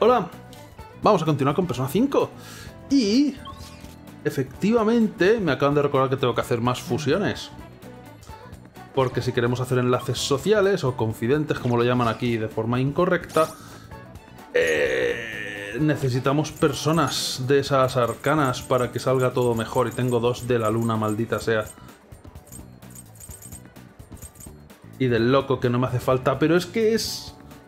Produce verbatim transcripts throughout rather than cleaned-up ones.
Hola, vamos a continuar con Persona cinco. Y efectivamente me acaban de recordar que tengo que hacer más fusiones. Porque si queremos hacer enlaces sociales o confidentes, como lo llaman aquí de forma incorrecta, eh, necesitamos personas de esas arcanas para que salga todo mejor. Y tengo dos de la luna, maldita sea. Y del loco que no me hace falta, pero es que es...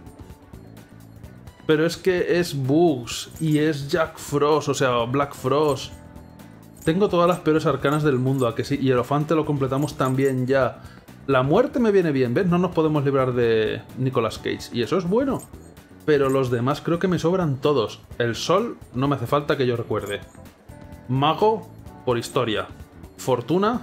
Pero es que es Bugs y es Jack Frost, o sea, Black Frost. Tengo todas las peores arcanas del mundo, ¿a que sí? Y Hierofante lo completamos también ya. La muerte me viene bien, ¿ves? No nos podemos librar de Nicolas Cage, y eso es bueno. Pero los demás creo que me sobran todos. El sol no me hace falta que yo recuerde. Mago, por historia. Fortuna...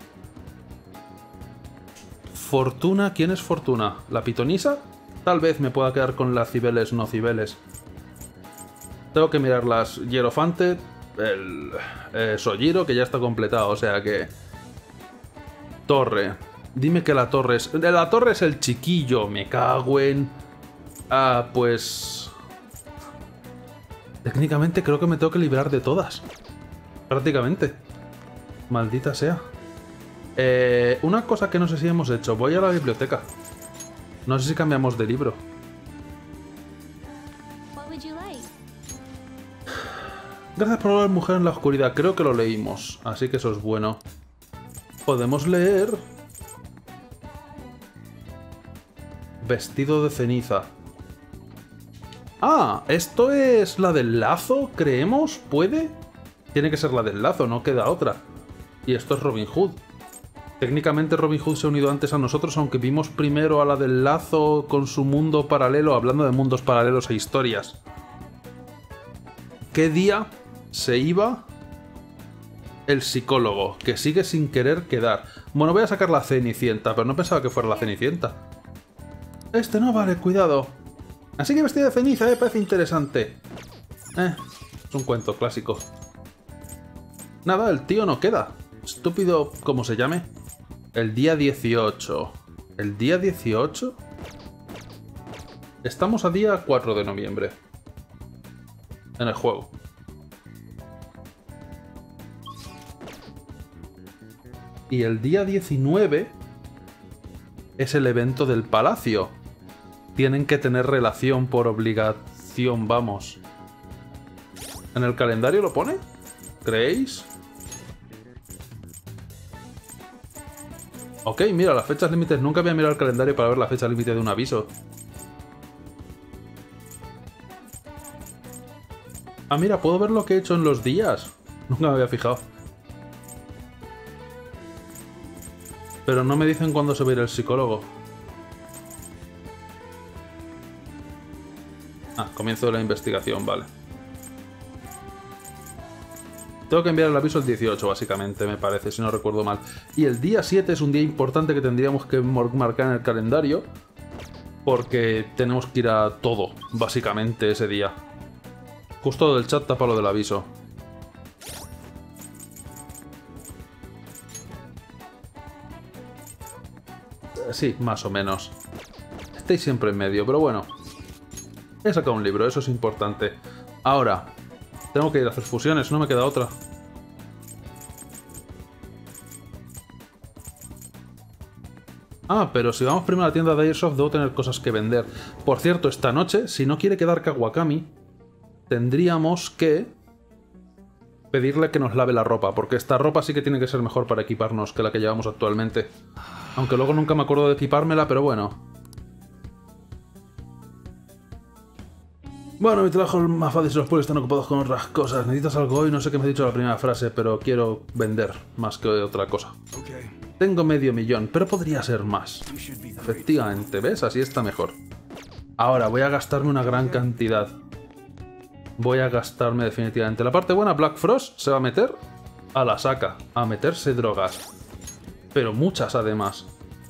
Fortuna, ¿quién es Fortuna? ¿La pitonisa? Tal vez me pueda quedar con las Cibeles no Cibeles. Tengo que mirar las Hierofante, el eh, Sojiro, que ya está completado, o sea que... Torre. Dime que la torre es... La torre es el chiquillo, me cago en... Ah, pues... Técnicamente creo que me tengo que librar de todas. Prácticamente. Maldita sea. Eh, una cosa que no sé si hemos hecho. Voy a la biblioteca. No sé si cambiamos de libro. Gracias por hablar, Mujer en la Oscuridad. Creo que lo leímos, así que eso es bueno. Podemos leer... Vestido de ceniza. Ah, ¿esto es la del lazo? ¿Creemos? ¿Puede? Tiene que ser la del lazo, no queda otra. Y esto es Robin Hood. Técnicamente Robin Hood se ha unido antes a nosotros, aunque vimos primero a la del lazo con su mundo paralelo, hablando de mundos paralelos e historias. ¿Qué día se iba el psicólogo? Que sigue sin querer quedar. Bueno, voy a sacar la Cenicienta, pero no pensaba que fuera la Cenicienta. Este no vale, cuidado. Así que vestido de ceniza, eh, parece interesante. Eh, es un cuento clásico. Nada, el tío no queda. Estúpido, ¿cómo se llame? El día dieciocho. ¿El día dieciocho? Estamos a día cuatro de noviembre. En el juego. Y el día diecinueve es el evento del palacio. Tienen que tener relación por obligación, vamos. ¿En el calendario lo pone? ¿Creéis? Ok, mira, las fechas límites. Nunca había mirado el calendario para ver la fecha límite de un aviso. Ah, mira, puedo ver lo que he hecho en los días. Nunca me había fijado. Pero no me dicen cuándo se va a ir el psicólogo. Ah, comienzo de la investigación, vale. Tengo que enviar el aviso el dieciocho, básicamente, me parece, si no recuerdo mal. Y el día siete es un día importante que tendríamos que marcar en el calendario, porque tenemos que ir a todo, básicamente, ese día. Justo del chat tapa lo del aviso. Sí, más o menos. Estáis siempre en medio, pero bueno. He sacado un libro, eso es importante. Ahora... Tengo que ir a hacer fusiones, no me queda otra. Ah, pero si vamos primero a la tienda de Airsoft debo tener cosas que vender. Por cierto, esta noche, si no quiere quedar Kawakami, tendríamos que pedirle que nos lave la ropa, porque esta ropa sí que tiene que ser mejor para equiparnos que la que llevamos actualmente. Aunque luego nunca me acuerdo de equipármela, pero bueno. Bueno, mi trabajo es más fácil si los pueblos están ocupados con otras cosas. Necesitas algo hoy, no sé qué me has dicho la primera frase, pero quiero vender más que otra cosa. Tengo medio millón, pero podría ser más. Efectivamente, ¿ves? Así está mejor. Ahora, voy a gastarme una gran cantidad. Voy a gastarme definitivamente. La parte buena, Black Frost se va a meter a la saca, a meterse drogas. Pero muchas además.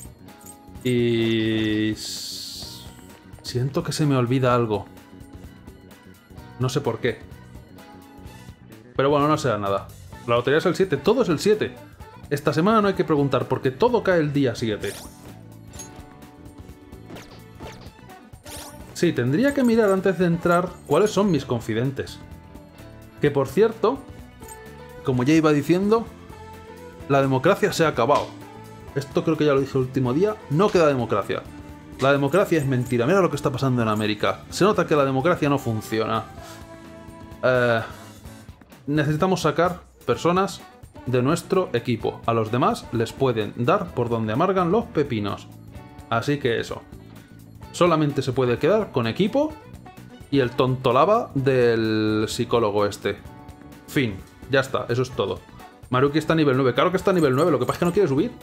Y... siento que se me olvida algo. No sé por qué. Pero bueno, no será nada. La lotería es el siete, todo es el siete. Esta semana no hay que preguntar porque todo cae el día siete. Sí, tendría que mirar antes de entrar cuáles son mis confidentes. Que por cierto, como ya iba diciendo, la democracia se ha acabado. Esto creo que ya lo dije el último día, no queda democracia. La democracia es mentira, mira lo que está pasando en América. Se nota que la democracia no funciona. Eh, necesitamos sacar personas de nuestro equipo. A los demás les pueden dar por donde amargan los pepinos. Así que eso. Solamente se puede quedar con equipo y el tontolaba del psicólogo este. Fin. Ya está, eso es todo. Maruki está a nivel nueve. Claro que está a nivel nueve, lo que pasa es que no quiere subir.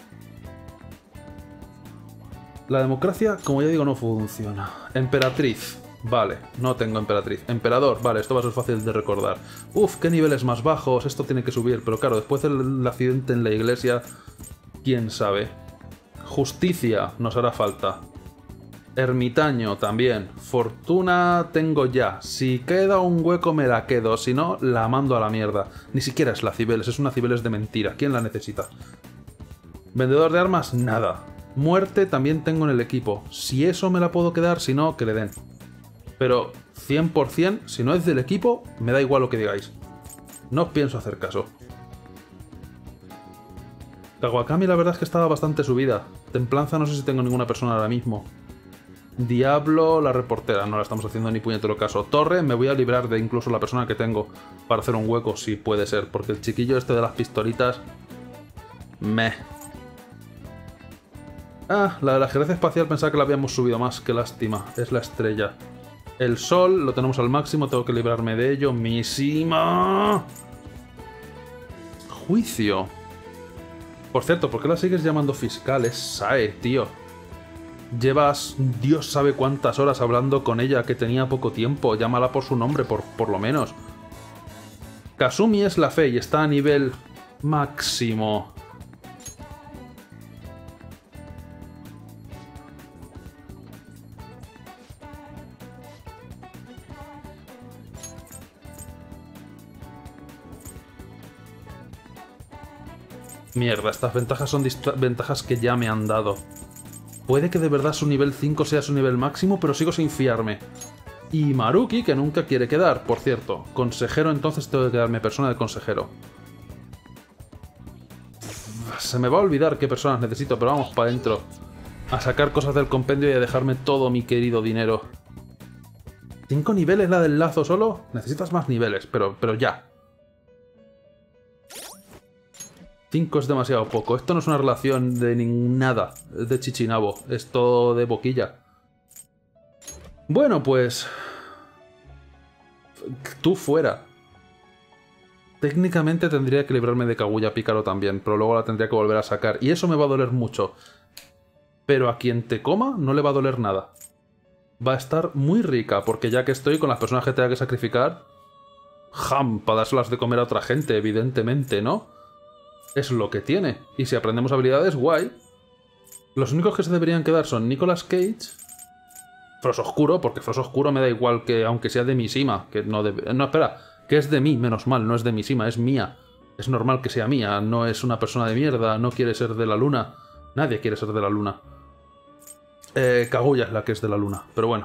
La democracia, como ya digo, no funciona. Emperatriz. Vale, no tengo emperatriz. Emperador, vale, esto va a ser fácil de recordar. Uf, qué niveles más bajos, esto tiene que subir. Pero claro, después del accidente en la iglesia, quién sabe. Justicia nos hará falta. Ermitaño también. Fortuna tengo ya. Si queda un hueco me la quedo. Si no, la mando a la mierda. Ni siquiera es la Cibeles, es una Cibeles de mentira. ¿Quién la necesita? Vendedor de armas, nada. Muerte también tengo en el equipo. Si eso me la puedo quedar, si no, que le den. Pero cien por cien, si no es del equipo, me da igual lo que digáis. No os pienso hacer caso. Kawakami la verdad es que estaba bastante subida. Templanza no sé si tengo ninguna persona ahora mismo. Diablo, la reportera, no la estamos haciendo ni puñetero caso. Torre, me voy a librar de incluso la persona que tengo para hacer un hueco, si puede ser. Porque el chiquillo este de las pistolitas... Meh. Ah, la del ajedrez espacial pensaba que la habíamos subido más, qué lástima. Es la estrella. El sol lo tenemos al máximo, tengo que librarme de ello. ¡Misima! Juicio. Por cierto, ¿por qué la sigues llamando fiscal? Es Sae, tío. Llevas Dios sabe cuántas horas hablando con ella, que tenía poco tiempo. Llámala por su nombre, por, por lo menos. Kasumi es la fe y está a nivel máximo. Mierda, estas ventajas son ventajas que ya me han dado. Puede que de verdad su nivel cinco sea su nivel máximo, pero sigo sin fiarme. Y Maruki, que nunca quiere quedar, por cierto. Consejero, entonces tengo que quedarme persona de consejero. Se me va a olvidar qué personas necesito, pero vamos para adentro. A sacar cosas del compendio y a dejarme todo mi querido dinero. ¿Cinco niveles la del lazo solo? Necesitas más niveles, pero, pero ya. cinco es demasiado poco. Esto no es una relación de ni nada de chichinabo. Es todo de boquilla. Bueno, pues... Tú fuera. Técnicamente tendría que librarme de Kaguya Pícaro también, pero luego la tendría que volver a sacar. Y eso me va a doler mucho. Pero a quien te coma no le va a doler nada. Va a estar muy rica, porque ya que estoy con las personas que tenga que sacrificar... Jam, para dárselas de comer a otra gente, evidentemente, ¿no? Es lo que tiene. Y si aprendemos habilidades, guay. Los únicos que se deberían quedar son Nicolas Cage, Frost Oscuro, porque Frost Oscuro me da igual que aunque sea de Mishima, que no debe... No, espera, que es de mí, menos mal, no es de Mishima, es mía. Es normal que sea mía, no es una persona de mierda, no quiere ser de la luna. Nadie quiere ser de la luna. Eh, Kaguya es la que es de la luna, pero bueno.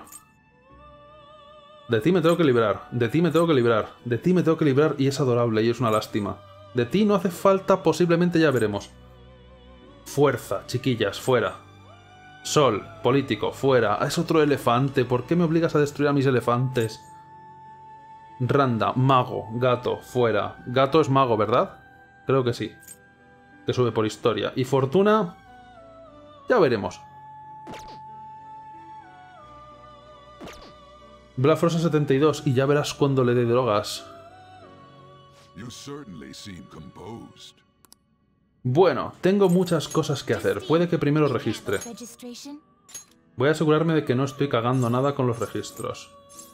De ti me tengo que librar, de ti me tengo que librar, de ti me tengo que librar y es adorable y es una lástima. De ti no hace falta, posiblemente ya veremos. Fuerza, chiquillas, fuera. Sol, político, fuera. Es otro elefante, ¿por qué me obligas a destruir a mis elefantes? Randa, mago, gato, fuera. Gato es mago, ¿verdad? Creo que sí. Que sube por historia. Y fortuna... Ya veremos. Blafrosa setenta y dos, y ya verás cuando le dé drogas. Bueno, tengo muchas cosas que hacer. Puede que primero registre. Voy a asegurarme de que no estoy cagando nada con los registros.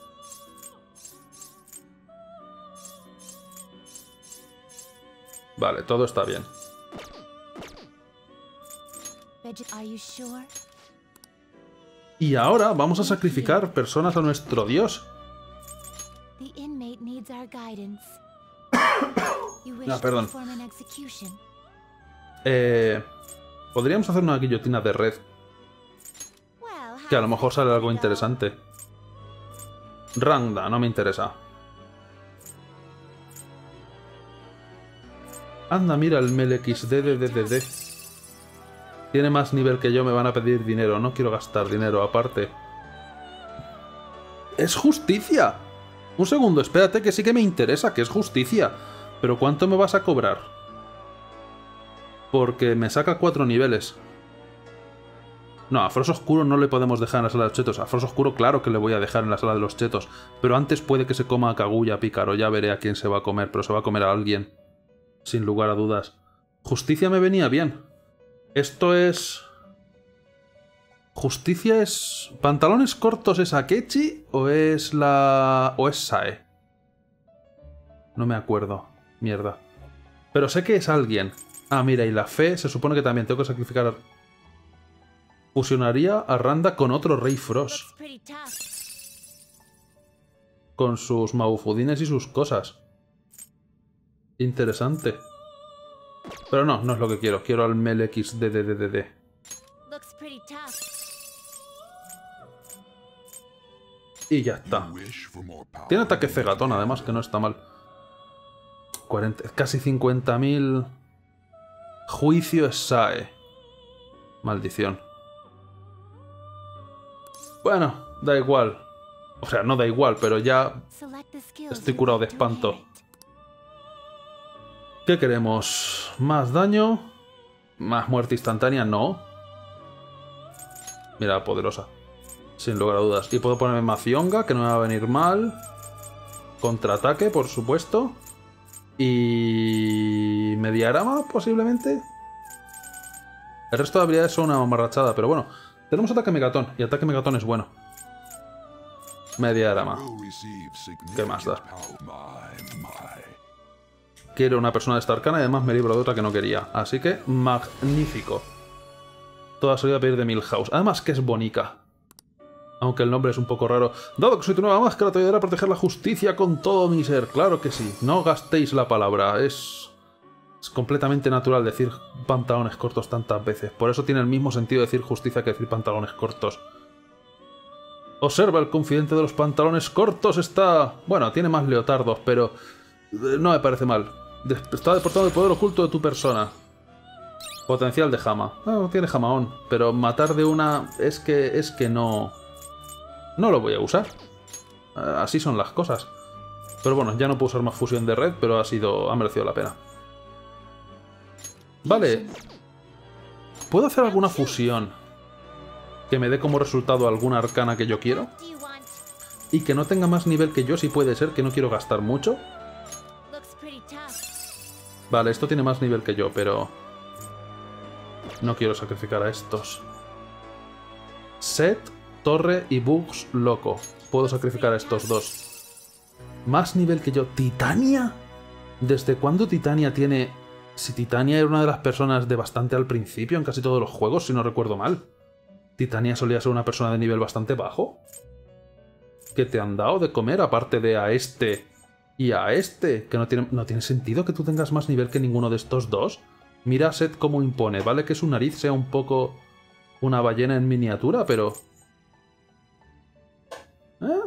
Vale, todo está bien. Y ahora vamos a sacrificar personas a nuestro dios. Ah, perdón. Eh, podríamos hacer una guillotina de red. Que a lo mejor sale algo interesante. Randa, no me interesa. Anda, mira el Melexdddd. Tiene más nivel que yo, me van a pedir dinero. No quiero gastar dinero, aparte. ¡Es justicia! Un segundo, espérate, que sí que me interesa, que es justicia. Pero ¿cuánto me vas a cobrar? Porque me saca cuatro niveles. No, a Frost Oscuro no le podemos dejar en la sala de los chetos. A Frost Oscuro claro que le voy a dejar en la sala de los chetos. Pero antes puede que se coma a Kaguya Pícaro. Ya veré a quién se va a comer, pero se va a comer a alguien. Sin lugar a dudas. Justicia me venía bien. Esto es... Justicia es... ¿Pantalones cortos es Akechi o es la... o es Sae? No me acuerdo. Mierda. Pero sé que es alguien. Ah, mira, y la fe se supone que también tengo que sacrificar... Fusionaría a Randa con otro Rey Frost. Con sus maufudines y sus cosas. Interesante. Pero no, no es lo que quiero. Quiero al Melexdddd. Y ya está. Tiene ataque cegatón, además, que no está mal. cuarenta, casi cincuenta mil. Juicio es Sae. Maldición. Bueno, da igual. O sea, no da igual, pero ya estoy curado de espanto. ¿Qué queremos? ¿Más daño? ¿Más muerte instantánea? No. Mira, poderosa. Sin lugar a dudas. Y puedo ponerme Mazionga, que no me va a venir mal. Contraataque, por supuesto. Y... Mediarama, posiblemente. El resto de habilidades son una mamarrachada, pero bueno. Tenemos ataque Megatón, y ataque Megatón es bueno. Mediarama. ¿Qué más da? Quiero una persona de esta arcana y además me libro de otra que no quería. Así que, magnífico. Toda se lo voy a pedir de Milhouse. Además que es bonica. Aunque el nombre es un poco raro. Dado que soy tu nueva máscara, te ayudaré a proteger la justicia con todo mi ser. Claro que sí. No gastéis la palabra. Es... Es completamente natural decir pantalones cortos tantas veces. Por eso tiene el mismo sentido decir justicia que decir pantalones cortos. Observa, el confidente de los pantalones cortos está... Bueno, tiene más leotardos, pero... No me parece mal. Está deportando el poder oculto de tu persona. Potencial de Hama. No, tiene Hamaón. Pero matar de una... Es que... Es que no... No lo voy a usar. Así son las cosas. Pero bueno, ya no puedo usar más fusión de red, pero ha sido... Ha merecido la pena. Vale. ¿Puedo hacer alguna fusión que me dé como resultado alguna arcana que yo quiero? Y que no tenga más nivel que yo, si puede ser, que no quiero gastar mucho. Vale, esto tiene más nivel que yo, pero... No quiero sacrificar a estos. Set, Torre y Bugs Loco. Puedo sacrificar a estos dos. Más nivel que yo. ¿Titania? ¿Desde cuándo Titania tiene...? Si Titania era una de las personas de bastante al principio en casi todos los juegos, si no recuerdo mal. ¿Titania solía ser una persona de nivel bastante bajo? ¿Qué te han dado de comer aparte de a este y a este? Que no tiene, no tiene sentido que tú tengas más nivel que ninguno de estos dos. Mira a Set cómo impone. Vale que su nariz sea un poco una ballena en miniatura, pero... ¿Eh?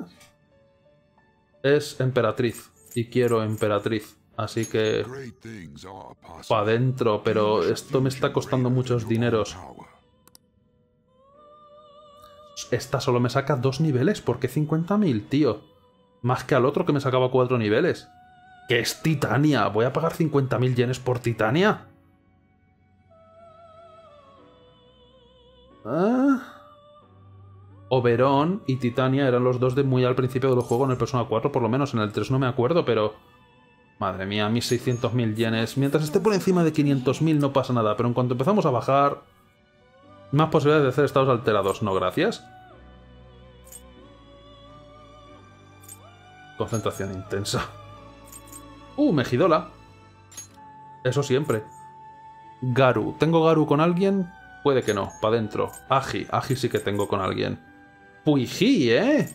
Es emperatriz. Y quiero emperatriz. Así que... Pa' adentro, pero esto me está costando muchos dineros. Esta solo me saca dos niveles. ¿Por qué cincuenta mil, tío? Más que al otro que me sacaba cuatro niveles. ¿Qué es Titania? ¿Voy a pagar cincuenta mil yenes por Titania? Ah... Oberon y Titania eran los dos de muy al principio del juego en el Persona cuatro, por lo menos. En el tres no me acuerdo, pero... Madre mía, mis seiscientos mil yenes. Mientras esté por encima de quinientos mil no pasa nada, pero en cuanto empezamos a bajar... Más posibilidades de hacer estados alterados, ¿no? Gracias. Concentración intensa. Uh, Mejidola. Eso siempre. Garu. ¿Tengo Garu con alguien? Puede que no, para adentro. Agi. Agi sí que tengo con alguien. Puiji, ¿eh?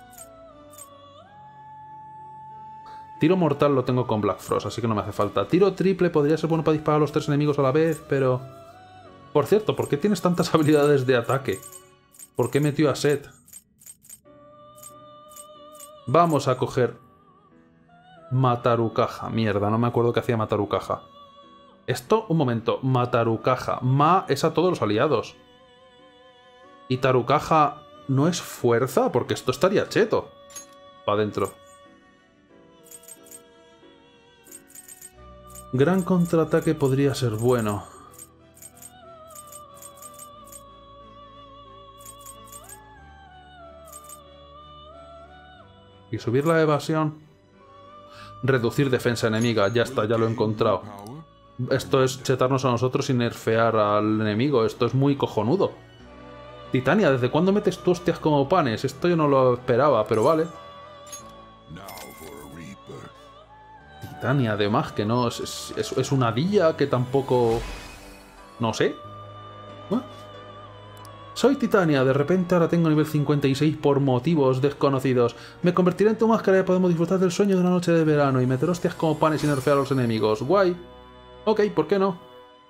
Tiro mortal lo tengo con Black Frost, así que no me hace falta. Tiro triple podría ser bueno para disparar a los tres enemigos a la vez, pero... Por cierto, ¿por qué tienes tantas habilidades de ataque? ¿Por qué metió a Set? Vamos a coger Matarucaja. Mierda, no me acuerdo qué hacía Matarucaja. Esto, un momento. Matarucaja. Ma es a todos los aliados. Y Tarucaja no es fuerza, porque esto estaría cheto. Pa' adentro. Gran contraataque podría ser bueno. Y subir la evasión. Reducir defensa enemiga. Ya está, ya lo he encontrado. Esto es chetarnos a nosotros y nerfear al enemigo. Esto es muy cojonudo. Titania, ¿desde cuándo metes tú hostias como panes? Esto yo no lo esperaba, pero vale. Titania, además, que no... Es, es, es una dilla que tampoco... No sé. ¿Eh? Soy Titania, de repente ahora tengo nivel cincuenta y seis por motivos desconocidos. Me convertiré en tu máscara y podemos disfrutar del sueño de una noche de verano y meter hostias como panes y nerfear a los enemigos. Guay. Ok, ¿por qué no?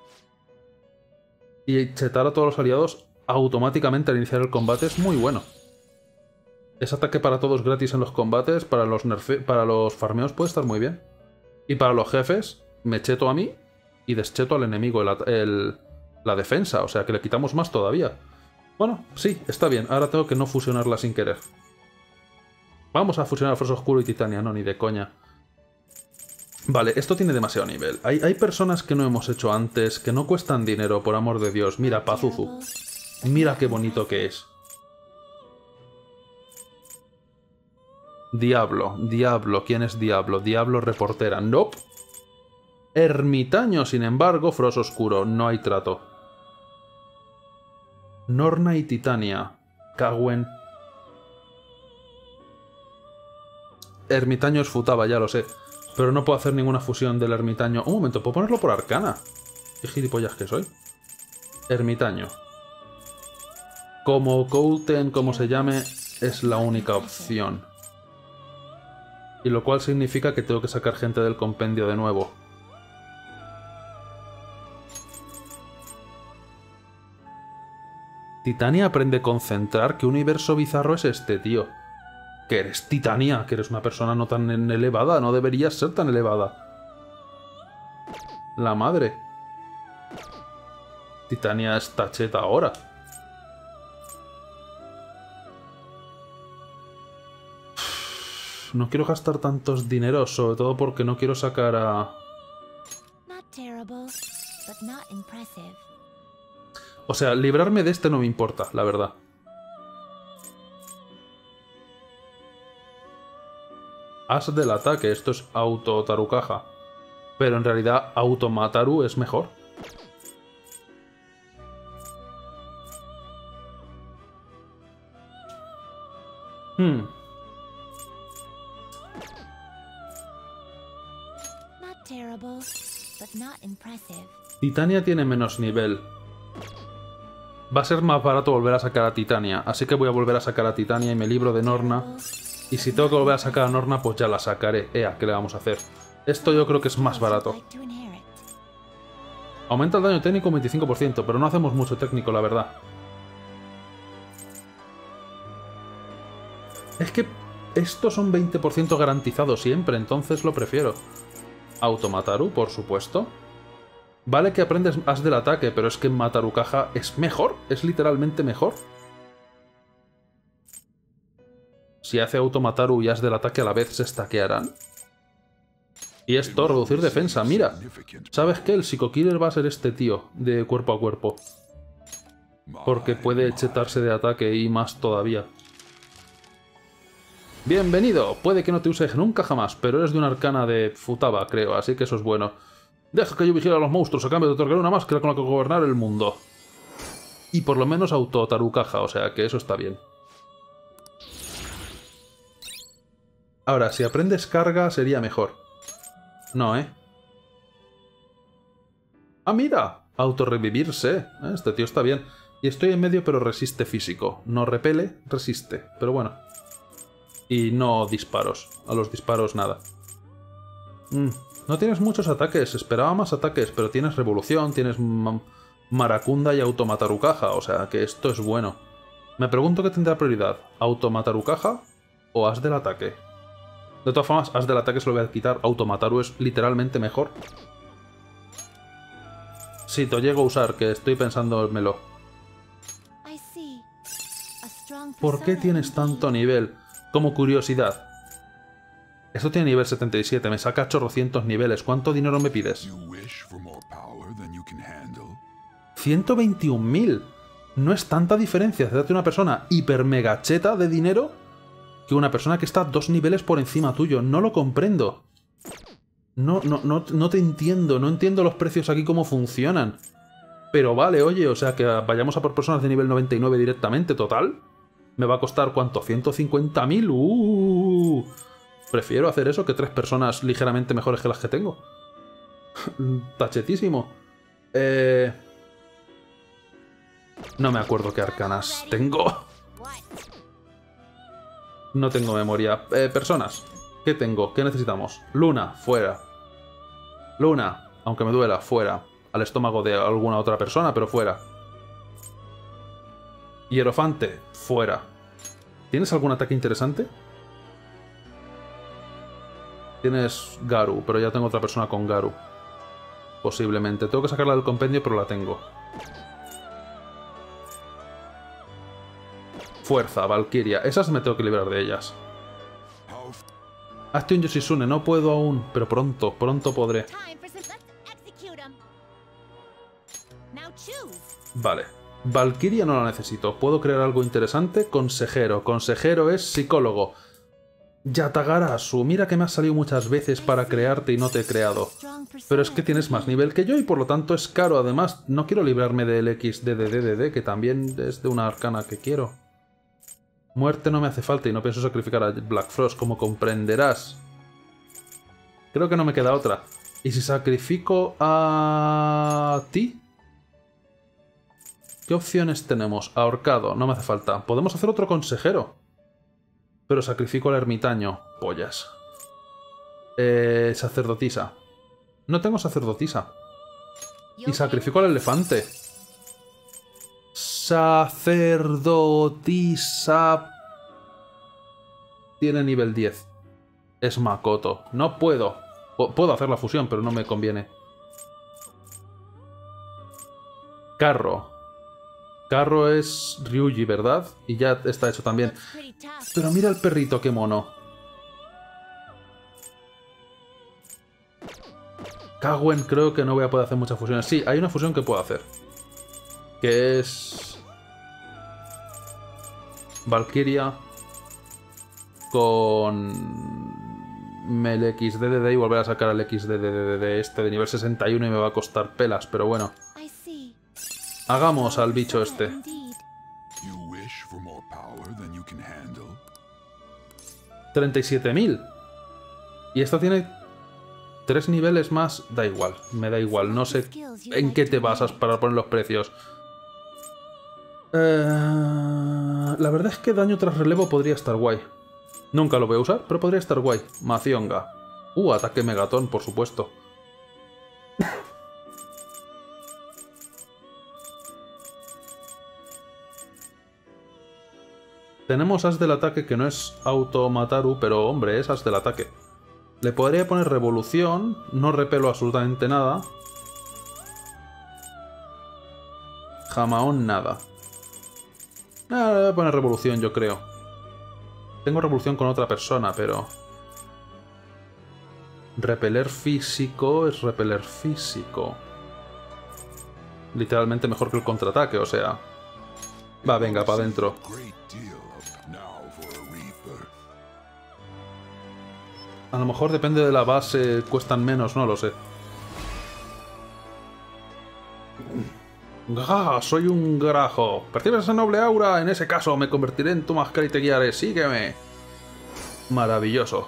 Y chetar a todos los aliados automáticamente al iniciar el combate es muy bueno. Ese ataque para todos gratis en los combates, para los, nerfe para los farmeos puede estar muy bien. Y para los jefes, me cheto a mí y descheto al enemigo el, el, la defensa, o sea que le quitamos más todavía. Bueno, sí, está bien. Ahora tengo que no fusionarla sin querer. Vamos a fusionar Fuerza Oscuro y Titania, no, ni de coña. Vale, esto tiene demasiado nivel. Hay, hay personas que no hemos hecho antes, que no cuestan dinero, por amor de Dios. Mira, Pazuzu. Mira qué bonito que es. Diablo, Diablo. ¿Quién es Diablo? Diablo reportera. Nope. Ermitaño, sin embargo, Frost Oscuro. No hay trato. Norna y Titania. Cagüen. Ermitaño es Futaba, ya lo sé. Pero no puedo hacer ninguna fusión del ermitaño. Un momento, ¿puedo ponerlo por arcana? Qué gilipollas que soy. Ermitaño. Como Kouten, como se llame, es la única opción. Y lo cual significa que tengo que sacar gente del compendio de nuevo. Titania aprende a concentrar. ¿Qué universo bizarro es este, tío? Que eres Titania, que eres una persona no tan elevada. No deberías ser tan elevada. La madre. Titania está cheta ahora. No quiero gastar tantos dineros, sobre todo porque no quiero sacar a... O sea, librarme de este no me importa, la verdad. As del ataque, esto es auto Tarucaja. Pero en realidad auto Mataru es mejor. Hmm. Titania tiene menos nivel. Va a ser más barato volver a sacar a Titania, así que voy a volver a sacar a Titania y me libro de Norna. Y si tengo que volver a sacar a Norna, pues ya la sacaré. Ea, ¿qué le vamos a hacer? Esto yo creo que es más barato. Aumenta el daño técnico un veinticinco por ciento, pero no hacemos mucho técnico, la verdad. Es que estos son veinte por ciento garantizados siempre, entonces lo prefiero. Automataru, por supuesto. Vale que aprendes As del ataque, pero es que Matarucaja es mejor, es literalmente mejor. Si hace Automataru y As del ataque a la vez, se stackearán. Y esto, reducir defensa, mira. ¿Sabes qué? El Psycho Killer va a ser este tío, de cuerpo a cuerpo. Porque puede chetarse de ataque y más todavía. Bienvenido, puede que no te use nunca jamás, pero eres de una arcana de Futaba, creo, así que eso es bueno. Deja que yo vigile a los monstruos a cambio de otorgar una máscara con la que gobernar el mundo. Y por lo menos auto Tarucaja, o sea que eso está bien. Ahora, si aprendes carga sería mejor. No, ¿eh? ¡Ah, mira! Autorrevivirse. Este tío está bien. Y estoy en medio pero resiste físico. No repele, resiste. Pero bueno. Y no disparos. A los disparos nada. Mm. No tienes muchos ataques, esperaba más ataques, pero tienes revolución, tienes Maracunda y Automatarucaja, o sea que esto es bueno. Me pregunto qué tendrá prioridad, Automatarucaja o As del ataque. De todas formas, as del ataque se lo voy a quitar. Automataru es literalmente mejor. Si te llego a usar, que estoy pensándomelo. ¿Por qué tienes tanto nivel? Como curiosidad. Esto tiene nivel setenta y siete, me saca chorrocientos niveles. ¿Cuánto dinero me pides? ciento veintiún mil. No es tanta diferencia de darte una persona hiper mega cheta de dinero que una persona que está dos niveles por encima tuyo. No lo comprendo. No, no, no, no te entiendo. No entiendo los precios aquí cómo funcionan. Pero vale, oye, o sea que vayamos a por personas de nivel noventa y nueve directamente, total. ¿Me va a costar cuánto? ¿ciento cincuenta mil? Uh, prefiero hacer eso que tres personas ligeramente mejores que las que tengo. Tachetísimo. Eh... No me acuerdo qué arcanas tengo. No tengo memoria. Eh, personas. ¿Qué tengo? ¿Qué necesitamos? Luna, fuera. Luna, aunque me duela, fuera. Al estómago de alguna otra persona, pero fuera. Hierofante, fuera. ¿Tienes algún ataque interesante? Tienes Garu, pero ya tengo otra persona con Garu. Posiblemente. Tengo que sacarla del compendio, pero la tengo. Fuerza, Valkyria. Esas me tengo que librar de ellas. Hazte un Yoshizune, no puedo aún, pero pronto, pronto podré. Vale. Valkyria no la necesito. ¿Puedo crear algo interesante? Consejero. Consejero es psicólogo. Yatagarasu. Mira que me has salido muchas veces para crearte y no te he creado. Pero es que tienes más nivel que yo y por lo tanto es caro. Además, no quiero librarme del X D D D D D, que también es de una arcana que quiero. Muerte no me hace falta y no pienso sacrificar a Black Frost, como comprenderás. Creo que no me queda otra. ¿Y si sacrifico a ti? ¿Qué opciones tenemos? Ahorcado, no me hace falta. Podemos hacer otro consejero. Pero sacrifico al ermitaño. Pollas. Eh, sacerdotisa. No tengo sacerdotisa. Y sacrifico al elefante. Sacerdotisa. Tiene nivel diez. Es Makoto. No puedo. P- puedo hacer la fusión, pero no me conviene. Carro. Carro es Ryuji, ¿verdad? Y ya está hecho también. Pero mira el perrito, qué mono. Kawen creo que no voy a poder hacer muchas fusiones. Sí, hay una fusión que puedo hacer. Que es... Valkyria con el X D D D y volver a sacar el X D D D de este de nivel sesenta y uno y me va a costar pelas, pero bueno. Hagamos al bicho este. treinta y siete mil. Y esta tiene tres niveles más. Da igual, me da igual. No sé en qué te basas para poner los precios. Eh, la verdad es que daño tras relevo podría estar guay. Nunca lo voy a usar, pero podría estar guay. Mazionga. Uh, ataque megatón, por supuesto. Tenemos as del ataque que no es Automataru, pero hombre, es as del ataque. Le podría poner revolución, no repelo absolutamente nada. Jamaón nada. Ah, le voy a poner revolución, yo creo. Tengo revolución con otra persona, pero... Repeler físico es repeler físico. Literalmente mejor que el contraataque, o sea... Va, venga, para adentro. A lo mejor depende de la base, cuestan menos, no lo sé. ¡Ah! Soy un grajo. ¿Percibes esa noble aura? En ese caso me convertiré en tu máscara y te guiaré. ¡Sígueme! Maravilloso.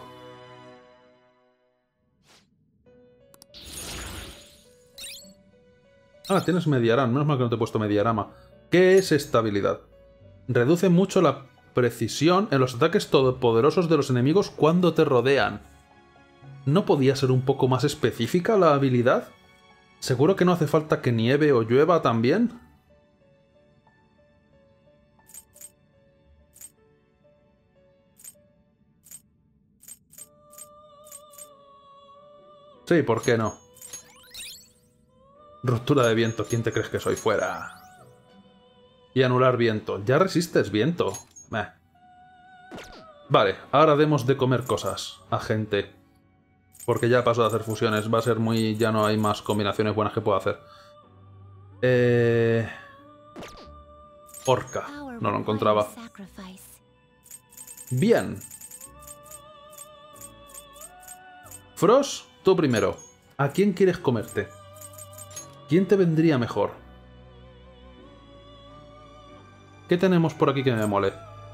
Ah, tienes Mediarama. Menos mal que no te he puesto Mediarama. ¿Qué es esta habilidad? Reduce mucho la precisión en los ataques todopoderosos de los enemigos cuando te rodean. ¿No podía ser un poco más específica la habilidad? ¿Seguro que no hace falta que nieve o llueva también? Sí, ¿por qué no? Ruptura de viento. ¿Quién te crees que soy? Fuera. Y anular viento. Ya resistes viento. Meh. Vale, ahora demos de comer cosas a gente. Porque ya paso de hacer fusiones. Va a ser muy... Ya no hay más combinaciones buenas que puedo hacer. Eh... Orca. No lo encontraba. Bien. Frost, tú primero. ¿A quién quieres comerte? ¿Quién te vendría mejor? ¿Qué tenemos por aquí que me mole?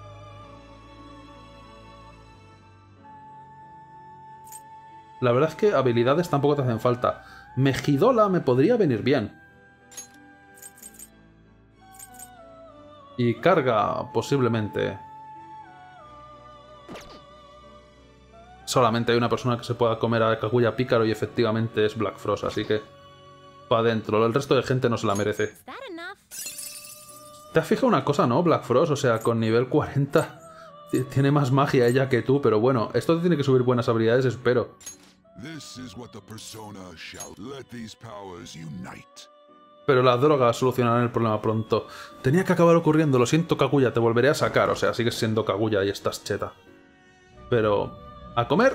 La verdad es que habilidades tampoco te hacen falta. Mejidola me podría venir bien. Y carga, posiblemente. Solamente hay una persona que se pueda comer a Kaguya Pícaro y efectivamente es Black Frost, así que... para adentro. El resto de gente no se la merece. ¿Te has fijado una cosa, no, Black Frost? O sea, con nivel cuarenta tiene más magia ella que tú, pero bueno, esto te tiene que subir buenas habilidades, espero. Pero las drogas solucionarán el problema pronto. Tenía que acabar ocurriendo, lo siento Kaguya, te volveré a sacar. O sea, sigues siendo Kaguya y estás cheta. Pero... ¡a comer!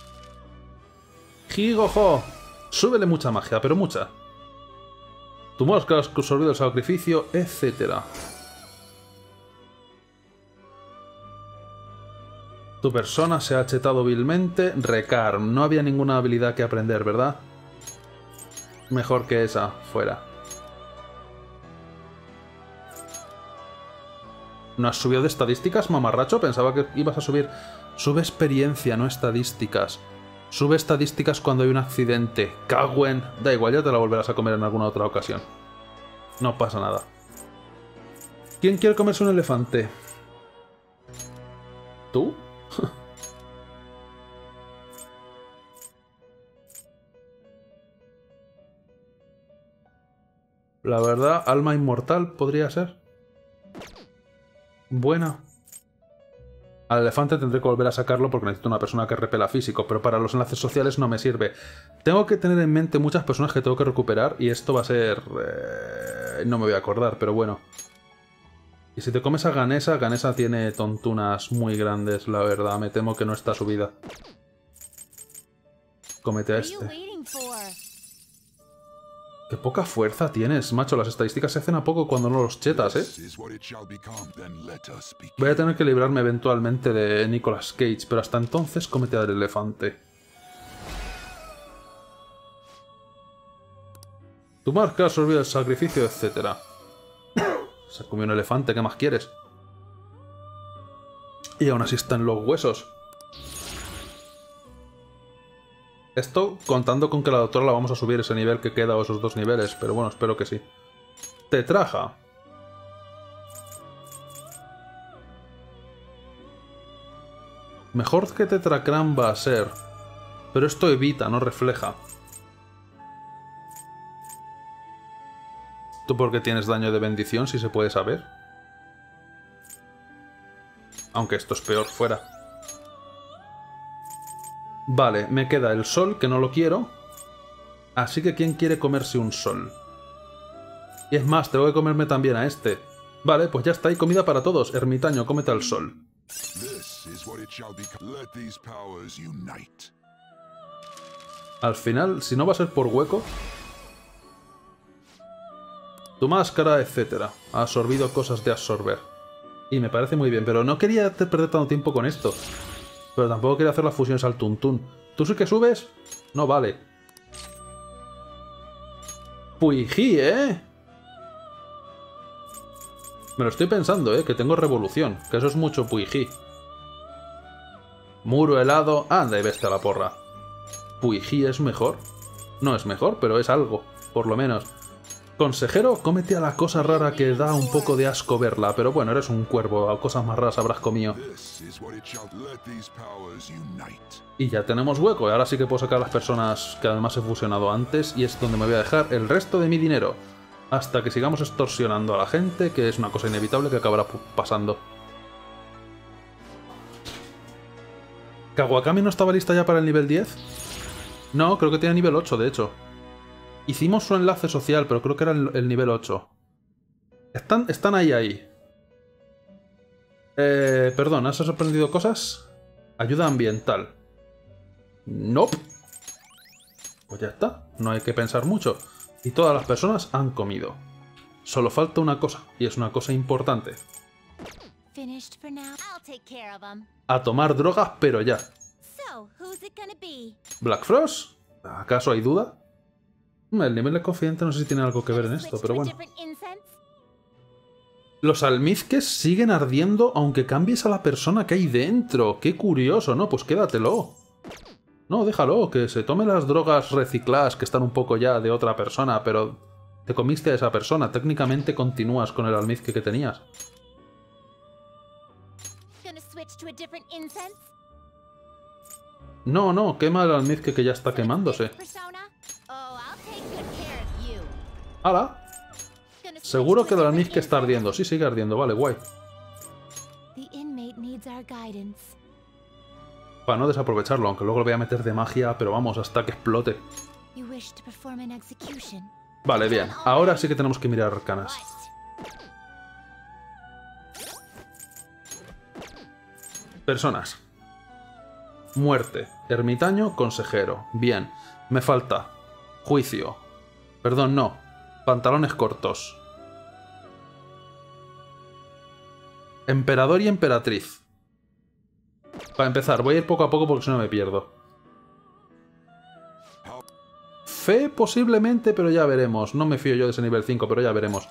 ¡Higojo! Súbele mucha magia, pero mucha. Tu mosca ha absorbido el sacrificio, etcétera. Tu persona se ha chetado vilmente. Recarm. No había ninguna habilidad que aprender, ¿verdad? Mejor que esa. Fuera. ¿No has subido de estadísticas, mamarracho? Pensaba que ibas a subir... Sube experiencia, no estadísticas. Sube estadísticas cuando hay un accidente. Cagüen. Da igual, ya te la volverás a comer en alguna otra ocasión. No pasa nada. ¿Quién quiere comerse un elefante? ¿Tú? La verdad, alma inmortal podría ser. Buena. Al elefante tendré que volver a sacarlo porque necesito una persona que repela físico, pero para los enlaces sociales no me sirve. Tengo que tener en mente muchas personas que tengo que recuperar y esto va a ser... Eh, no me voy a acordar, pero bueno. Y si te comes a Ganesa, Ganesa tiene tontunas muy grandes, la verdad. Me temo que no está subida. Cómete a este. Qué poca fuerza tienes, macho. Las estadísticas se hacen a poco cuando no los chetas, ¿eh? Voy a tener que librarme eventualmente de Nicolas Cage, pero hasta entonces cómete al elefante. Tu marca ha absorbido el sacrificio, etcétera. Se comió un elefante, ¿qué más quieres? Y aún así están los huesos. Esto contando con que la doctora la vamos a subir ese nivel que queda o esos dos niveles, pero bueno, espero que sí. Tetraja. Mejor que Tetracran va a ser, pero esto evita, no refleja. ¿Tú por qué tienes daño de bendición, si se puede saber? Aunque esto es peor, fuera. Vale, me queda el sol, que no lo quiero. Así que ¿quién quiere comerse un sol? Y es más, tengo que comerme también a este. Vale, pues ya está, hay comida para todos. Ermitaño, cómete al sol. Al final, si no va a ser por hueco... Tu máscara, etcétera. Ha absorbido cosas de absorber. Y me parece muy bien, pero no quería perder tanto tiempo con esto. Pero tampoco quería hacer las fusiones al tuntún. ¿Tú sí que subes? No vale. Puiji, ¿eh? Me lo estoy pensando, ¿eh? Que tengo revolución. Que eso es mucho Puiji. Muro helado. Anda y vete a la porra. Puiji es mejor. No es mejor, pero es algo. Por lo menos. Consejero, cómete a la cosa rara que da un poco de asco verla. Pero bueno, eres un cuervo. A cosas más raras habrás comido. Y ya tenemos hueco. Y ahora sí que puedo sacar a las personas que además he fusionado antes. Y es donde me voy a dejar el resto de mi dinero. Hasta que sigamos extorsionando a la gente, que es una cosa inevitable que acabará pasando. ¿Kawakami no estaba lista ya para el nivel diez? No, creo que tiene nivel ocho, de hecho. Hicimos su enlace social, pero creo que era el, el nivel ocho. Están, están ahí, ahí. Eh, perdón, ¿has aprendido cosas? Ayuda ambiental. Nope. Pues ya está, no hay que pensar mucho. Y todas las personas han comido. Solo falta una cosa, y es una cosa importante. A tomar drogas, pero ya. ¿Black Frost? ¿Acaso hay duda? El nivel de confidente no sé si tiene algo que ver en esto, pero bueno. Los almizques siguen ardiendo aunque cambies a la persona que hay dentro. ¡Qué curioso! No, pues quédatelo. No, déjalo, que se tome las drogas recicladas que están un poco ya de otra persona, pero te comiste a esa persona. Técnicamente continúas con el almizque que tenías. No, no, quema el almizque que ya está quemándose. ¡Hala! Seguro que el almizque está ardiendo. Sí, sigue ardiendo. Vale, guay. Para no desaprovecharlo, aunque luego lo voy a meter de magia, pero vamos, hasta que explote. Vale, bien. Ahora sí que tenemos que mirar arcanas. Personas. Muerte. Ermitaño, consejero. Bien. Me falta. Juicio. Perdón, no. Pantalones cortos. Emperador y emperatriz. Para empezar, voy a ir poco a poco porque si no me pierdo. Fe posiblemente, pero ya veremos. No me fío yo de ese nivel cinco, pero ya veremos.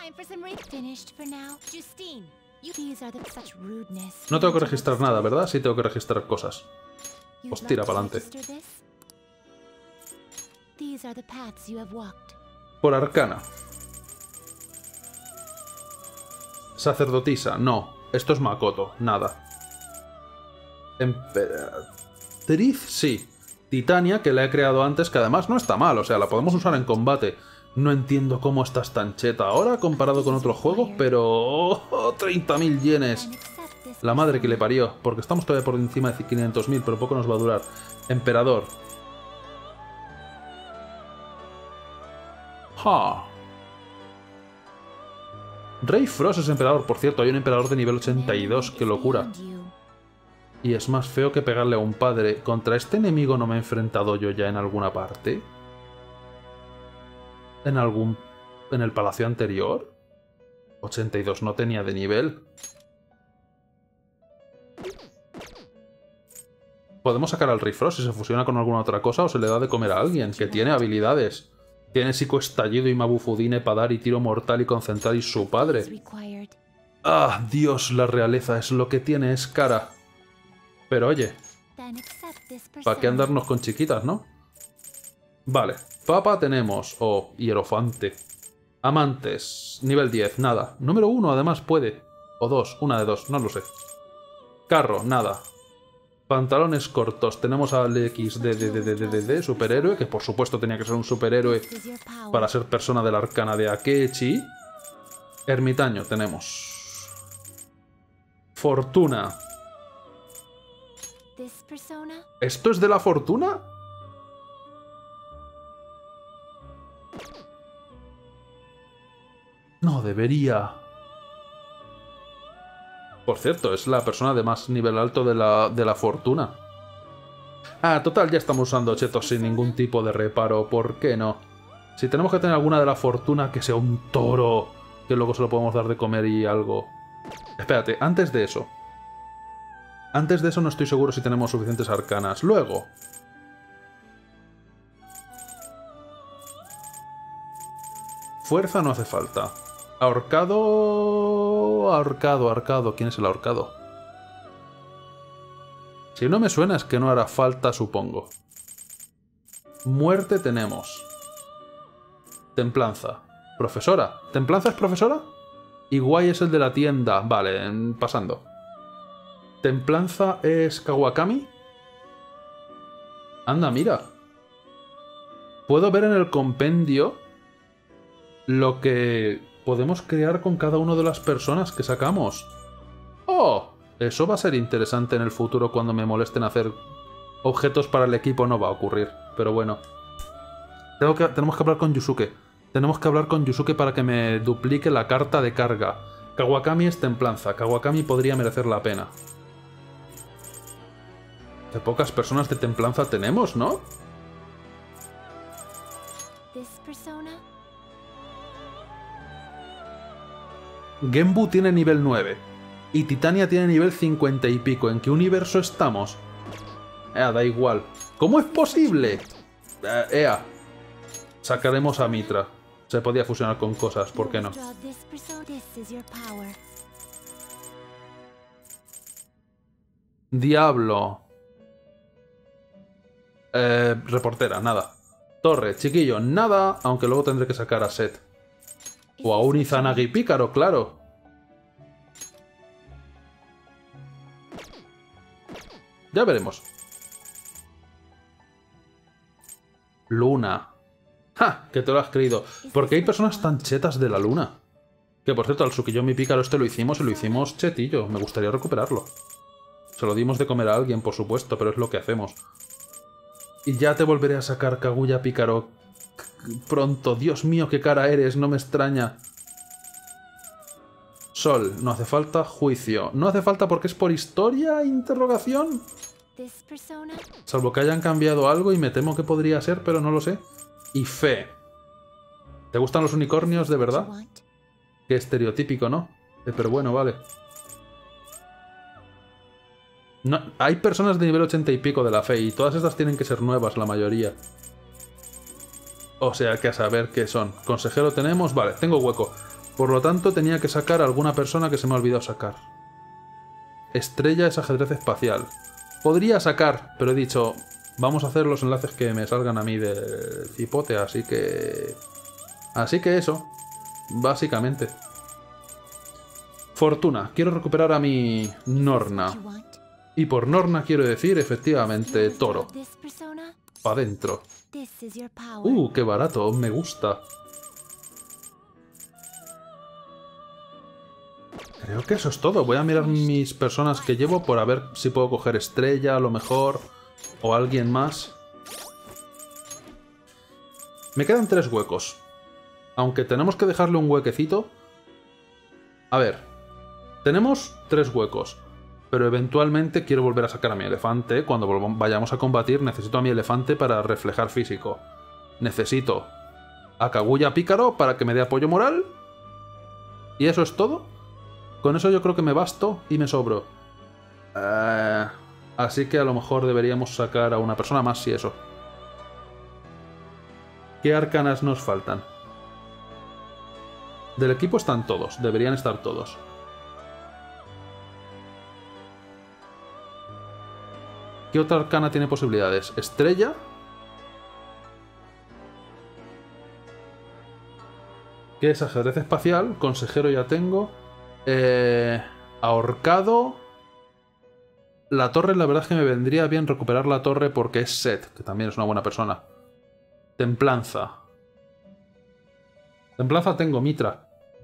No tengo que registrar nada, ¿verdad? Sí tengo que registrar cosas. Pues tira para adelante. Por arcana. Sacerdotisa, no. Esto es Makoto, nada. Emperatriz, sí. Titania, que la he creado antes, que además no está mal, o sea, la podemos usar en combate. No entiendo cómo estás tan cheta ahora comparado con otros juegos, pero... Oh, treinta mil yenes. La madre que le parió, porque estamos todavía por encima de quinientos mil, pero poco nos va a durar. Emperador. Ha. Rey Frost es emperador, por cierto, hay un emperador de nivel ochenta y dos, qué locura. Y es más feo que pegarle a un padre. ¿Contra este enemigo no me he enfrentado yo ya en alguna parte? ¿En algún... en el palacio anterior? ochenta y dos no tenía de nivel. Podemos sacar al Rey Frost si se fusiona con alguna otra cosa o se le da de comer a alguien, que tiene habilidades. Tiene psicoestallido y Mabufudine, Padar y tiro mortal y concentrar y su padre. ¡Ah, Dios! La realeza es lo que tiene, es cara. Pero oye, ¿para qué andarnos con chiquitas, no? Vale, Papa tenemos, o oh, Hierofante. Amantes, nivel diez, nada. Número uno además puede. O dos, una de dos, no lo sé. Carro, nada. Pantalones cortos, tenemos al X D D D D D, superhéroe, que por supuesto tenía que ser un superhéroe para ser persona de la arcana de Akechi. Ermitaño tenemos. Fortuna. ¿Esto es de la fortuna? No debería. Por cierto, es la persona de más nivel alto de la, de la fortuna. Ah, total, ya estamos usando chetos sin ningún tipo de reparo. ¿Por qué no? Si tenemos que tener alguna de la fortuna, que sea un toro, que luego se lo podemos dar de comer y algo. Espérate, antes de eso. Antes de eso no estoy seguro si tenemos suficientes arcanas. Luego. Fuerza no hace falta. Ahorcado... Ahorcado, ahorcado. ¿Quién es el ahorcado? Si no me suena es que no hará falta, supongo. Muerte tenemos. Templanza. Profesora. ¿Templanza es profesora? Y Guay es el de la tienda. Vale, pasando. ¿Templanza es Kawakami? Anda, mira. Puedo ver en el compendio lo que podemos crear con cada una de las personas que sacamos. ¡Oh! Eso va a ser interesante en el futuro cuando me molesten hacer objetos para el equipo. No va a ocurrir. pero bueno. Tengo que, tenemos que hablar con Yusuke. Tenemos que hablar con Yusuke para que me duplique la carta de carga. Kawakami es templanza. Kawakami podría merecer la pena. Qué pocas personas de templanza tenemos, ¿no? Genbu tiene nivel nueve. Y Titania tiene nivel cincuenta y pico. ¿En qué universo estamos? Eh, da igual. ¿Cómo es posible? Eh, Ea. Sacaremos a Mitra. Se podía fusionar con cosas, ¿por qué no? Diablo. Eh, reportera, nada. Torre, chiquillo, nada, aunque luego tendré que sacar a Set. O a un Izanagi pícaro, claro. Ya veremos. Luna. ¡Ja! Que te lo has creído. ¿Por qué hay personas tan chetas de la luna? Que por cierto, al Tsukiyomi pícaro este lo hicimos y lo hicimos chetillo. Me gustaría recuperarlo. Se lo dimos de comer a alguien, por supuesto, pero es lo que hacemos. Y ya te volveré a sacar, Kaguya pícaro. Pronto. Dios mío, qué cara eres, no me extraña. Sol, no hace falta. Juicio. No hace falta porque es por historia, interrogación. Salvo que hayan cambiado algo y me temo que podría ser, pero no lo sé. Y fe. ¿Te gustan los unicornios de verdad? Qué estereotípico, ¿no? Eh, pero bueno, vale. No, hay personas de nivel ochenta y pico de la fe y todas estas tienen que ser nuevas, la mayoría. O sea que a saber qué son. Consejero tenemos, vale, tengo hueco. Por lo tanto tenía que sacar a alguna persona que se me ha olvidado sacar. Estrella es ajedrez espacial. Podría sacar, pero he dicho, vamos a hacer los enlaces que me salgan a mí de cipote, así que... Así que eso, básicamente. Fortuna, quiero recuperar a mi Norna. Y por Norna quiero decir, efectivamente, toro. Pa' dentro. Uh, qué barato, me gusta. Creo que eso es todo. Voy a mirar mis personas que llevo por a ver si puedo coger Estrella, a lo mejor, o alguien más. Me quedan tres huecos. Aunque tenemos que dejarle un huequecito. A ver, tenemos tres huecos. Pero eventualmente quiero volver a sacar a mi elefante. Cuando vayamos a combatir necesito a mi elefante para reflejar físico. Necesito a Kaguya pícaro para que me dé apoyo moral. ¿Y eso es todo? Con eso yo creo que me basto y me sobro. Uh, así que a lo mejor deberíamos sacar a una persona más, si eso. ¿Qué arcanas nos faltan? Del equipo están todos, deberían estar todos. ¿Qué otra arcana tiene posibilidades? Estrella. ¿Qué es ajedrez espacial? Consejero ya tengo. Eh, ahorcado. La torre, la verdad es que me vendría bien recuperar la torre porque es Set, que también es una buena persona. Templanza. Templanza tengo, Mitra.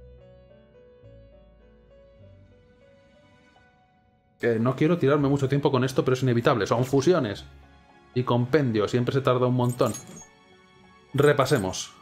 Que no quiero tirarme mucho tiempo con esto, pero es inevitable. Son fusiones. Y compendio, siempre se tarda un montón. Repasemos.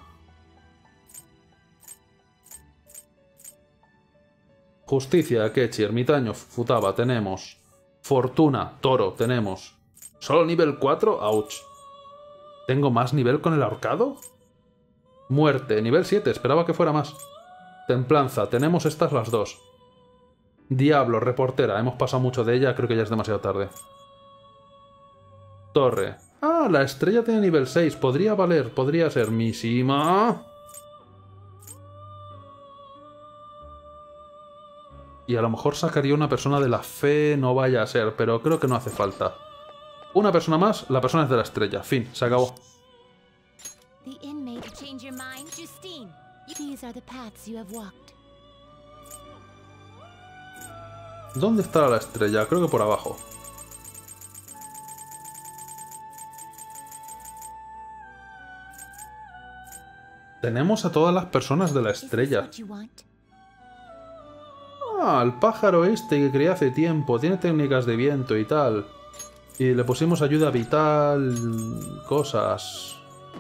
Justicia, Akechi, Ermitaño, Futaba, tenemos. Fortuna, Toro, tenemos. ¿Solo nivel cuatro? Ouch. ¿Tengo más nivel con el ahorcado? Muerte, nivel siete, esperaba que fuera más. Templanza, tenemos estas las dos. Diablo, reportera, hemos pasado mucho de ella, creo que ya es demasiado tarde. Torre. Ah, la estrella tiene nivel seis, podría valer, podría ser Mishima. Y a lo mejor sacaría una persona de la fe, no vaya a ser, pero creo que no hace falta. Una persona más, la persona es de la estrella. Fin, se acabó. ¿Dónde está la estrella? Creo que por abajo. Tenemos a todas las personas de la estrella. Ah, el pájaro este que creé hace tiempo. Tiene técnicas de viento y tal. Y le pusimos ayuda vital... cosas.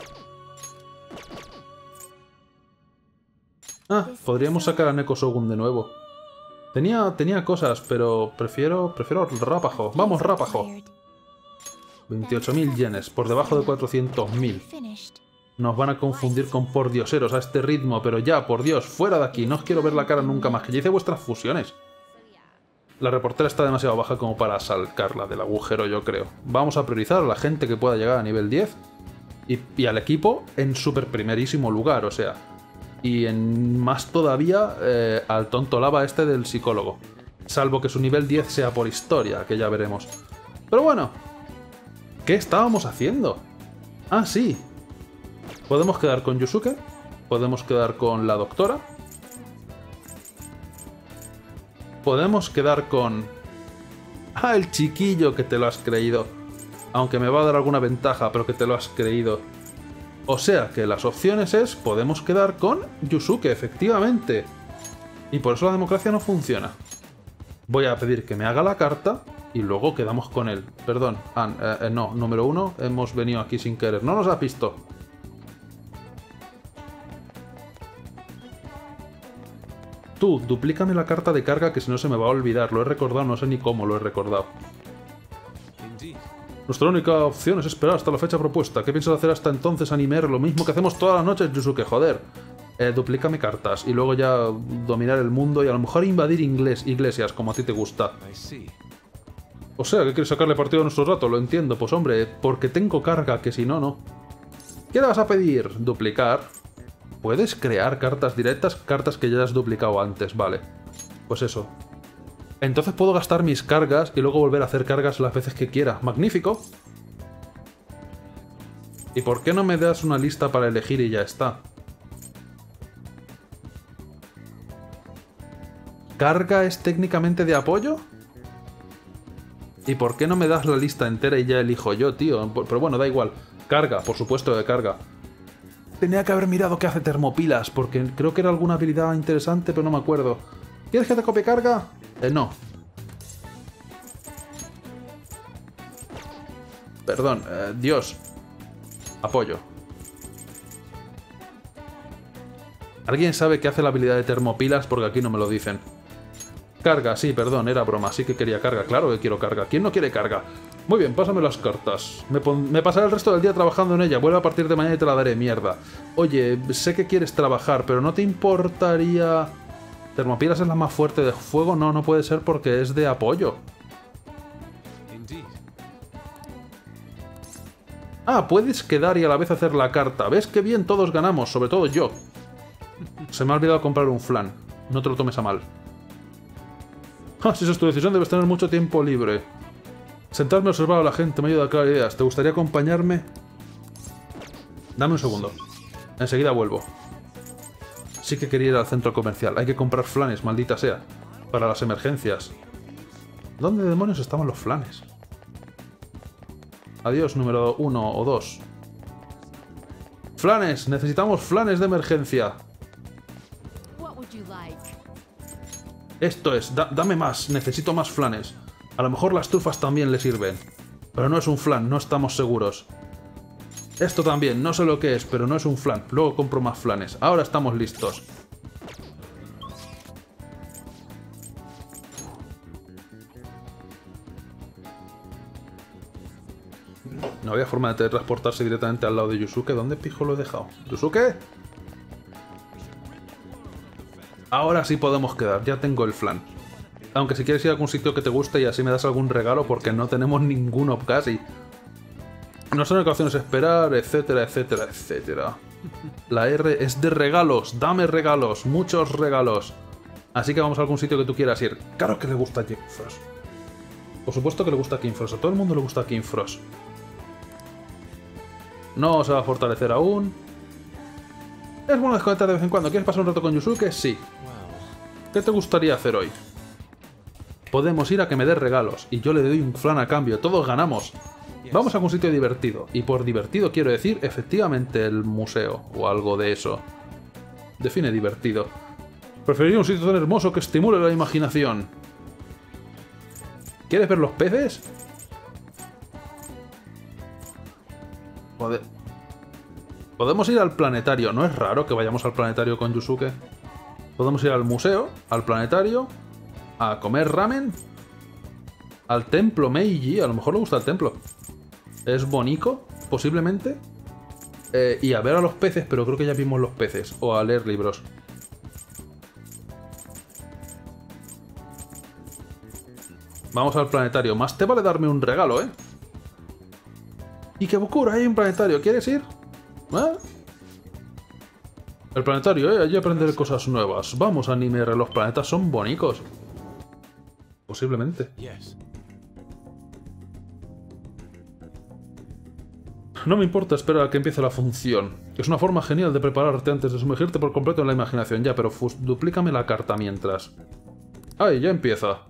Ah, podríamos sacar a Neko Shogun de nuevo. Tenía, tenía cosas, pero prefiero, prefiero Rápajo. ¡Vamos, Rápajo! veintiocho mil yenes, por debajo de cuatrocientos mil. Nos van a confundir con pordioseros a este ritmo, pero ya, por Dios, fuera de aquí. No os quiero ver la cara nunca más, que ya hice vuestras fusiones. La reportera está demasiado baja como para sacarla del agujero, yo creo. Vamos a priorizar a la gente que pueda llegar a nivel diez y, y al equipo en super primerísimo lugar, o sea... Y en más todavía eh, al tonto lava este del psicólogo. Salvo que su nivel diez sea por historia, que ya veremos. Pero bueno, ¿qué estábamos haciendo? Ah, sí. Podemos quedar con Yusuke. Podemos quedar con la doctora. Podemos quedar con... Ah, el chiquillo, que te lo has creído. Aunque me va a dar alguna ventaja, pero que te lo has creído. O sea que las opciones es, podemos quedar con Yusuke, efectivamente. Y por eso la democracia no funciona. Voy a pedir que me haga la carta y luego quedamos con él. Perdón, ah, eh, eh, no, número uno, hemos venido aquí sin querer. No nos has visto. Tú, duplícame la carta de carga que si no se me va a olvidar. Lo he recordado, no sé ni cómo lo he recordado. Nuestra única opción es esperar hasta la fecha propuesta. ¿Qué piensas hacer hasta entonces, Animer? Lo mismo que hacemos todas las noches, Yusuke, joder. Eh, duplícame cartas y luego ya dominar el mundo y a lo mejor invadir inglés, iglesias, como a ti te gusta. O sea, que quieres sacarle partido a nuestro rato, lo entiendo. Pues hombre, porque tengo carga, que si no, no. ¿Qué le vas a pedir? Duplicar. ¿Puedes crear cartas directas? Cartas que ya has duplicado antes, vale. Pues eso. Entonces puedo gastar mis cargas y luego volver a hacer cargas las veces que quiera. ¡Magnífico! ¿Y por qué no me das una lista para elegir y ya está? ¿Carga es técnicamente de apoyo? ¿Y por qué no me das la lista entera y ya elijo yo, tío? Pero bueno, da igual. Carga, por supuesto de carga. Tenía que haber mirado qué hace termopilas, porque creo que era alguna habilidad interesante, pero no me acuerdo. ¿Quieres que te copie carga? Eh, no. Perdón, eh, Dios. Apoyo. ¿Alguien sabe qué hace la habilidad de termopilas? Porque aquí no me lo dicen. Carga, sí, perdón, era broma. Sí que quería carga, claro que quiero carga. ¿Quién no quiere carga? Muy bien, pásame las cartas. Me, me pasaré el resto del día trabajando en ella. Vuelve a partir de mañana y te la daré, mierda. Oye, sé que quieres trabajar, pero ¿no te importaría...? ¿Termopilas es la más fuerte de fuego? No, no puede ser porque es de apoyo. Ah, puedes quedar y a la vez hacer la carta. ¿Ves qué bien todos ganamos? Sobre todo yo. Se me ha olvidado comprar un flan. No te lo tomes a mal. Ah, si esa es tu decisión, debes tener mucho tiempo libre. Sentarme a observar a la gente me ayuda a aclarar ideas. ¿Te gustaría acompañarme? Dame un segundo. Enseguida vuelvo. Sí que quería ir al centro comercial. Hay que comprar flanes, maldita sea. Para las emergencias. ¿Dónde demonios estaban los flanes? Adiós, número uno o dos. ¡Flanes! Necesitamos flanes de emergencia. Esto es, da, dame más, necesito más flanes. A lo mejor las trufas también le sirven. Pero no es un flan, no estamos seguros. Esto también, no sé lo que es, pero no es un flan. Luego compro más flanes. Ahora estamos listos. No había forma de teletransportarse directamente al lado de Yusuke. ¿Dónde pijo lo he dejado? ¿Yusuke? Ahora sí podemos quedar, ya tengo el flan. Aunque si quieres ir a algún sitio que te guste y así me das algún regalo, porque no tenemos ninguno casi. Nuestra única opción es esperar, etcétera, etcétera, etcétera. La R es de regalos, dame regalos, muchos regalos. Así que vamos a algún sitio que tú quieras ir. Claro que le gusta King Frost. Por supuesto que le gusta King Frost, a todo el mundo le gusta King Frost. No se va a fortalecer aún. Es bueno desconectar de vez en cuando. ¿Quieres pasar un rato con Yusuke? Sí. ¿Qué te gustaría hacer hoy? Podemos ir a que me dé regalos y yo le doy un flan a cambio. Todos ganamos. Vamos a algún sitio divertido. Y por divertido quiero decir, efectivamente, el museo o algo de eso. Define divertido. Preferiría un sitio tan hermoso que estimule la imaginación. ¿Quieres ver los peces? Joder. Podemos ir al planetario. No es raro que vayamos al planetario con Yusuke. Podemos ir al museo, al planetario, a comer ramen, al templo Meiji. A lo mejor le gusta el templo. Es bonito, posiblemente. Eh, y a ver a los peces, pero creo que ya vimos los peces. O a leer libros. Vamos al planetario. Más te vale darme un regalo, ¿eh? Y que Bukura, hay un planetario. ¿Quieres ir? ¿Eh? El planetario, ¿eh? Allí aprenderé cosas nuevas. Vamos, anime, los planetas son bonitos. Posiblemente. No me importa esperar a que empiece la función. Es una forma genial de prepararte antes de sumergirte por completo en la imaginación. Ya, pero duplícame la carta mientras. ¡Ay, ya empieza!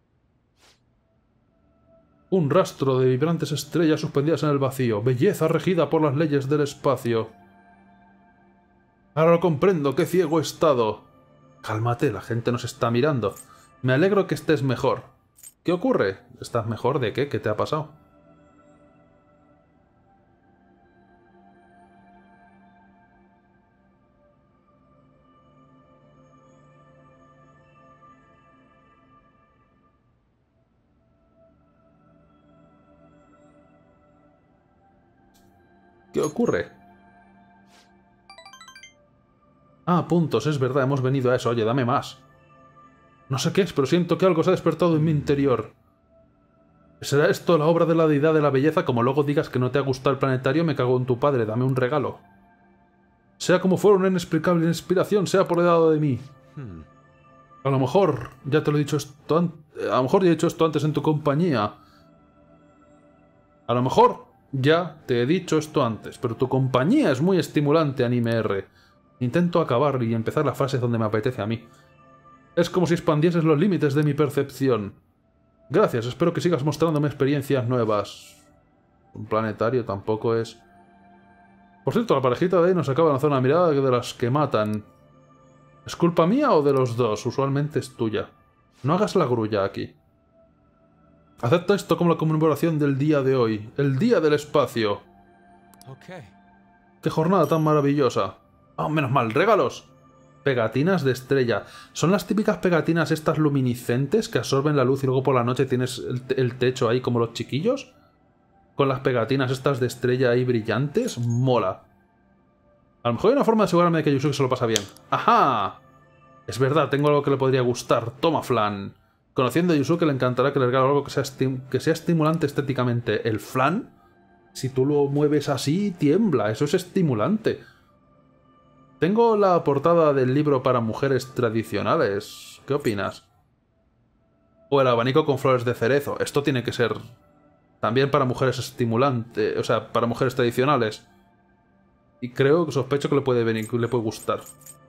Un rastro de vibrantes estrellas suspendidas en el vacío. Belleza regida por las leyes del espacio. Ahora lo comprendo, qué ciego he estado. Cálmate, la gente nos está mirando. Me alegro que estés mejor. ¿Qué ocurre? ¿Estás mejor de qué? ¿Qué te ha pasado? ¿Qué ocurre? Ah, puntos, es verdad, hemos venido a eso. Oye, dame más. No sé qué es, pero siento que algo se ha despertado en mi interior. ¿Será esto la obra de la deidad de la belleza? Como luego digas que no te ha gustado el planetario, me cago en tu padre, dame un regalo. Sea como fuera una inexplicable inspiración, sea por el lado de mí. Hmm. A lo mejor, ya te lo he dicho esto antes. A lo mejor ya he dicho esto antes en tu compañía. A lo mejor ya te he dicho esto antes, pero tu compañía es muy estimulante, Anime R. Intento acabar y empezar las frases donde me apetece a mí. Es como si expandieses los límites de mi percepción. Gracias, espero que sigas mostrándome experiencias nuevas. Un planetario tampoco es... Por cierto, la parejita de ahí nos acaba de lanzar una mirada de las que matan. ¿Es culpa mía o de los dos? Usualmente es tuya. No hagas la grulla aquí. Acepta esto como la conmemoración del día de hoy. El día del espacio. Okay. ¡Qué jornada tan maravillosa! ¡Oh, menos mal! ¡Regalos! Pegatinas de estrella. ¿Son las típicas pegatinas estas luminiscentes que absorben la luz y luego por la noche tienes el, el techo ahí como los chiquillos? Con las pegatinas estas de estrella ahí brillantes. Mola. A lo mejor hay una forma de asegurarme de que Yusuke se lo pasa bien. ¡Ajá! Es verdad, tengo algo que le podría gustar. Toma, flan. Conociendo a Yusuke le encantará que le regale algo que sea, que sea estimulante estéticamente. ¿El flan? Si tú lo mueves así, tiembla. Eso es estimulante. Tengo la portada del libro para mujeres tradicionales. ¿Qué opinas? O el abanico con flores de cerezo. Esto tiene que ser también para mujeres estimulantes. O sea, para mujeres tradicionales. Y creo, sospecho que le puede venir, que le puede gustar.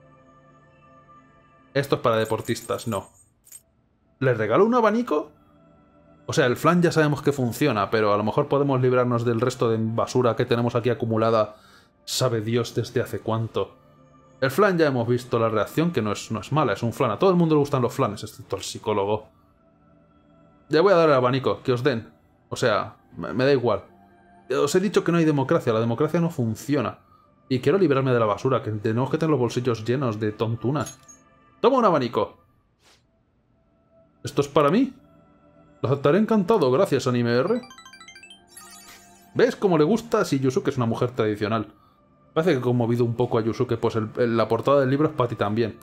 Esto es para deportistas, no. ¿Les regalo un abanico? O sea, el flan ya sabemos que funciona, pero a lo mejor podemos librarnos del resto de basura que tenemos aquí acumulada. Sabe Dios desde hace cuánto. El flan ya hemos visto la reacción, que no es, no es mala, es un flan. A todo el mundo le gustan los flanes, excepto el psicólogo. Ya voy a dar el abanico, que os den. O sea, me, me da igual. Os he dicho que no hay democracia, la democracia no funciona. Y quiero librarme de la basura, que tenemos que tener los bolsillos llenos de tontunas. ¡Toma un abanico! ¿Esto es para mí? Lo aceptaré encantado, gracias, Anime R. ¿Ves cómo le gusta si Yusuke es una mujer tradicional? Parece que he conmovido un poco a Yusuke, pues el, el, la portada del libro es para ti también.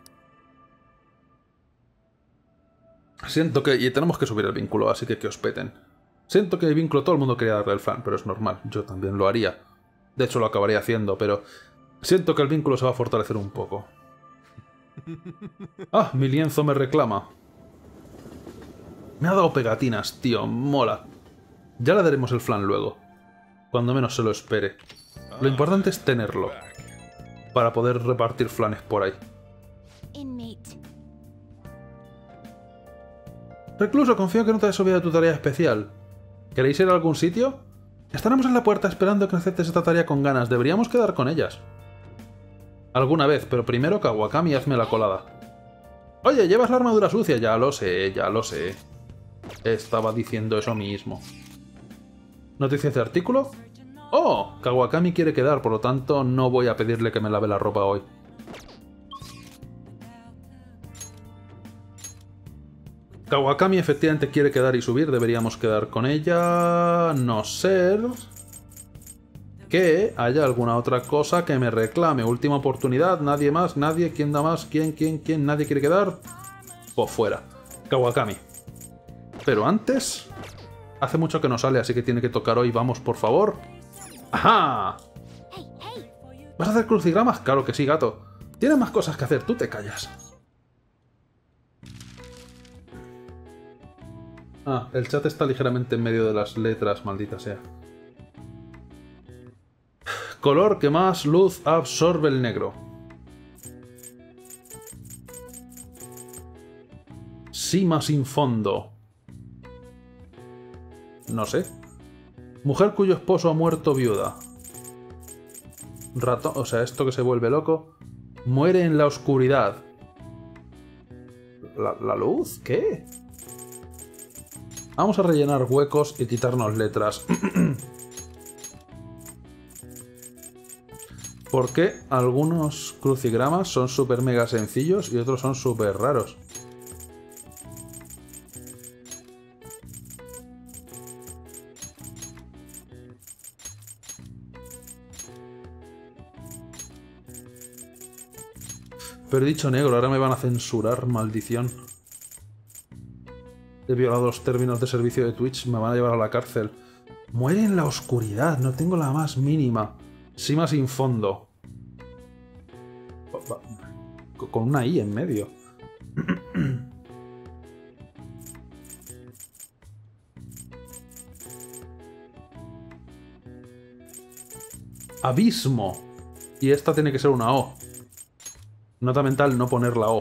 Siento que... Y tenemos que subir el vínculo, así que que os peten. Siento que el vínculo todo el mundo quería darle el flan, pero es normal. Yo también lo haría. De hecho, lo acabaría haciendo, pero... Siento que el vínculo se va a fortalecer un poco. Ah, mi lienzo me reclama. Me ha dado pegatinas, tío. Mola. Ya le daremos el flan luego. Cuando menos se lo espere. Lo importante es tenerlo. Para poder repartir flanes por ahí. Recluso, confío que no te hayas olvidado tu tarea especial. ¿Queréis ir a algún sitio? Estaremos en la puerta esperando que aceptes esta tarea con ganas. Deberíamos quedar con ellas. Alguna vez, pero primero Kawakami, hazme la colada. Oye, llevas la armadura sucia. Ya lo sé, ya lo sé. Estaba diciendo eso mismo. ¿Noticias de artículo? ¡Oh! Kawakami quiere quedar, por lo tanto no voy a pedirle que me lave la ropa hoy. Kawakami efectivamente quiere quedar y subir, deberíamos quedar con ella, no ser que haya alguna otra cosa que me reclame. Última oportunidad, nadie más, nadie, ¿quién da más? ¿Quién, quién, quién? ¿Nadie quiere quedar? Pues fuera. Kawakami. Pero antes, hace mucho que no sale, así que tiene que tocar hoy, vamos, por favor. ¡Ajá! ¿Vas a hacer crucigramas? Claro que sí, gato. Tienes más cosas que hacer, tú te callas. Ah, el chat está ligeramente en medio de las letras, maldita sea. Color que más luz absorbe el negro. Cima sin fondo. No sé. Mujer cuyo esposo ha muerto viuda. Ratón, o sea, esto que se vuelve loco. Muere en la oscuridad. ¿La, la luz? ¿Qué? Vamos a rellenar huecos y quitarnos letras. Porque algunos crucigramas son súper mega sencillos y otros son súper raros. Pero he dicho negro, ahora me van a censurar, maldición. He violado los términos de servicio de Twitch, me van a llevar a la cárcel. Muere en la oscuridad, no tengo la más mínima. Cima sin fondo. Con una I en medio. Abismo. Y esta tiene que ser una O. Nota mental, no poner la O.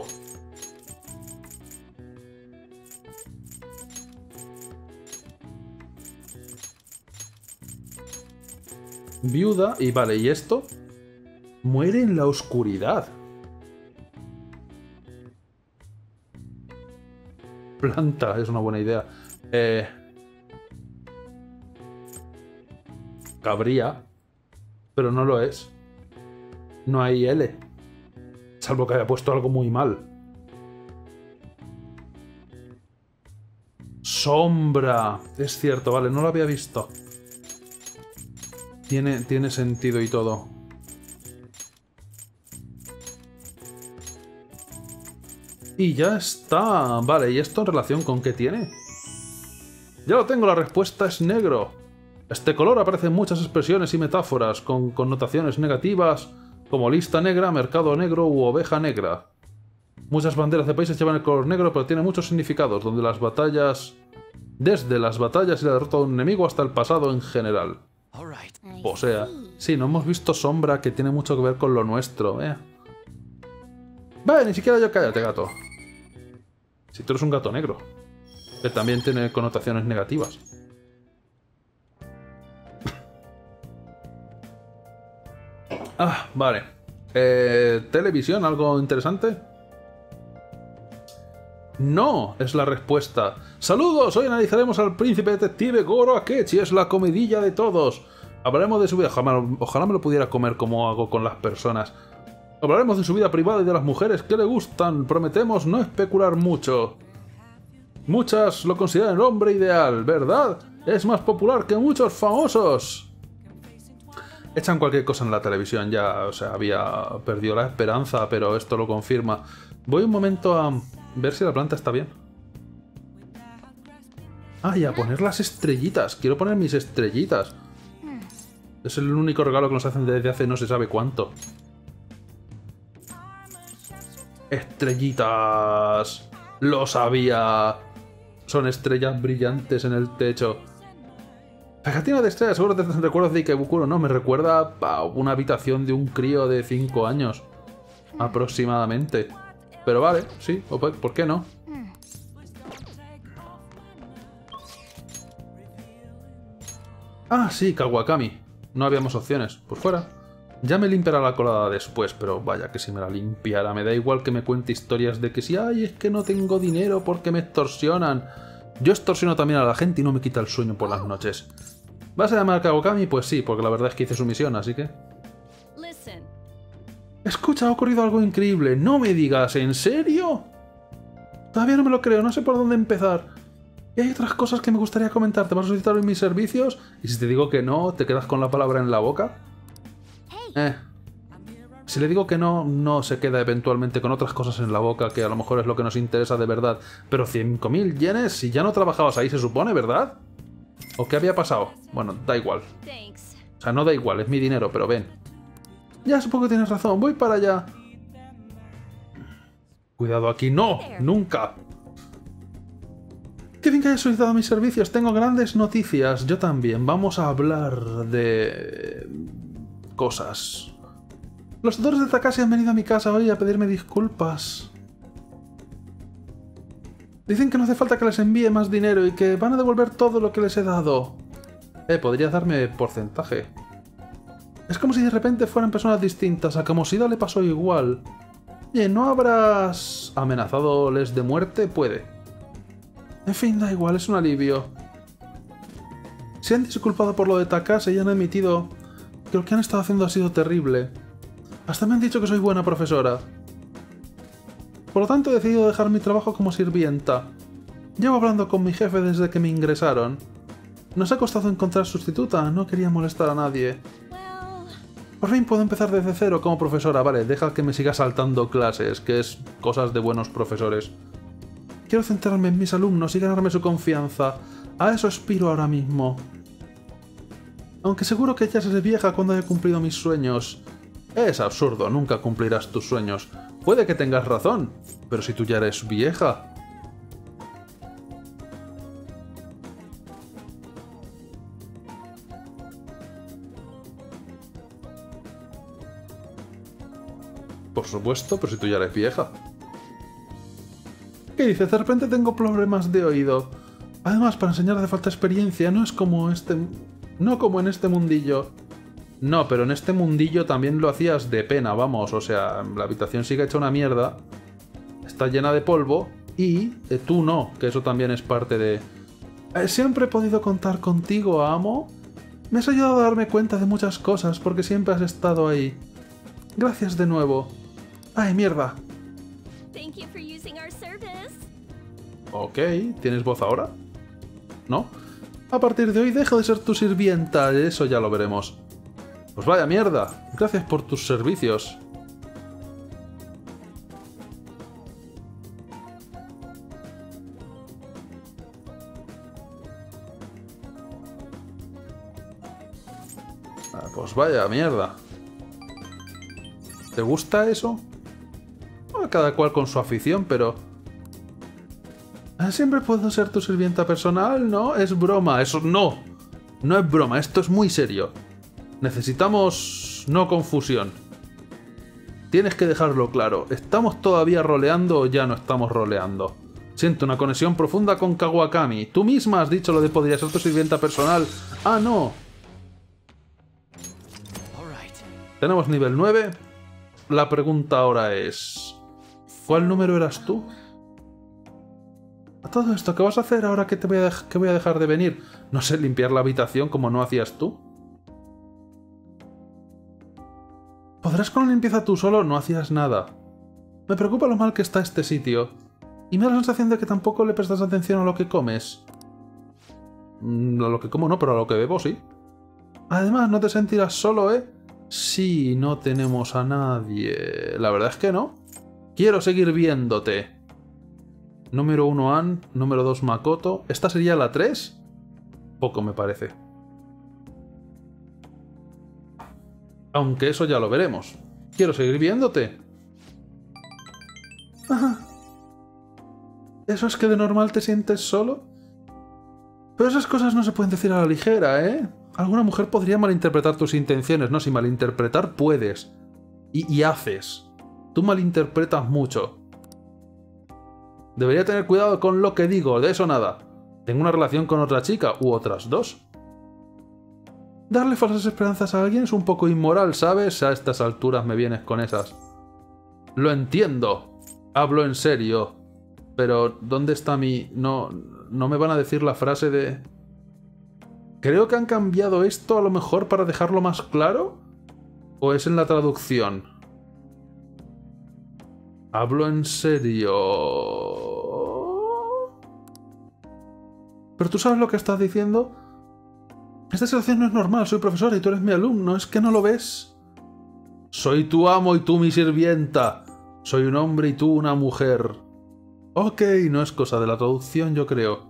Viuda, y vale, ¿y esto? Muere en la oscuridad. Planta, es una buena idea. Eh... Cabría. Pero no lo es. No hay L. Salvo que haya puesto algo muy mal. Sombra. Es cierto, vale, no lo había visto. Tiene, tiene sentido y todo. Y ya está. Vale, ¿y esto en relación con qué tiene? Ya lo tengo, la respuesta es negro. Este color aparece en muchas expresiones y metáforas con connotaciones negativas como lista negra, mercado negro u oveja negra. Muchas banderas de países llevan el color negro, pero tiene muchos significados, donde las batallas... Desde las batallas y la derrota de un enemigo hasta el pasado en general. O sea, sí, no hemos visto sombra, que tiene mucho que ver con lo nuestro, eh. Vale, ni siquiera yo, cállate, gato. Si tú eres un gato negro, que también tiene connotaciones negativas. Ah, vale. Eh, ¿Televisión? ¿Algo interesante? No, es la respuesta. Saludos, hoy analizaremos al príncipe detective Goro Akechi, es la comidilla de todos. Hablaremos de su vida, ojalá, ojalá me lo pudiera comer como hago con las personas. Hablaremos de su vida privada y de las mujeres que le gustan, prometemos no especular mucho. Muchas lo consideran el hombre ideal, ¿verdad? Es más popular que muchos famosos. Echan cualquier cosa en la televisión, ya, o sea, había perdido la esperanza, pero esto lo confirma. Voy un momento a ver si la planta está bien. Ah, y a poner las estrellitas. Quiero poner mis estrellitas. Es el único regalo que nos hacen desde hace no se sabe cuánto. Estrellitas. Lo sabía. Son estrellas brillantes en el techo. Pegatina de estrellas, seguro te recuerdas de Ikebukuro, ¿no? Me recuerda a una habitación de un crío de cinco años. Aproximadamente. Pero vale, sí, ¿por qué no? Ah, sí, Kawakami. No habíamos opciones. Pues fuera. Ya me limpiará la colada después, pero vaya que si me la limpiara. Me da igual que me cuente historias de que si, ay, es que no tengo dinero porque me extorsionan. Yo extorsiono también a la gente y no me quita el sueño por las noches. ¿Vas a llamar a Kawakami? Pues sí, porque la verdad es que hice su misión, así que... Escucha, ha ocurrido algo increíble. No me digas, ¿en serio? Todavía no me lo creo, no sé por dónde empezar. Y hay otras cosas que me gustaría comentarte. ¿Vas a solicitar mis servicios? Y si te digo que no, ¿te quedas con la palabra en la boca? Eh. Si le digo que no, no se queda eventualmente con otras cosas en la boca, que a lo mejor es lo que nos interesa de verdad. Pero cinco mil yenes, si ya no trabajabas ahí, se supone, ¿verdad? ¿O qué había pasado? Bueno, da igual. O sea, no da igual, es mi dinero, pero ven. Ya supongo que tienes razón, voy para allá. Cuidado aquí, no, nunca. Qué bien que hayas solicitado mis servicios, tengo grandes noticias. Yo también, vamos a hablar de... cosas. Los tutores de Takashi han venido a mi casa hoy a pedirme disculpas. Dicen que no hace falta que les envíe más dinero y que van a devolver todo lo que les he dado. Eh, ¿podrías darme porcentaje? Es como si de repente fueran personas distintas, a Kamoshida le pasó igual. Oye, ¿no habrás amenazadoles de muerte? Puede. En fin, da igual, es un alivio. Se han disculpado por lo de Takashi y han admitido que lo que han estado haciendo ha sido terrible. Hasta me han dicho que soy buena profesora. Por lo tanto he decidido dejar mi trabajo como sirvienta. Llevo hablando con mi jefe desde que me ingresaron. Nos ha costado encontrar sustituta, no quería molestar a nadie. Por fin puedo empezar desde cero como profesora. Vale, deja que me siga saltando clases, que es cosas de buenos profesores. Quiero centrarme en mis alumnos y ganarme su confianza. A eso aspiro ahora mismo. Aunque seguro que ya seré vieja cuando haya cumplido mis sueños. Es absurdo, nunca cumplirás tus sueños. Puede que tengas razón, pero si tú ya eres vieja... Por supuesto, pero si tú ya eres vieja. ¿Qué dices? De repente tengo problemas de oído. Además, para enseñar hace falta experiencia, no es como este... No como en este mundillo. No, pero en este mundillo también lo hacías de pena, vamos. O sea, la habitación sigue hecha una mierda. Está llena de polvo. Y eh, tú no, que eso también es parte de... Eh, siempre he podido contar contigo, amo. Me has ayudado a darme cuenta de muchas cosas porque siempre has estado ahí. Gracias de nuevo. ¡Ay, mierda! Ok, ¿tienes voz ahora? ¿No? A partir de hoy dejo de ser tu sirvienta, eso ya lo veremos. Pues vaya mierda, gracias por tus servicios. Ah, pues vaya mierda. ¿Te gusta eso? Bueno, cada cual con su afición, pero... Siempre puedo ser tu sirvienta personal, ¿no? Es broma, eso no. No es broma, esto es muy serio. Necesitamos no confusión. Tienes que dejarlo claro. ¿Estamos todavía roleando o ya no estamos roleando? Siento una conexión profunda con Kawakami. Tú misma has dicho lo de podría ser tu sirvienta personal. Ah, no. Tenemos nivel nueve. La pregunta ahora es... ¿cuál número eras tú? A todo esto, ¿qué vas a hacer ahora que, te voy a que voy a dejar de venir? No sé, limpiar la habitación como no hacías tú. ¿Podrás con la limpieza tú solo? No hacías nada. Me preocupa lo mal que está este sitio. Y me da la sensación de que tampoco le prestas atención a lo que comes. Mm, a lo que como no, pero a lo que bebo sí. Además, no te sentirás solo, ¿eh? Sí, no tenemos a nadie. La verdad es que no. Quiero seguir viéndote. Número uno Ann, número dos Makoto. ¿Esta sería la tres? Poco me parece. Aunque eso ya lo veremos. Quiero seguir viéndote. Ajá. ¿Eso es que de normal te sientes solo? Pero esas cosas no se pueden decir a la ligera, ¿eh? Alguna mujer podría malinterpretar tus intenciones. No, si malinterpretar puedes. Y, y haces. Tú malinterpretas mucho. Debería tener cuidado con lo que digo, de eso nada. Tengo una relación con otra chica, u otras dos. Darle falsas esperanzas a alguien es un poco inmoral, ¿sabes? A estas alturas me vienes con esas. Lo entiendo. Hablo en serio. Pero, ¿dónde está mi...? No, no me van a decir la frase de... Creo que han cambiado esto a lo mejor para dejarlo más claro. ¿O es en la traducción? Hablo en serio. ¿Pero tú sabes lo que estás diciendo? Esta situación no es normal, soy profesor y tú eres mi alumno, ¿es que no lo ves? Soy tu amo y tú mi sirvienta. Soy un hombre y tú una mujer. Ok, no es cosa de la traducción, yo creo.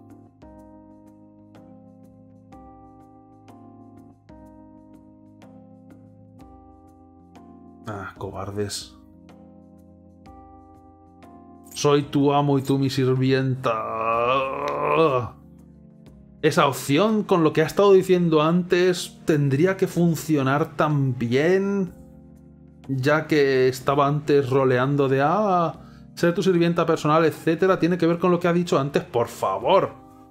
Ah, cobardes. Soy tu amo y tú mi sirvienta. Esa opción, con lo que ha estado diciendo antes, tendría que funcionar también, ya que estaba antes roleando de ah, ser tu sirvienta personal, etcétera. Tiene que ver con lo que ha dicho antes, por favor.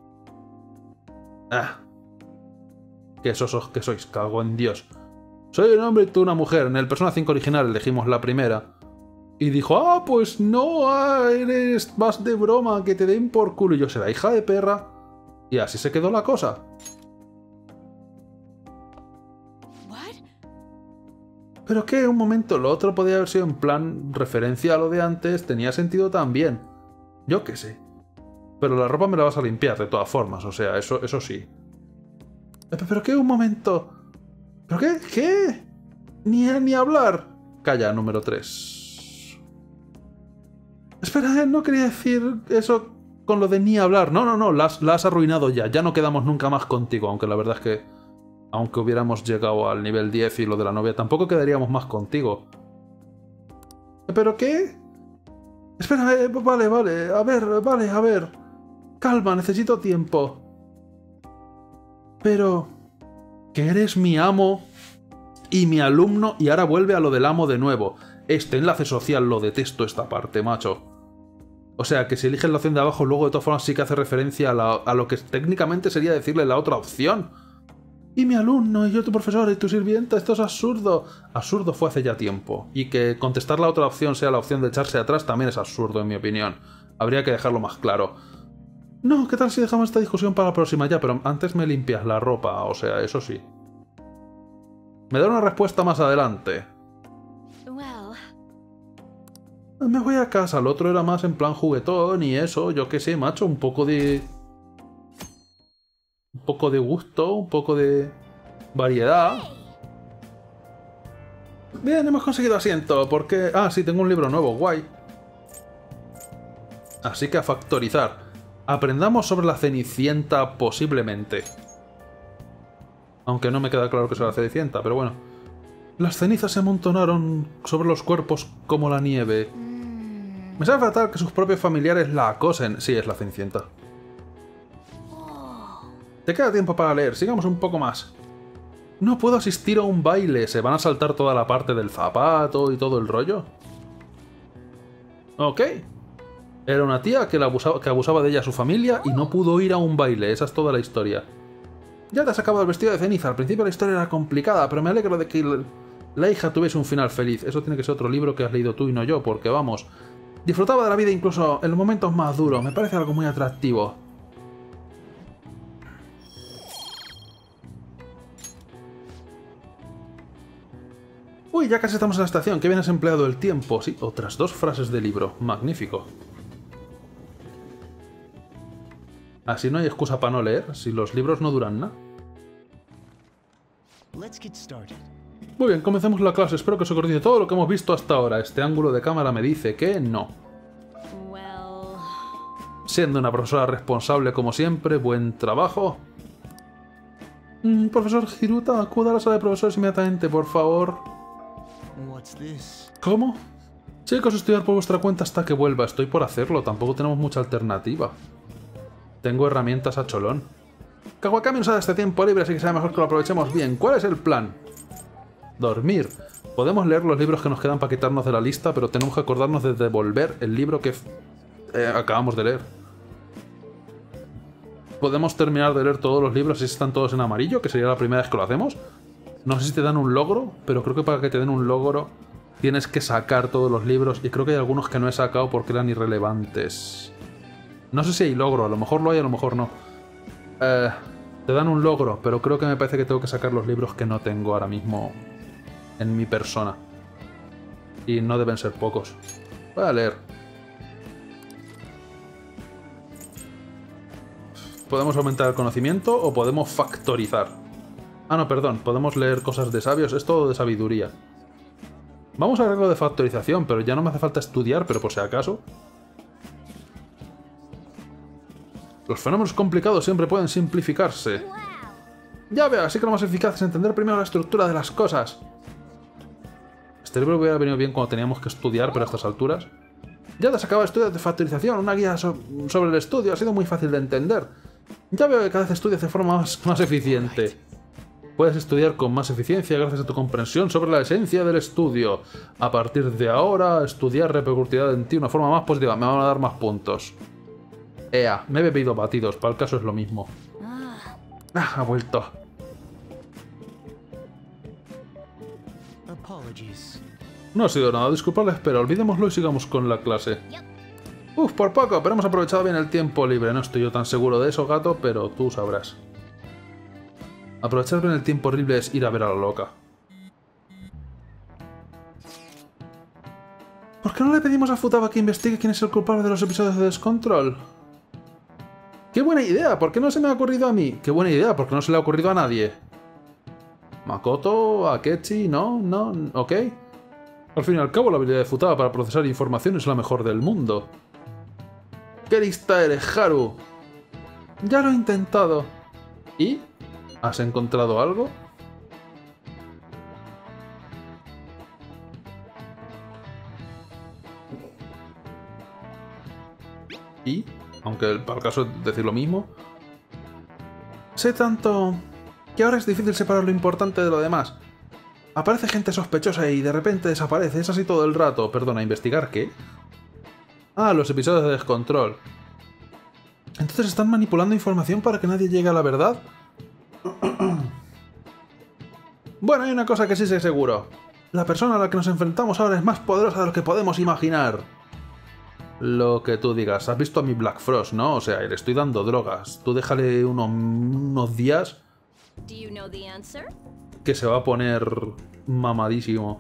Ah. Que sois, que sois, cago en Dios. Soy un hombre y tú una mujer. En el Persona cinco original elegimos la primera. Y dijo, ah, pues no, ah, eres más de broma, que te den por culo. Y yo, será hija de perra. Y así se quedó la cosa. Pero que un momento, lo otro podía haber sido en plan referencia a lo de antes, tenía sentido también. Yo qué sé. Pero la ropa me la vas a limpiar de todas formas, o sea, eso, eso sí. Pero que un momento. ¿Pero qué? ¿Qué? Ni, ni hablar. Calla, número tres. Espera, eh, no quería decir eso con lo de ni hablar. No, no, no, la has, la has arruinado ya. Ya no quedamos nunca más contigo, aunque la verdad es que... Aunque hubiéramos llegado al nivel diez y lo de la novia, tampoco quedaríamos más contigo. ¿Pero qué? Espera, eh, vale, vale, a ver, vale, a ver. Calma, necesito tiempo. Pero... que eres mi amo y mi alumno y ahora vuelve a lo del amo de nuevo. Este enlace social lo detesto esta parte, macho. O sea, que si eliges la opción de abajo, luego de todas formas sí que hace referencia a, la, a lo que técnicamente sería decirle la otra opción. Y mi alumno, y yo tu profesor, y tu sirvienta, esto es absurdo. Absurdo fue hace ya tiempo. Y que contestar la otra opción sea la opción de echarse atrás también es absurdo, en mi opinión. Habría que dejarlo más claro. No, ¿qué tal si dejamos esta discusión para la próxima ya? Pero antes me limpias la ropa, o sea, eso sí. Me da una respuesta más adelante. Me voy a casa, el otro era más en plan juguetón y eso, yo qué sé, macho, un poco de... Un poco de gusto, un poco de variedad. Bien, hemos conseguido asiento, porque... Ah, sí, tengo un libro nuevo, guay. Así que a factorizar. Aprendamos sobre la Cenicienta, posiblemente. Aunque no me queda claro que sea la Cenicienta, pero bueno. Las cenizas se amontonaron sobre los cuerpos como la nieve. Me sabe fatal que sus propios familiares la acosen. Sí, es la Cenicienta. Te queda tiempo para leer, sigamos un poco más. No puedo asistir a un baile, ¿se van a saltar toda la parte del zapato y todo el rollo? Ok. Era una tía que, la abusaba, que abusaba de ella a su familia y no pudo ir a un baile, esa es toda la historia. Ya te has acabado el vestido de ceniza, al principio la historia era complicada, pero me alegro de que la hija tuviese un final feliz. Eso tiene que ser otro libro que has leído tú y no yo, porque vamos... Disfrutaba de la vida incluso en los momentos más duros, me parece algo muy atractivo. Uy, ya casi estamos en la estación. Qué bien has empleado el tiempo. Sí, otras dos frases del libro. Magnífico. Así no hay excusa para no leer, si los libros no duran nada. Muy bien, comencemos la clase. Espero que os acordáis de todo lo que hemos visto hasta ahora. Este ángulo de cámara me dice que no. Siendo una profesora responsable como siempre, buen trabajo. Mm, profesor Hiruta, acuda a la sala de profesores inmediatamente, por favor. ¿Cómo? Chicos, estudiar por vuestra cuenta hasta que vuelva. Estoy por hacerlo, tampoco tenemos mucha alternativa. Tengo herramientas a cholón. Kawakami nos ha dado este tiempo libre, así que será mejor que lo aprovechemos bien. ¿Cuál es el plan? Dormir. Podemos leer los libros que nos quedan para quitarnos de la lista, pero tenemos que acordarnos de devolver el libro que eh, acabamos de leer. Podemos terminar de leer todos los libros si están todos en amarillo, que sería la primera vez que lo hacemos. No sé si te dan un logro, pero creo que para que te den un logro tienes que sacar todos los libros, y creo que hay algunos que no he sacado porque eran irrelevantes. No sé si hay logro, a lo mejor lo hay, a lo mejor no. Eh, Te dan un logro, pero creo que me parece que tengo que sacar los libros que no tengo ahora mismo en mi persona. Y no deben ser pocos. Voy a leer. Podemos aumentar el conocimiento o podemos factorizar. Ah, no, perdón. Podemos leer cosas de sabios. Es todo de sabiduría. Vamos a ver algo de factorización, pero ya no me hace falta estudiar, pero por si acaso. Los fenómenos complicados siempre pueden simplificarse. Ya veo, así que lo más eficaz es entender primero la estructura de las cosas. Este libro hubiera venido bien cuando teníamos que estudiar, pero a estas alturas. Ya te has acabado de estudiar de factorización, una guía so sobre el estudio, ha sido muy fácil de entender. Ya veo que cada vez estudias de forma más, más eficiente. Puedes estudiar con más eficiencia gracias a tu comprensión sobre la esencia del estudio. A partir de ahora, estudiar repercutirá en ti de una forma más positiva. Me van a dar más puntos. Ea, me he bebido batidos, para el caso es lo mismo. Ah, ha vuelto. No ha sido nada, disculpadles, pero olvidémoslo y sigamos con la clase. Uf, por poco, pero hemos aprovechado bien el tiempo libre. No estoy yo tan seguro de eso, gato, pero tú sabrás. Aprovechar bien el tiempo libre es ir a ver a la loca. ¿Por qué no le pedimos a Futaba que investigue quién es el culpable de los episodios de descontrol? ¡Qué buena idea! ¿Por qué no se me ha ocurrido a mí? ¡Qué buena idea! ¿Por qué no se le ha ocurrido a nadie? Makoto, Akechi, no, no, ok. Al fin y al cabo, la habilidad de Futaba para procesar información es la mejor del mundo. ¡Qué lista eres, Haru! Ya lo he intentado. ¿Y? ¿Has encontrado algo? ¿Y? Aunque para el caso es decir lo mismo. Sé tanto que ahora es difícil separar lo importante de lo demás. Aparece gente sospechosa y de repente desaparece. Es así todo el rato. Perdona, ¿investigar qué? Ah, los episodios de descontrol. ¿Entonces están manipulando información para que nadie llegue a la verdad? Bueno, hay una cosa que sí sé seguro. La persona a la que nos enfrentamos ahora es más poderosa de lo que podemos imaginar. Lo que tú digas. Has visto a mi Black Frost, ¿no? O sea, le estoy dando drogas. Tú déjale unos, unos días que se va a poner mamadísimo.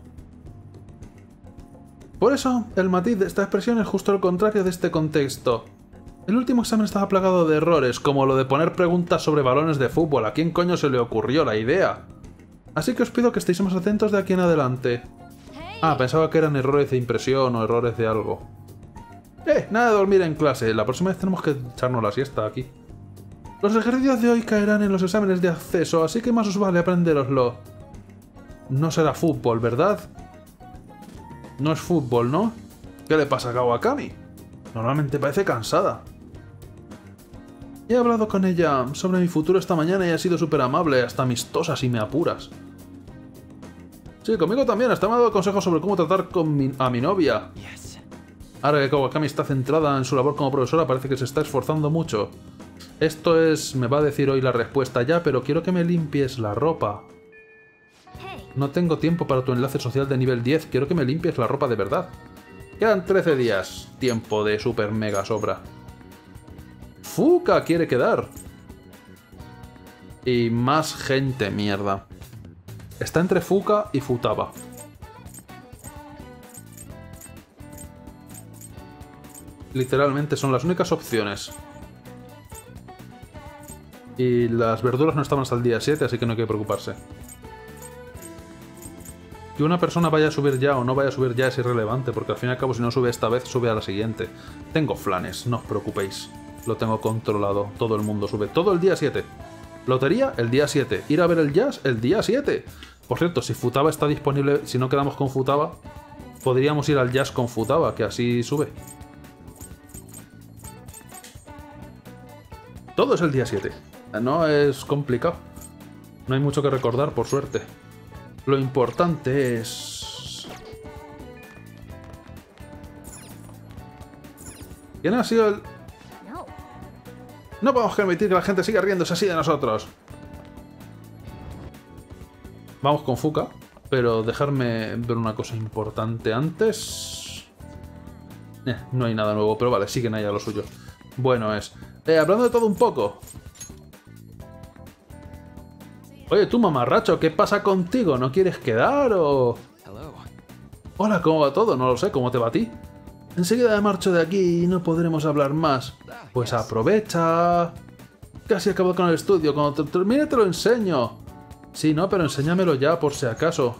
Por eso, el matiz de esta expresión es justo lo contrario de este contexto. El último examen estaba plagado de errores, como lo de poner preguntas sobre balones de fútbol. ¿A quién coño se le ocurrió la idea? Así que os pido que estéis más atentos de aquí en adelante. Ah, pensaba que eran errores de impresión o errores de algo. Eh, nada de dormir en clase. La próxima vez tenemos que echarnos la siesta aquí. Los ejercicios de hoy caerán en los exámenes de acceso, así que más os vale aprenderoslo. No será fútbol, ¿verdad? No es fútbol, ¿no? ¿Qué le pasa a Kawakami? Normalmente parece cansada. He hablado con ella sobre mi futuro esta mañana y ha sido súper amable, hasta amistosa si me apuras. Sí, conmigo también, hasta me ha dado consejos sobre cómo tratar con mi, a mi novia. Ahora que Kawakami está centrada en su labor como profesora, parece que se está esforzando mucho. Esto es... me va a decir hoy la respuesta ya, pero quiero que me limpies la ropa. No tengo tiempo para tu enlace social de nivel diez, quiero que me limpies la ropa de verdad. Quedan trece días. Tiempo de super mega sobra. Fuka quiere quedar. Y más gente, mierda. Está entre Fuka y Futaba. Literalmente son las únicas opciones. Y las verduras no estaban hasta el día siete, así que no hay que preocuparse. Que una persona vaya a subir ya o no vaya a subir ya es irrelevante, porque al fin y al cabo si no sube esta vez, sube a la siguiente. Tengo flanes, no os preocupéis. Lo tengo controlado, todo el mundo sube. Todo el día siete. Lotería, el día siete. Ir a ver el jazz, el día siete. Por cierto, si Futaba está disponible, si no quedamos con Futaba, podríamos ir al jazz con Futaba, que así sube. Todo es el día siete. No es complicado. No hay mucho que recordar, por suerte. Lo importante es... ¿Quién ha sido el...? No podemos permitir que la gente siga riéndose así de nosotros. Vamos con Fuka, pero dejarme ver una cosa importante antes. Eh, no hay nada nuevo, pero vale, siguen ahí a lo suyo. Bueno es... Eh, hablando de todo un poco. Oye, tú mamarracho, ¿qué pasa contigo? ¿No quieres quedar o...? Hola, ¿cómo va todo? No lo sé, ¿cómo te va a ti? Enseguida me marcho de aquí y no podremos hablar más. Pues aprovecha... Casi acabo con el estudio. Cuando te termine te lo enseño. Sí, no, pero enséñamelo ya por si acaso.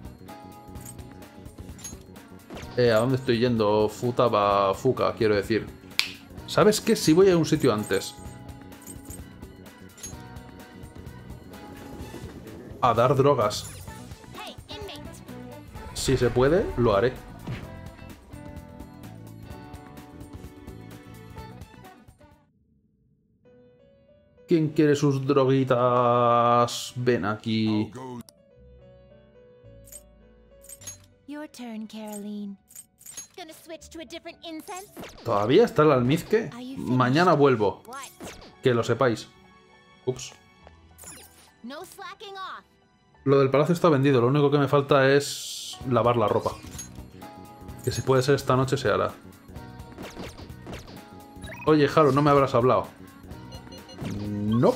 Eh, ¿a dónde estoy yendo? Futaba... Fuka, quiero decir. ¿Sabes qué? Si voy a un sitio antes. A dar drogas. Si se puede, lo haré. ¿Quién quiere sus droguitas? Ven aquí. Your turn, Caroline. Gonna switch to a different incense? ¿Todavía está el almizque? Mañana vuelvo. Que lo sepáis. Ups. No slacking off. Lo del palacio está vendido. Lo único que me falta es lavar la ropa. Que si puede ser esta noche se hará. Oye, Haru, no me habrás hablado. No.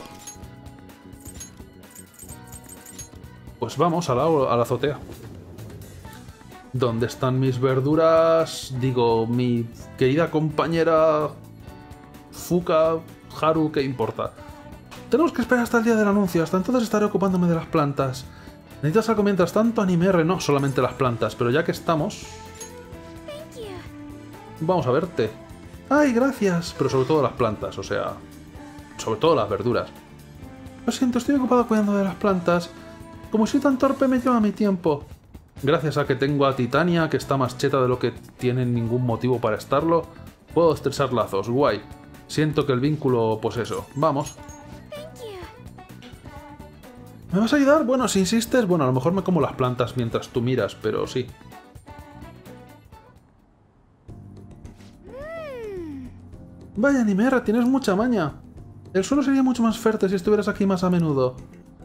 Pues vamos a la, a la azotea. ¿Dónde están mis verduras? Digo, mi querida compañera Fuka, Haru, ¿qué importa? Tenemos que esperar hasta el día del anuncio. Hasta entonces estaré ocupándome de las plantas. Necesitas algo mientras tanto, anime R, no solamente las plantas. Pero ya que estamos... Vamos a verte. ¡Ay, gracias! Pero sobre todo las plantas, o sea... Sobre todo las verduras. Lo siento, estoy ocupado cuidando de las plantas. Como soy tan torpe me lleva mi tiempo. Gracias a que tengo a Titania, que está más cheta de lo que tiene ningún motivo para estarlo, puedo estrechar lazos. Guay. Siento que el vínculo, pues eso. Vamos. ¿Me vas a ayudar? Bueno, si insistes, bueno, a lo mejor me como las plantas mientras tú miras, pero sí. Vaya, Nimera, tienes mucha maña. El suelo sería mucho más fértil si estuvieras aquí más a menudo.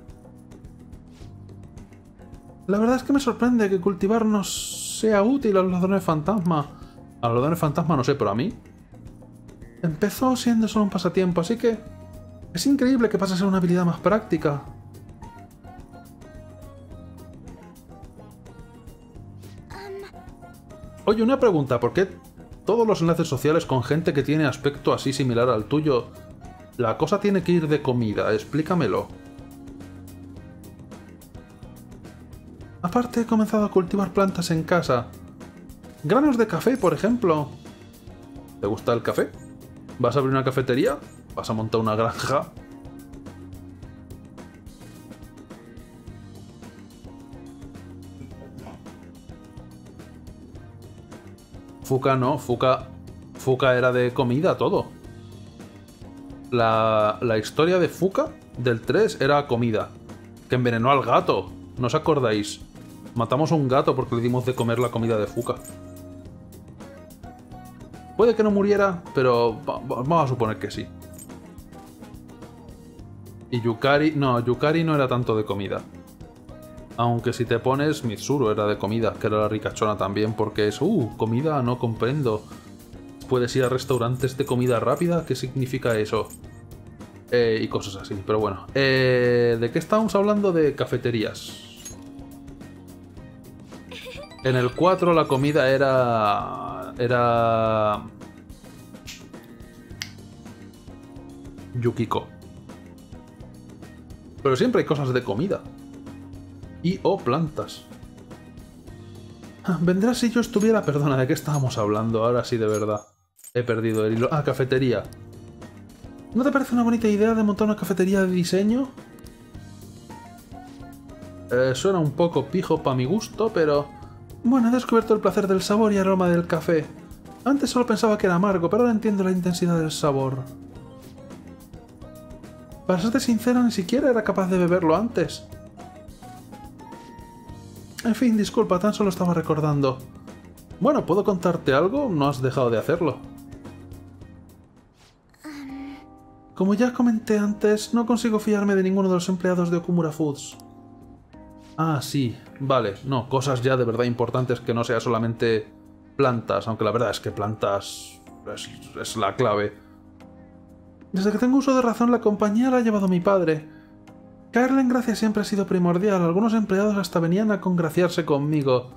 La verdad es que me sorprende que cultivar no sea útil a los ladrones fantasma. A los ladrones fantasma no sé, pero a mí... Empezó siendo solo un pasatiempo, así que... Es increíble que pase a ser una habilidad más práctica. Oye, una pregunta, ¿por qué todos los enlaces sociales con gente que tiene aspecto así similar al tuyo... La cosa tiene que ir de comida, explícamelo. Aparte he comenzado a cultivar plantas en casa. Granos de café, por ejemplo. ¿Te gusta el café? ¿Vas a abrir una cafetería? ¿Vas a montar una granja? Fuka no, Fuka... Fuka era de comida todo. La, la historia de Fuka del tres era comida. Que envenenó al gato. ¿No os acordáis? Matamos a un gato porque le dimos de comer la comida de Fuka. Puede que no muriera, pero vamos a suponer que sí. Y Yukari... No, Yukari no era tanto de comida. Aunque si te pones, Mitsuru era de comida, que era la ricachona también, porque es... Uh, comida, no comprendo. Puedes ir a restaurantes de comida rápida, ¿qué significa eso? Eh, y cosas así, pero bueno. Eh, ¿De qué estábamos hablando? De cafeterías. En el cuatro la comida era... Era... Yukiko. Pero siempre hay cosas de comida. Y o plantas. Vendrás si yo estuviera... Perdona, ¿de qué estábamos hablando? Ahora sí, de verdad. He perdido el hilo. Ah, cafetería. ¿No te parece una bonita idea de montar una cafetería de diseño? Eh, suena un poco pijo para mi gusto, pero... Bueno, he descubierto el placer del sabor y aroma del café. Antes solo pensaba que era amargo, pero ahora entiendo la intensidad del sabor. Para serte sincero, ni siquiera era capaz de beberlo antes. En fin, disculpa, tan solo estaba recordando. Bueno, ¿puedo contarte algo? No has dejado de hacerlo. Como ya comenté antes, no consigo fiarme de ninguno de los empleados de Okumura Foods. Ah, sí, vale. No, cosas ya de verdad importantes que no sea solamente plantas, aunque la verdad es que plantas es, es la clave. Desde que tengo uso de razón, la compañía la ha llevado mi padre. Caerle en gracia siempre ha sido primordial. Algunos empleados hasta venían a congraciarse conmigo.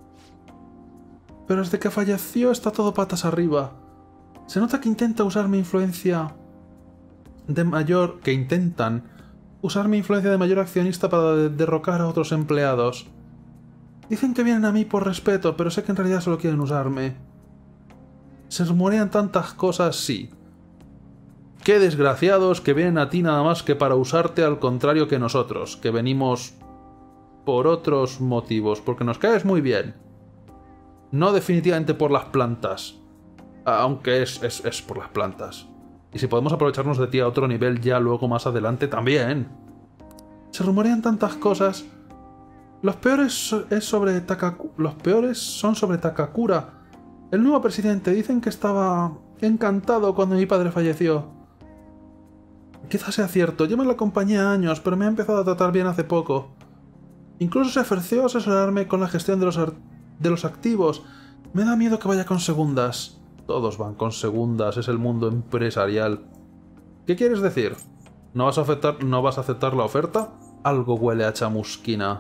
Pero desde que falleció está todo patas arriba. Se nota que intenta usar mi influencia de mayor... que intentan usar mi influencia de mayor accionista para de derrocar a otros empleados. Dicen que vienen a mí por respeto, pero sé que en realidad solo quieren usarme. Se rumorean tantas cosas, sí. Qué desgraciados que vienen a ti nada más que para usarte, al contrario que nosotros, que venimos por otros motivos, porque nos caes muy bien. No definitivamente por las plantas, aunque es, es, es por las plantas. Y si podemos aprovecharnos de ti a otro nivel ya luego más adelante también. Se rumorean tantas cosas. Los peores es sobre Takaku- Los peores son sobre Takakura, el nuevo presidente. Dicen que estaba encantado cuando mi padre falleció. Quizás sea cierto, lleva en la compañía años, pero me ha empezado a tratar bien hace poco. Incluso se ofreció a asesorarme con la gestión de los, de los activos. Me da miedo que vaya con segundas. Todos van con segundas, es el mundo empresarial. ¿Qué quieres decir? ¿No vas a aceptar, no vas a aceptar la oferta? Algo huele a chamusquina.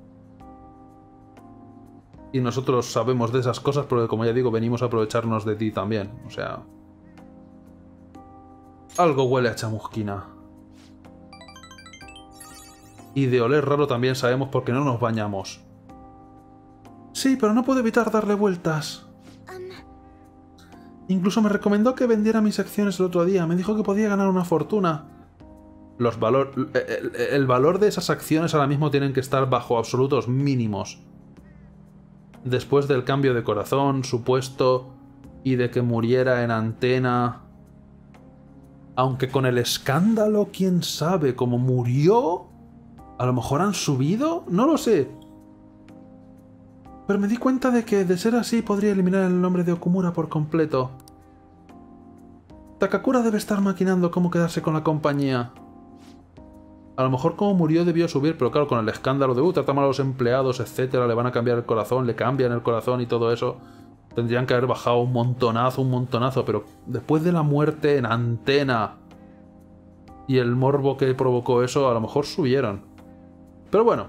Y nosotros sabemos de esas cosas porque, como ya digo, venimos a aprovecharnos de ti también. O sea... algo huele a chamusquina. Y de oler raro también sabemos porque no nos bañamos. Sí, pero no puedo evitar darle vueltas. Incluso me recomendó que vendiera mis acciones el otro día. Me dijo que podía ganar una fortuna. Los valor... el, el valor de esas acciones ahora mismo tienen que estar bajo absolutos mínimos. Después del cambio de corazón supuesto y de que muriera en antena... Aunque con el escándalo, quién sabe cómo murió. A lo mejor han subido, no lo sé. Pero me di cuenta de que, de ser así, podría eliminar el nombre de Okumura por completo. Takakura debe estar maquinando cómo quedarse con la compañía. A lo mejor como murió debió subir, pero claro, con el escándalo de uh, trata mal a los empleados, etcétera, le van a cambiar el corazón, le cambian el corazón y todo eso. Tendrían que haber bajado un montonazo, un montonazo, pero después de la muerte en antena y el morbo que provocó eso, a lo mejor subieron. Pero bueno.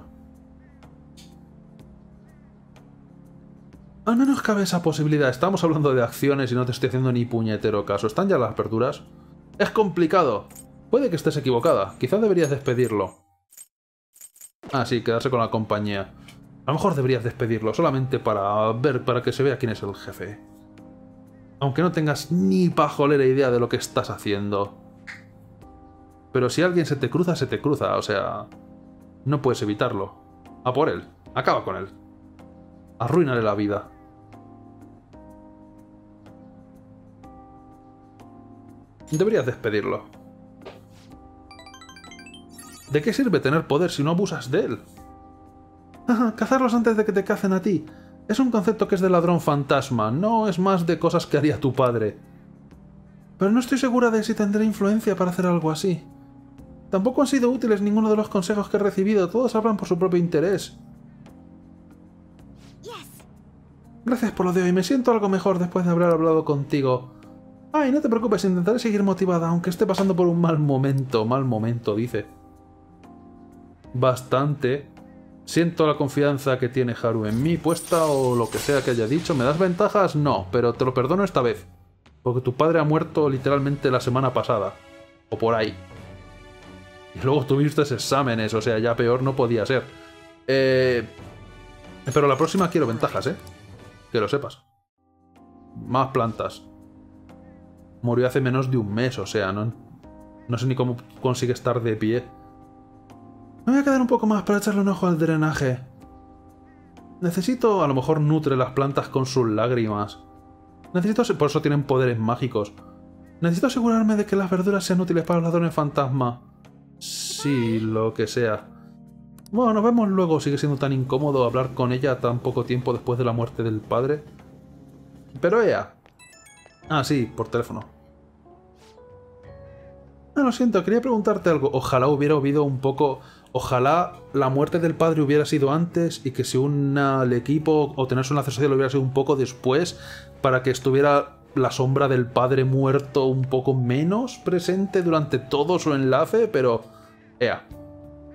Al menos cabe esa posibilidad. Estamos hablando de acciones y no te estoy haciendo ni puñetero caso. ¿Están ya las aperturas? Es complicado. Puede que estés equivocada. Quizás deberías despedirlo. Ah, sí, quedarse con la compañía. A lo mejor deberías despedirlo, solamente para ver, para que se vea quién es el jefe. Aunque no tengas ni pajolera idea de lo que estás haciendo. Pero si alguien se te cruza, se te cruza, o sea... no puedes evitarlo. A por él. Acaba con él. Arruínale la vida. Deberías despedirlo. ¿De qué sirve tener poder si no abusas de él? Ajá, cazarlos antes de que te cacen a ti. Es un concepto que es de ladrón fantasma, no es más de cosas que haría tu padre. Pero no estoy segura de si tendré influencia para hacer algo así. Tampoco han sido útiles ninguno de los consejos que he recibido, todos hablan por su propio interés. Gracias por lo de hoy, me siento algo mejor después de haber hablado contigo. Ay, no te preocupes, intentaré seguir motivada, aunque esté pasando por un mal momento. Mal momento, dice. Bastante. Siento la confianza que tiene Haru en mí puesta o lo que sea que haya dicho. ¿Me das ventajas? No, pero te lo perdono esta vez. Porque tu padre ha muerto literalmente la semana pasada. O por ahí. Y luego tuviste exámenes, o sea, ya peor no podía ser. Eh... Pero la próxima quiero ventajas, ¿eh? Que lo sepas. Más plantas. Murió hace menos de un mes, o sea, no, no sé ni cómo consigue estar de pie. Me voy a quedar un poco más para echarle un ojo al drenaje. Necesito... A lo mejor nutre las plantas con sus lágrimas. Necesito... Por eso tienen poderes mágicos. Necesito asegurarme de que las verduras sean útiles para los ladrones fantasma. Sí, lo que sea. Bueno, nos vemos luego. Sigue siendo tan incómodo hablar con ella tan poco tiempo después de la muerte del padre. Pero ella... Ah, sí, por teléfono. Ah, lo siento, quería preguntarte algo. Ojalá hubiera habido un poco... Ojalá la muerte del padre hubiera sido antes y que se una al equipo o tener su enlace social hubiera sido un poco después para que estuviera la sombra del padre muerto un poco menos presente durante todo su enlace, pero... Ea.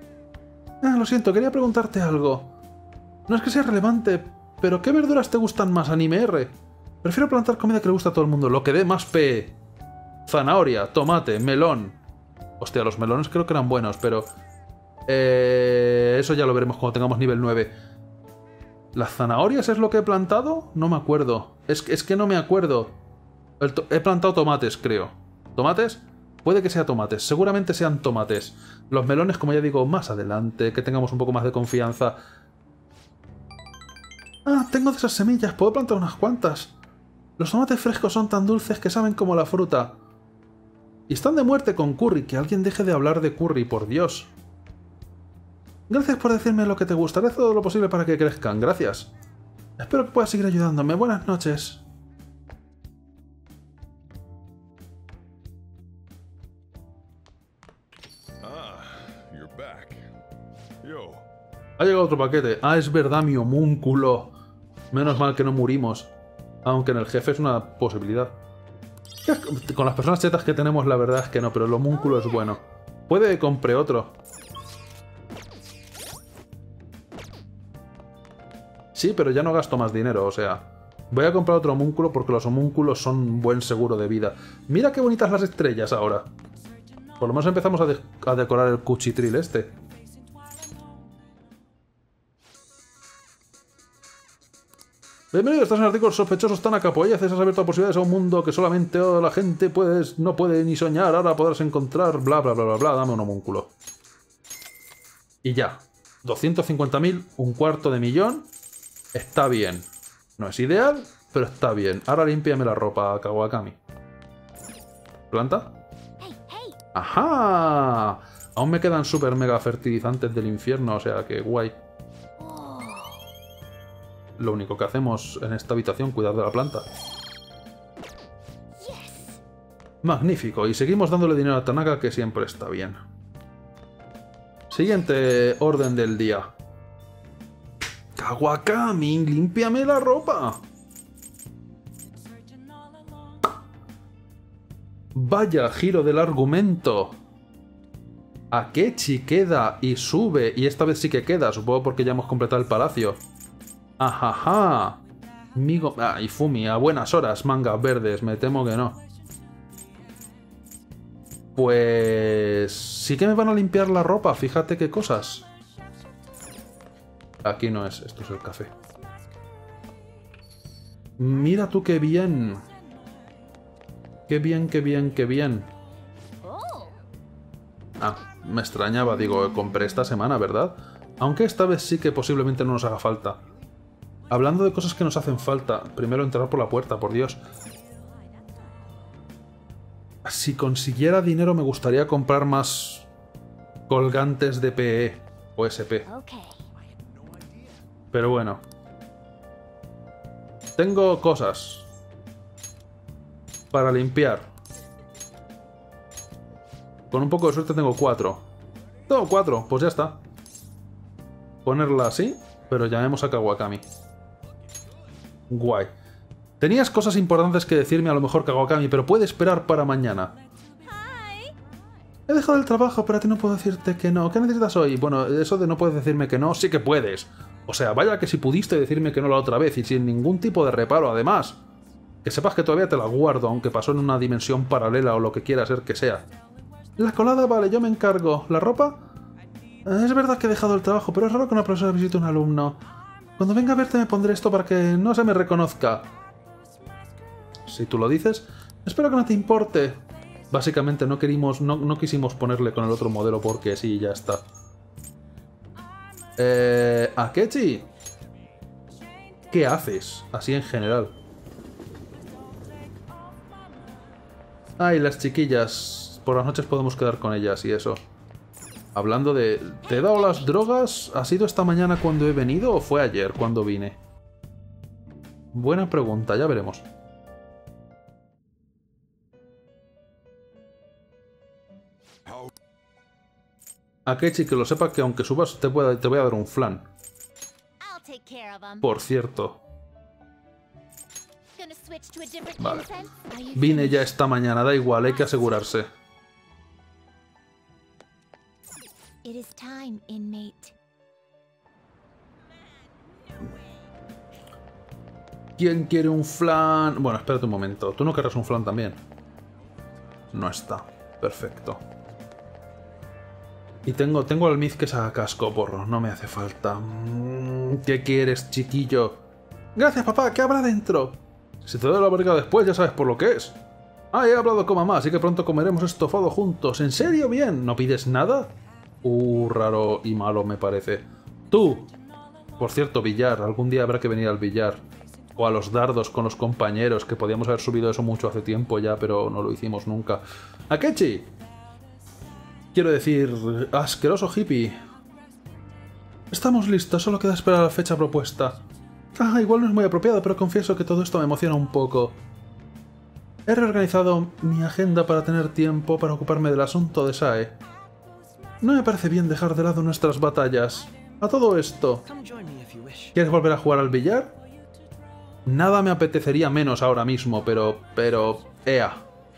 Ah, lo siento, quería preguntarte algo. No es que sea relevante, pero ¿qué verduras te gustan más, Anime R? Prefiero plantar comida que le gusta a todo el mundo, lo que dé más P. Zanahoria, tomate, melón. Hostia, los melones creo que eran buenos, pero... Eh, eso ya lo veremos cuando tengamos nivel nueve. ¿Las zanahorias es lo que he plantado? No me acuerdo. Es, es que no me acuerdo. El he plantado tomates, creo. ¿Tomates? Puede que sea tomates. Seguramente sean tomates. Los melones, como ya digo, más adelante. Que tengamos un poco más de confianza. Ah, tengo de esas semillas. Puedo plantar unas cuantas. Los tomates frescos son tan dulces que saben como la fruta. Y están de muerte con curry. Que alguien deje de hablar de curry, por Dios. Gracias por decirme lo que te gusta. Haré todo lo posible para que crezcan. Gracias. Espero que puedas seguir ayudándome. Buenas noches. Ha llegado otro paquete. Ah, es verdad, mi homúnculo. Menos mal que no murimos. Aunque en el jefe es una posibilidad. Con las personas chetas que tenemos, la verdad es que no, pero el homúnculo es bueno. Puede que compre otro. Sí, pero ya no gasto más dinero, o sea... Voy a comprar otro homúnculo porque los homúnculos son un buen seguro de vida. Mira qué bonitas las estrellas ahora. Por lo menos empezamos a, de a decorar el cuchitril este. Bienvenido, estás en artículos sospechosos tan acapoyaces. Has abierto posibilidades a un mundo que solamente la gente puedes, no puede ni soñar. Ahora podrás encontrar bla bla bla bla bla. Dame un homúnculo. Y ya. doscientos cincuenta mil, un cuarto de millón. Está bien. No es ideal, pero está bien. Ahora límpiame la ropa, Kawakami. ¿Planta? ¡Ajá! Aún me quedan super mega fertilizantes del infierno, o sea que guay. Lo único que hacemos en esta habitación, cuidar de la planta. Magnífico, y seguimos dándole dinero a Tanaka, que siempre está bien. Siguiente orden del día. Kawakami, límpiame la ropa. Vaya giro del argumento. Akechi queda y sube, y esta vez sí que queda, supongo porque ya hemos completado el palacio. Ajaja. Migo... Ah, y Fumi, a buenas horas, mangas verdes, me temo que no. Pues... sí que me van a limpiar la ropa, fíjate qué cosas. Aquí no es, esto es el café. Mira tú qué bien. Qué bien, qué bien, qué bien. Ah, me extrañaba, digo, compré esta semana, ¿verdad? Aunque esta vez sí que posiblemente no nos haga falta. Hablando de cosas que nos hacen falta, primero entrar por la puerta, por Dios. Si consiguiera dinero me gustaría comprar más colgantes de P E o S P. Pero bueno. Tengo cosas para limpiar. Con un poco de suerte tengo cuatro. Tengo cuatro, pues ya está. Ponerla así, pero llamemos a Kawakami. Guay. Tenías cosas importantes que decirme a lo mejor, Kawakami, pero puede esperar para mañana. He dejado el trabajo, pero a ti no puedo decirte que no. ¿Qué necesitas hoy? Bueno, eso de no puedes decirme que no, sí que puedes. O sea, vaya que si pudiste decirme que no la otra vez y sin ningún tipo de reparo, además. Que sepas que todavía te la guardo, aunque pasó en una dimensión paralela o lo que quiera ser que sea. La colada, vale, yo me encargo. ¿La ropa? Es verdad que he dejado el trabajo, pero es raro que una profesora visite a un alumno. Cuando venga a verte me pondré esto para que no se me reconozca. Si tú lo dices, espero que no te importe. Básicamente no, querimos, no, no quisimos ponerle con el otro modelo porque sí, ya está. Eh... Akechi, ¿qué haces? Así en general. Ay, las chiquillas. Por las noches podemos quedar con ellas y eso. Hablando de... ¿te he dado las drogas? ¿Ha sido esta mañana cuando he venido o fue ayer cuando vine? Buena pregunta, ya veremos. Akechi, que lo sepa que aunque subas te, pueda, te voy a dar un flan. Por cierto. Vale. Vine ya esta mañana, da igual, hay que asegurarse. It is time, inmate. ¿Quién quiere un flan? Bueno, espérate un momento. ¿Tú no querrás un flan también? No está. Perfecto. Y tengo, tengo almiz que saca casco, porro. No me hace falta. ¿Qué quieres, chiquillo? Gracias, papá. ¿Qué habrá dentro? Si te doy la verga después, ya sabes por lo que es. Ah, he hablado con mamá, así que pronto comeremos estofado juntos. ¿En serio? Bien. ¿No pides nada? Uh, raro y malo me parece. Tú. Por cierto, billar. Algún día habrá que venir al billar. O a los dardos con los compañeros, que podíamos haber subido eso mucho hace tiempo ya, pero no lo hicimos nunca. ¡Akechi! Quiero decir, asqueroso hippie. Estamos listos, solo queda esperar la fecha propuesta. Ah, igual no es muy apropiado, pero confieso que todo esto me emociona un poco. He reorganizado mi agenda para tener tiempo para ocuparme del asunto de Sae. No me parece bien dejar de lado nuestras batallas. A todo esto, ¿quieres volver a jugar al billar? Nada me apetecería menos ahora mismo, pero... pero... ea.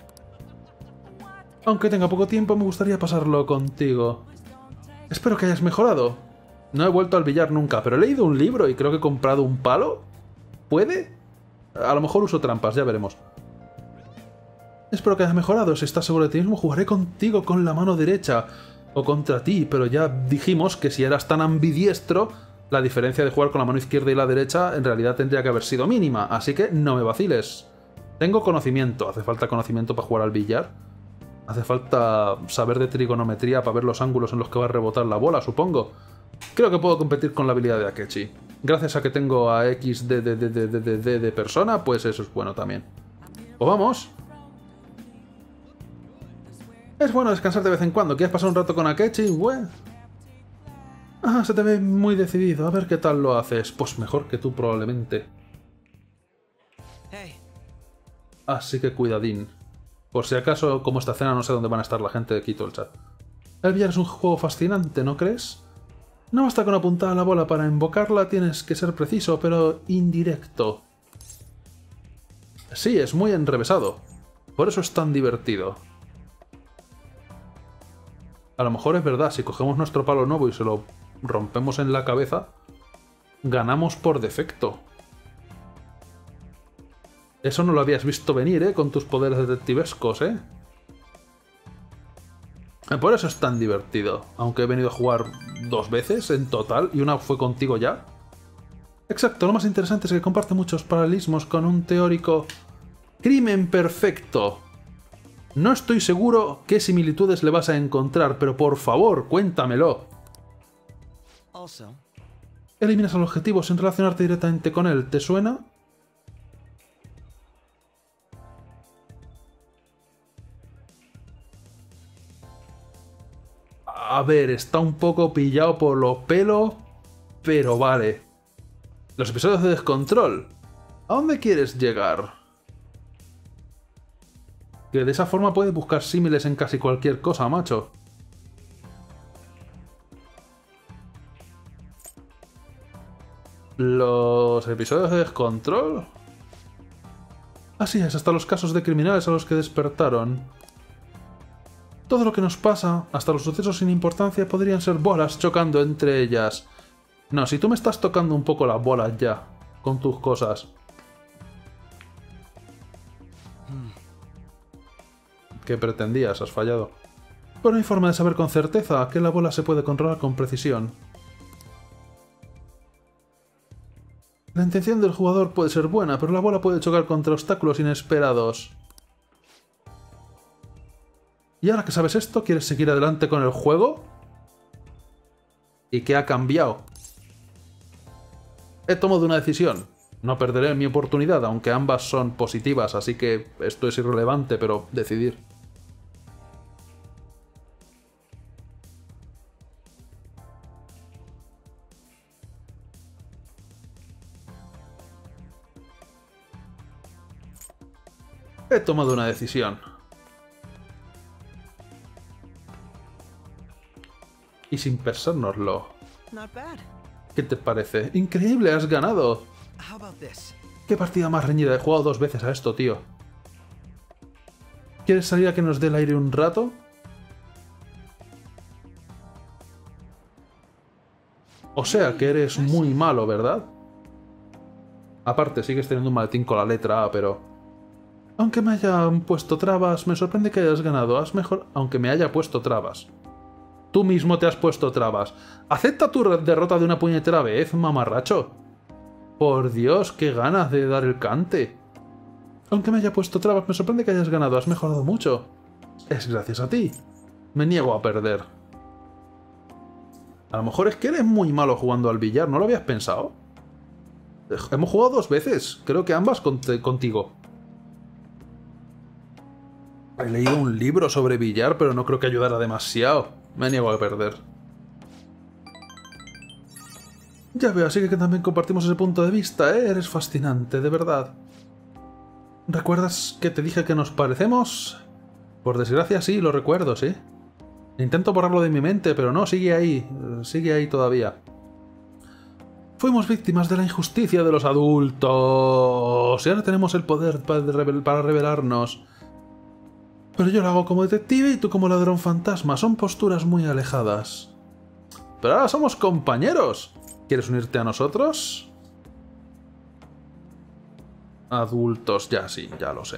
Aunque tenga poco tiempo, me gustaría pasarlo contigo. Espero que hayas mejorado. No he vuelto al billar nunca, pero he leído un libro y creo que he comprado un palo. ¿Puede? A lo mejor uso trampas, ya veremos. Espero que hayas mejorado. Si estás seguro de ti mismo, jugaré contigo con la mano derecha. O contra ti, pero ya dijimos que si eras tan ambidiestro, la diferencia de jugar con la mano izquierda y la derecha en realidad tendría que haber sido mínima, así que no me vaciles. Tengo conocimiento. ¿Hace falta conocimiento para jugar al billar? Hace falta saber de trigonometría para ver los ángulos en los que va a rebotar la bola, supongo. Creo que puedo competir con la habilidad de Akechi. Gracias a que tengo a X de, de, de, de, de, de, de persona, pues eso es bueno también. Pues vamos. Es bueno descansar de vez en cuando. ¿Quieres pasar un rato con Akechi? Bueno. Ah, se te ve muy decidido. A ver qué tal lo haces. Pues mejor que tú probablemente. Así que cuidadín. Por si acaso, como esta cena no sé dónde van a estar la gente de Quito el chat. El billar es un juego fascinante, ¿no crees? No basta con apuntar a la bola para invocarla, tienes que ser preciso, pero indirecto. Sí, es muy enrevesado. Por eso es tan divertido. A lo mejor es verdad, si cogemos nuestro palo nuevo y se lo rompemos en la cabeza, ganamos por defecto. Eso no lo habías visto venir, ¿eh? Con tus poderes detectivescos, ¿eh? Por eso es tan divertido. Aunque he venido a jugar dos veces en total y una fue contigo ya. Exacto, lo más interesante es que comparte muchos paralelismos con un teórico... ¡Crimen perfecto! No estoy seguro qué similitudes le vas a encontrar, pero por favor, cuéntamelo. Eliminas al objetivo sin relacionarte directamente con él, ¿te suena? A ver, está un poco pillado por los pelos, pero vale. Los episodios de descontrol. ¿A dónde quieres llegar? Que de esa forma puedes buscar símiles en casi cualquier cosa, macho. Los episodios de descontrol. Así es, hasta los casos de criminales a los que despertaron. Todo lo que nos pasa, hasta los sucesos sin importancia, podrían ser bolas chocando entre ellas. No, si tú me estás tocando un poco las bolas ya, con tus cosas. ¿Qué pretendías? Has fallado. Pero no hay forma de saber con certeza que la bola se puede controlar con precisión. La intención del jugador puede ser buena, pero la bola puede chocar contra obstáculos inesperados. ¿Y ahora que sabes esto, quieres seguir adelante con el juego? ¿Y qué ha cambiado? He tomado una decisión. No perderé mi oportunidad, aunque ambas son positivas, así que esto es irrelevante, pero decidir. He tomado una decisión. Y sin pensárnoslo. ¿Qué te parece? ¡Increíble! ¡Has ganado! ¿Qué partida más reñida? He jugado dos veces a esto, tío. ¿Quieres salir a que nos dé el aire un rato? O sea que eres muy malo, ¿verdad? Aparte, sigues teniendo un maletín con la letra A, pero... Aunque me hayan puesto trabas, me sorprende que hayas ganado. Has mejor... Aunque me haya puesto trabas. Tú mismo te has puesto trabas. Acepta tu derrota de una puñetera vez, mamarracho. Por Dios, qué ganas de dar el cante. Aunque me haya puesto trabas, me sorprende que hayas ganado. Has mejorado mucho. Es gracias a ti. Me niego a perder. A lo mejor es que eres muy malo jugando al billar. ¿No lo habías pensado? Hemos jugado dos veces. Creo que ambas cont- contigo. He leído un libro sobre billar, pero no creo que ayudara demasiado. Me niego a perder. Ya veo, así que también compartimos ese punto de vista, ¿eh? Eres fascinante, de verdad. ¿Recuerdas que te dije que nos parecemos? Por desgracia sí, lo recuerdo, sí. Intento borrarlo de mi mente, pero no, sigue ahí. Sigue ahí todavía. Fuimos víctimas de la injusticia de los adultos. Y ahora tenemos el poder para rebelarnos. Pero yo lo hago como detective y tú como ladrón fantasma. Son posturas muy alejadas. Pero ahora somos compañeros. ¿Quieres unirte a nosotros? Adultos, ya sí, ya lo sé.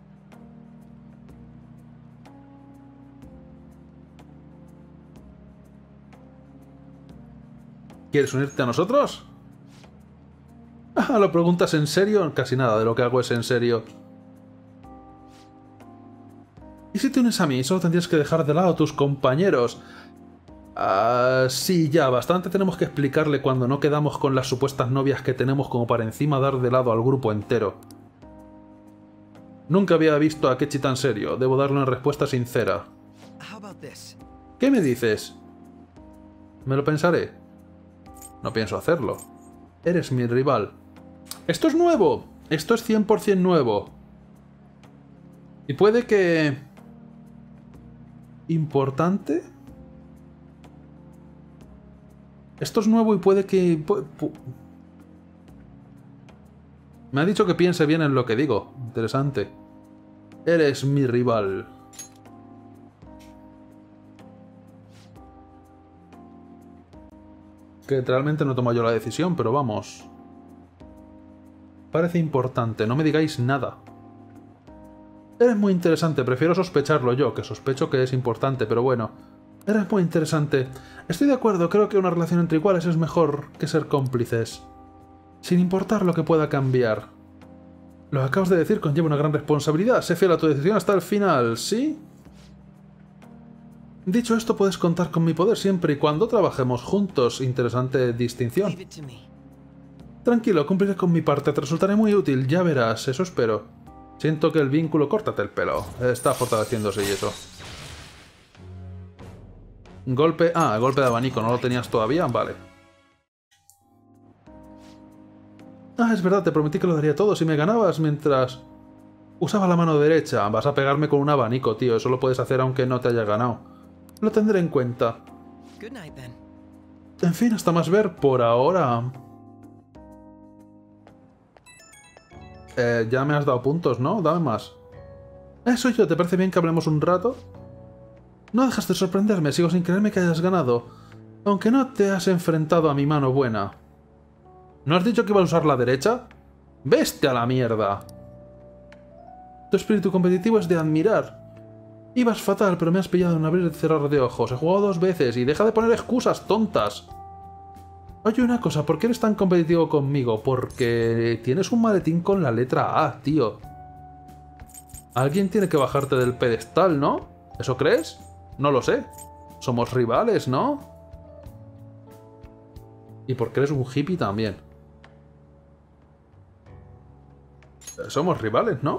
¿Quieres unirte a nosotros? Ah, ¿lo preguntas en serio? Casi nada de lo que hago es en serio. ¿Y si te unes a mí? Solo tendrías que dejar de lado a tus compañeros. Ah, sí, ya, bastante tenemos que explicarle cuando no quedamos con las supuestas novias que tenemos como para encima dar de lado al grupo entero. Nunca había visto a Kechi tan serio. Debo darle una respuesta sincera. ¿Qué me dices? Me lo pensaré. No pienso hacerlo. Eres mi rival. ¡Esto es nuevo! Esto es cien por cien nuevo. Y puede que... ¿Importante? Esto es nuevo y puede que... Me ha dicho que piense bien en lo que digo. Interesante. Eres mi rival. Que realmente no tomo yo la decisión, pero vamos. Parece importante. No me digáis nada. Eres muy interesante. Prefiero sospecharlo yo, que sospecho que es importante, pero bueno. Eres muy interesante. Estoy de acuerdo. Creo que una relación entre iguales es mejor que ser cómplices. Sin importar lo que pueda cambiar. Lo que acabas de decir conlleva una gran responsabilidad. Sé fiel a tu decisión hasta el final, ¿sí? Dicho esto, puedes contar con mi poder siempre y cuando trabajemos juntos. Interesante distinción. Tranquilo, cumpliré con mi parte. Te resultaré muy útil, ya verás. Eso espero. Siento que el vínculo... Córtate el pelo. Está fortaleciéndose y eso. Golpe... Ah, golpe de abanico. ¿No lo tenías todavía? Vale. Ah, es verdad, te prometí que lo daría todo si me ganabas mientras... Usaba la mano derecha. Vas a pegarme con un abanico, tío. Eso lo puedes hacer aunque no te haya ganado. Lo tendré en cuenta. En fin, hasta más ver por ahora. Eh, ya me has dado puntos, ¿no? Dame más. Eso yo, ¿te parece bien que hablemos un rato? No dejas de sorprenderme, sigo sin creerme que hayas ganado. Aunque no te has enfrentado a mi mano buena. ¿No has dicho que iba a usar la derecha? ¡Vete a la mierda! Tu espíritu competitivo es de admirar. Ibas fatal, pero me has pillado en un abrir y cerrar de ojos. He jugado dos veces y deja de poner excusas tontas. Oye, una cosa, ¿por qué eres tan competitivo conmigo? Porque tienes un maletín con la letra A, tío. Alguien tiene que bajarte del pedestal, ¿no? ¿Eso crees? No lo sé. Somos rivales, ¿no? Y porque eres un hippie también. Somos rivales, ¿no?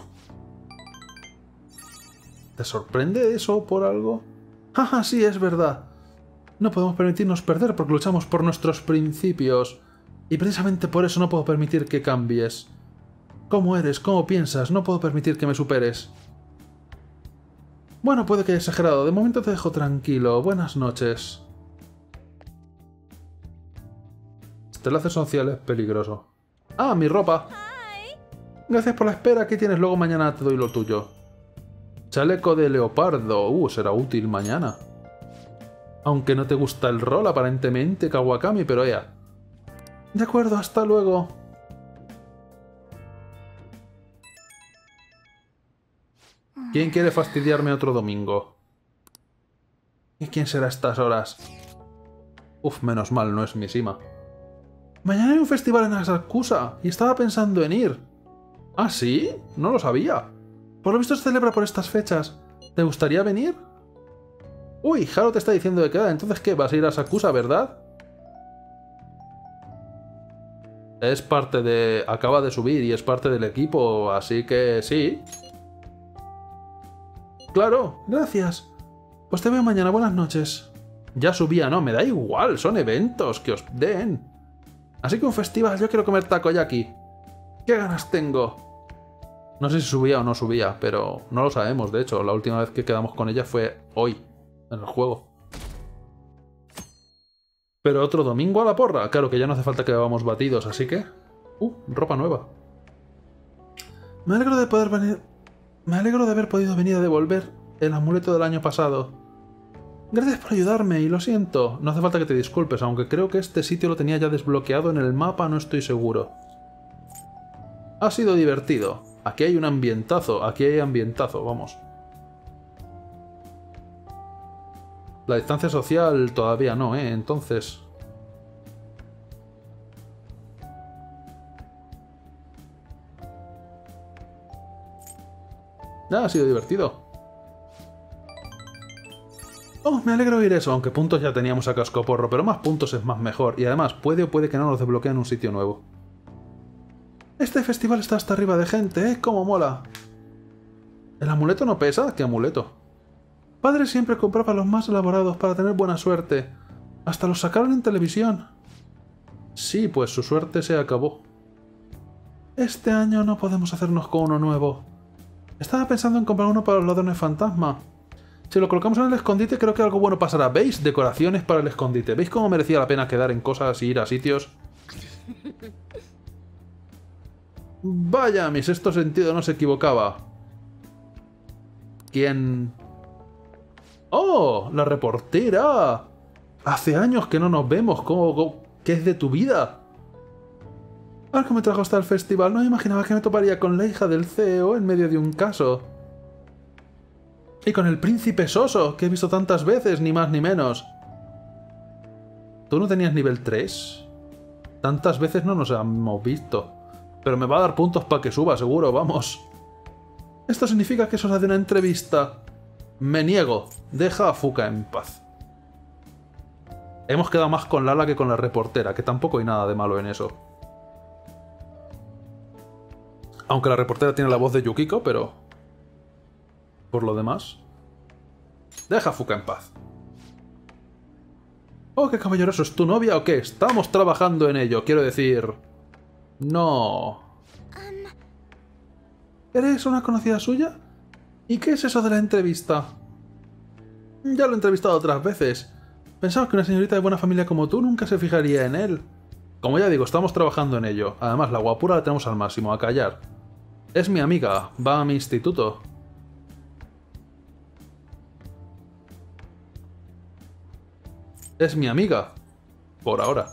¿Te sorprende eso por algo? ¡Jaja, sí, es verdad! No podemos permitirnos perder porque luchamos por nuestros principios. Y precisamente por eso no puedo permitir que cambies. ¿Cómo eres? ¿Cómo piensas? No puedo permitir que me superes. Bueno, puede que haya exagerado. De momento te dejo tranquilo. Buenas noches. Este enlace social es peligroso. ¡Ah, mi ropa! Gracias por la espera. ¿Qué tienes? Luego mañana te doy lo tuyo. Chaleco de leopardo. Uh, será útil mañana. Aunque no te gusta el rol, aparentemente, Kawakami, pero ea. De acuerdo, hasta luego. ¿Quién quiere fastidiarme otro domingo? ¿Y quién será a estas horas? Uf, menos mal, no es Mishima. Mañana hay un festival en Asakusa y estaba pensando en ir. ¿Ah, sí? No lo sabía. Por lo visto se celebra por estas fechas. ¿Te gustaría venir? Uy, Haro te está diciendo de queda. Entonces, ¿qué? Vas a ir a Asakusa, ¿verdad? Es parte de... Acaba de subir y es parte del equipo, así que sí. Claro, gracias. Pues te veo mañana, buenas noches. Ya subía, no, me da igual, son eventos que os den. Así que un festival, yo quiero comer takoyaki. ¿Qué ganas tengo? No sé si subía o no subía, pero no lo sabemos, de hecho. La última vez que quedamos con ella fue hoy, en el juego. Pero otro domingo a la porra. Claro que ya no hace falta que bebamos batidos, así que... Uh, ropa nueva. Me alegro de poder venir... Me alegro de haber podido venir a devolver el amuleto del año pasado. Gracias por ayudarme y lo siento. No hace falta que te disculpes, aunque creo que este sitio lo tenía ya desbloqueado en el mapa, no estoy seguro. Ha sido divertido. Aquí hay un ambientazo, aquí hay ambientazo, vamos. La distancia social todavía no, ¿eh? Entonces... Ah, ha sido divertido. Oh, me alegro oír eso, aunque puntos ya teníamos a cascoporro, pero más puntos es más mejor, y además puede o puede que no nos desbloqueen un sitio nuevo. Este festival está hasta arriba de gente, ¿eh? ¡Cómo mola! ¿El amuleto no pesa? ¿Qué amuleto? Padre siempre compraba los más elaborados para tener buena suerte. Hasta los sacaron en televisión. Sí, pues su suerte se acabó. Este año no podemos hacernos con uno nuevo. Estaba pensando en comprar uno para los ladrones fantasma. Si lo colocamos en el escondite, creo que algo bueno pasará. ¿Veis? Decoraciones para el escondite. ¿Veis cómo merecía la pena quedar en cosas y ir a sitios? Vaya, mi sexto sentido no se equivocaba. ¿Quién? ¡Oh! ¡La reportera! Hace años que no nos vemos. ¿Cómo, cómo, ¿Qué es de tu vida? Algo me trajo hasta el festival. No me imaginaba que me toparía con la hija del C E O en medio de un caso. Y con el príncipe Soso, que he visto tantas veces, ni más ni menos. ¿Tú no tenías nivel tres? Tantas veces no nos hemos visto. Pero me va a dar puntos para que suba, seguro, vamos. Esto significa que es hora de una entrevista. Me niego. Deja a Fuka en paz. Hemos quedado más con Lala que con la reportera, que tampoco hay nada de malo en eso. Aunque la reportera tiene la voz de Yukiko, pero... por lo demás... Deja a Fuka en paz. Oh, qué caballeroso. ¿Es tu novia o qué? Estamos trabajando en ello, quiero decir... No... Um... ¿Eres una conocida suya? ¿Y qué es eso de la entrevista? Ya lo he entrevistado otras veces. Pensaba que una señorita de buena familia como tú nunca se fijaría en él. Como ya digo, estamos trabajando en ello. Además, la guapura la tenemos al máximo, a callar. Es mi amiga, va a mi instituto. Es mi amiga. Por ahora.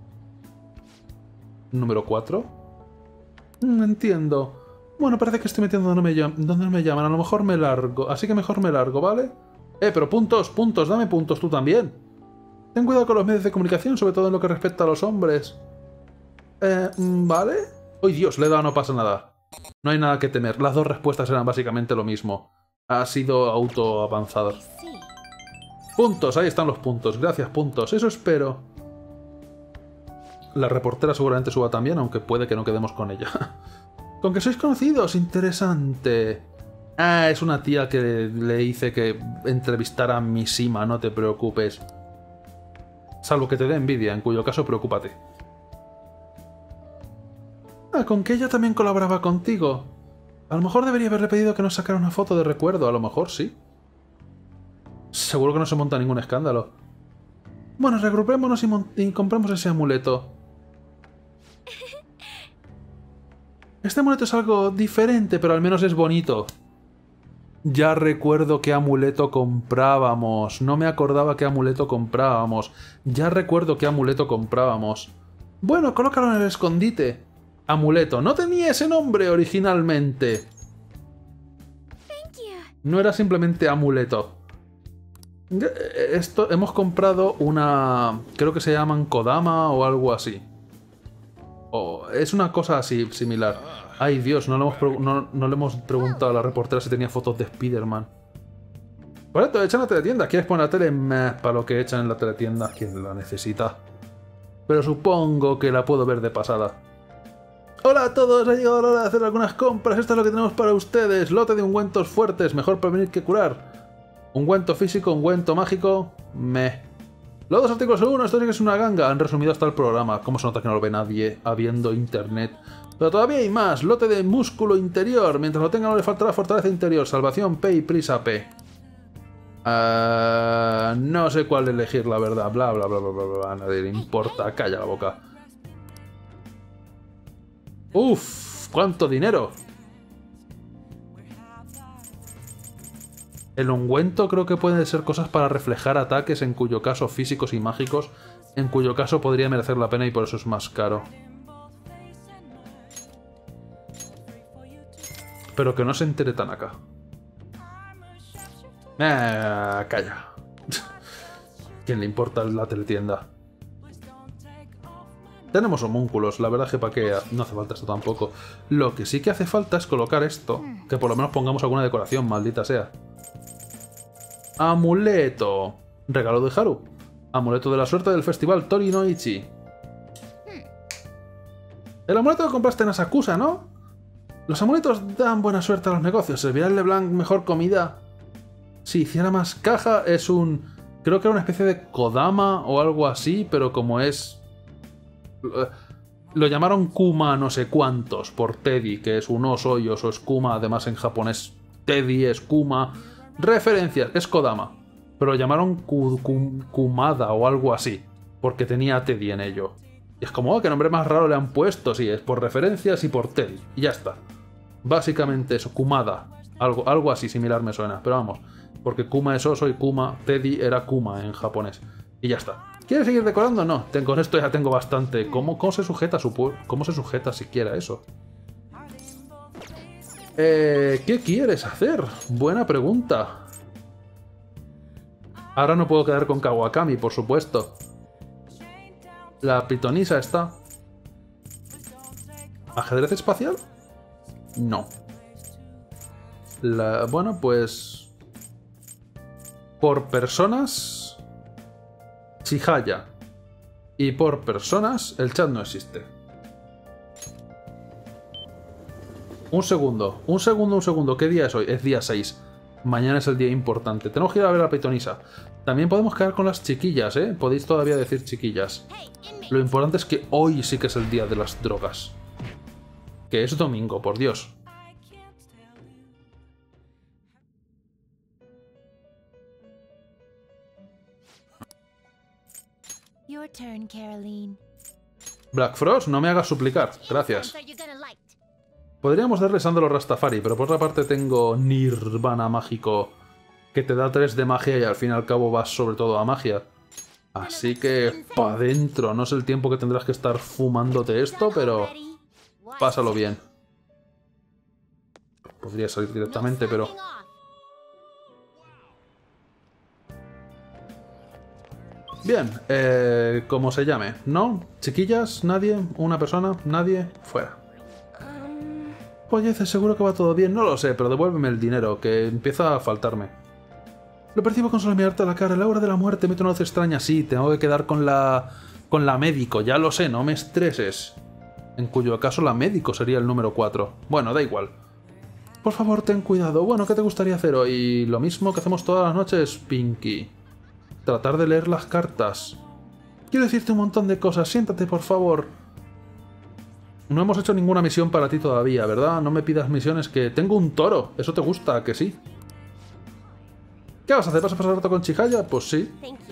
¿Número cuatro? Mm, entiendo. Bueno, parece que estoy metiendo donde me, llam donde me llaman. A lo mejor me largo. Así que mejor me largo, ¿vale? Eh, pero puntos, puntos. Dame puntos tú también. Ten cuidado con los medios de comunicación, sobre todo en lo que respecta a los hombres. Eh, ¿vale? ¡Uy, Dios! Le he dado, no pasa nada. No hay nada que temer. Las dos respuestas eran básicamente lo mismo. Ha sido auto avanzada. Puntos, ahí están los puntos. Gracias, puntos. Eso espero. La reportera seguramente suba también, aunque puede que no quedemos con ella. Con que sois conocidos, interesante. Ah, es una tía que le hice que entrevistara a Mishima, no te preocupes. Salvo que te dé envidia, en cuyo caso preocúpate. Ah, con que ella también colaboraba contigo. A lo mejor debería haberle pedido que nos sacara una foto de recuerdo, a lo mejor sí. Seguro que no se monta ningún escándalo. Bueno, regrupémonos y, y compremos ese amuleto. Este amuleto es algo diferente, pero al menos es bonito. Ya recuerdo qué amuleto comprábamos. No me acordaba qué amuleto comprábamos. Ya recuerdo qué amuleto comprábamos. Bueno, colócalo en el escondite. Amuleto. No tenía ese nombre originalmente. No era simplemente amuleto. Esto, hemos comprado una... Creo que se llaman Kodama o algo así. O es una cosa así, similar. Ay, Dios, no le hemos, no, no le hemos preguntado a la reportera si tenía fotos de Spider-Man. Por esto, echan la teletienda. ¿Quieres poner la tele? Meh, para lo que echan en la teletienda. ¿Quién la necesita? Pero supongo que la puedo ver de pasada. Hola a todos, ha llegado la hora de hacer algunas compras. Esto es lo que tenemos para ustedes. Lote de ungüentos fuertes, mejor prevenir que curar. Ungüento físico, ungüento mágico. Meh. Los dos artículos en uno, esto sí que es una ganga. Han resumido hasta el programa. ¿Cómo se nota que no lo ve nadie habiendo internet? Pero todavía hay más. Lote de músculo interior. Mientras lo tenga no le faltará fortaleza interior. Salvación P y prisa P. Uh, no sé cuál elegir, la verdad. Bla, bla, bla, bla, bla, bla. A nadie le importa. Calla la boca. Uf, ¿cuánto dinero? El ungüento creo que puede ser cosas para reflejar ataques, en cuyo caso físicos y mágicos, en cuyo caso podría merecer la pena y por eso es más caro. Pero que no se entere Tanaka. Eh, calla. ¿Quién le importa la teletienda? Tenemos homúnculos, la verdad es que para qué no hace falta esto tampoco. Lo que sí que hace falta es colocar esto, que por lo menos pongamos alguna decoración, maldita sea. Amuleto. Regalo de Haru. Amuleto de la suerte del festival Torinoichi. El amuleto que compraste en Asakusa, ¿no? Los amuletos dan buena suerte a los negocios. ¿Servirá el LeBlanc mejor comida? Si hiciera más caja, es un... Creo que era una especie de Kodama o algo así, pero como es... Lo llamaron Kuma no sé cuántos por Teddy, que es un oso y oso es Kuma. Además en japonés Teddy es Kuma. Referencias, es Kodama. Pero lo llamaron Ku, Ku, Kumada o algo así, porque tenía Teddy en ello. Y es como, oh, qué nombre más raro le han puesto. Sí, es por referencias y por Teddy. Y ya está. Básicamente eso, Kumada. Algo, algo así similar me suena, pero vamos. Porque Kuma es oso y Kuma, Teddy era Kuma en japonés. Y ya está. ¿Quieres seguir decorando? No, con esto ya tengo bastante. ¿Cómo, cómo se sujeta su ¿Cómo se sujeta siquiera eso? Eh, ¿Qué quieres hacer? Buena pregunta. Ahora no puedo quedar con Kawakami, por supuesto. La pitonisa está. ¿Ajedrez espacial? No. La, bueno, pues... Por personas... Chihaya. Y por personas, el chat no existe. Un segundo, un segundo, un segundo. ¿Qué día es hoy? Es día seis. Mañana es el día importante. Tenemos que ir a ver a la pitonisa. También podemos quedar con las chiquillas, ¿eh? Podéis todavía decir chiquillas. Lo importante es que hoy sí que es el día de las drogas. Que es domingo, por Dios. Your turn, Caroline. Black Frost, no me hagas suplicar. Gracias. Podríamos darle Sándalo Rastafari, pero por otra parte tengo Nirvana mágico, que te da tres de magia y al fin y al cabo vas sobre todo a magia. Así que, pa' adentro. No sé el tiempo que tendrás que estar fumándote esto, pero pásalo bien. Podría salir directamente, pero... Bien, eh, como se llame, ¿no? ¿Chiquillas? ¿Nadie? ¿Una persona? ¿Nadie? Fuera. Oye, seguro que va todo bien. No lo sé, pero devuélveme el dinero, que empieza a faltarme. Lo percibo con solo mirarte a la cara. La hora de la muerte me una voz extraña. Sí, tengo que quedar con la... con la médico, ya lo sé, no me estreses. En cuyo caso la médico sería el número cuatro. Bueno, da igual. Por favor, ten cuidado. Bueno, ¿qué te gustaría hacer hoy? Lo mismo que hacemos todas las noches, Pinky. Tratar de leer las cartas. Quiero decirte un montón de cosas. Siéntate, por favor. No hemos hecho ninguna misión para ti todavía, ¿verdad? No me pidas misiones que... Tengo un toro. ¿Eso te gusta? ¿Que sí? ¿Qué vas a hacer? ¿Vas a pasar rato con Chihaya? Pues sí.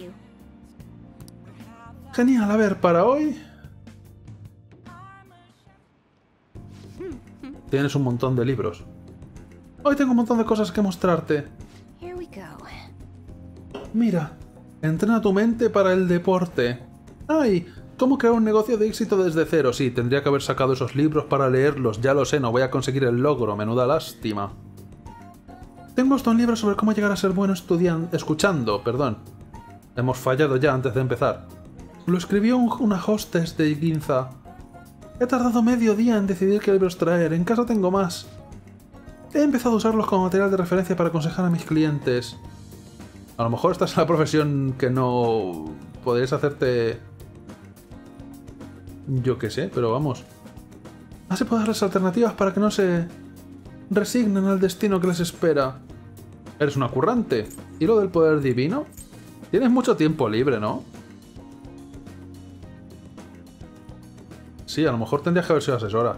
Genial. A ver, para hoy... Tienes un montón de libros. Hoy tengo un montón de cosas que mostrarte. Here we go. Mira, entrena tu mente para el deporte. ¡Ay! ¿Cómo crear un negocio de éxito desde cero? Sí, tendría que haber sacado esos libros para leerlos, ya lo sé, no voy a conseguir el logro, menuda lástima. Tengo hasta un libro sobre cómo llegar a ser bueno estudiando... escuchando, perdón. Hemos fallado ya antes de empezar. Lo escribió un, una hostess de Ginza. He tardado medio día en decidir qué libros traer, en casa tengo más. He empezado a usarlos como material de referencia para aconsejar a mis clientes. A lo mejor esta es la profesión que no... podrías hacerte... yo qué sé, pero vamos. Así puedo darles alternativas para que no se resignen al destino que les espera. Eres una currante. ¿Y lo del poder divino? Tienes mucho tiempo libre, ¿no? Sí, a lo mejor tendrías que haber sido asesora.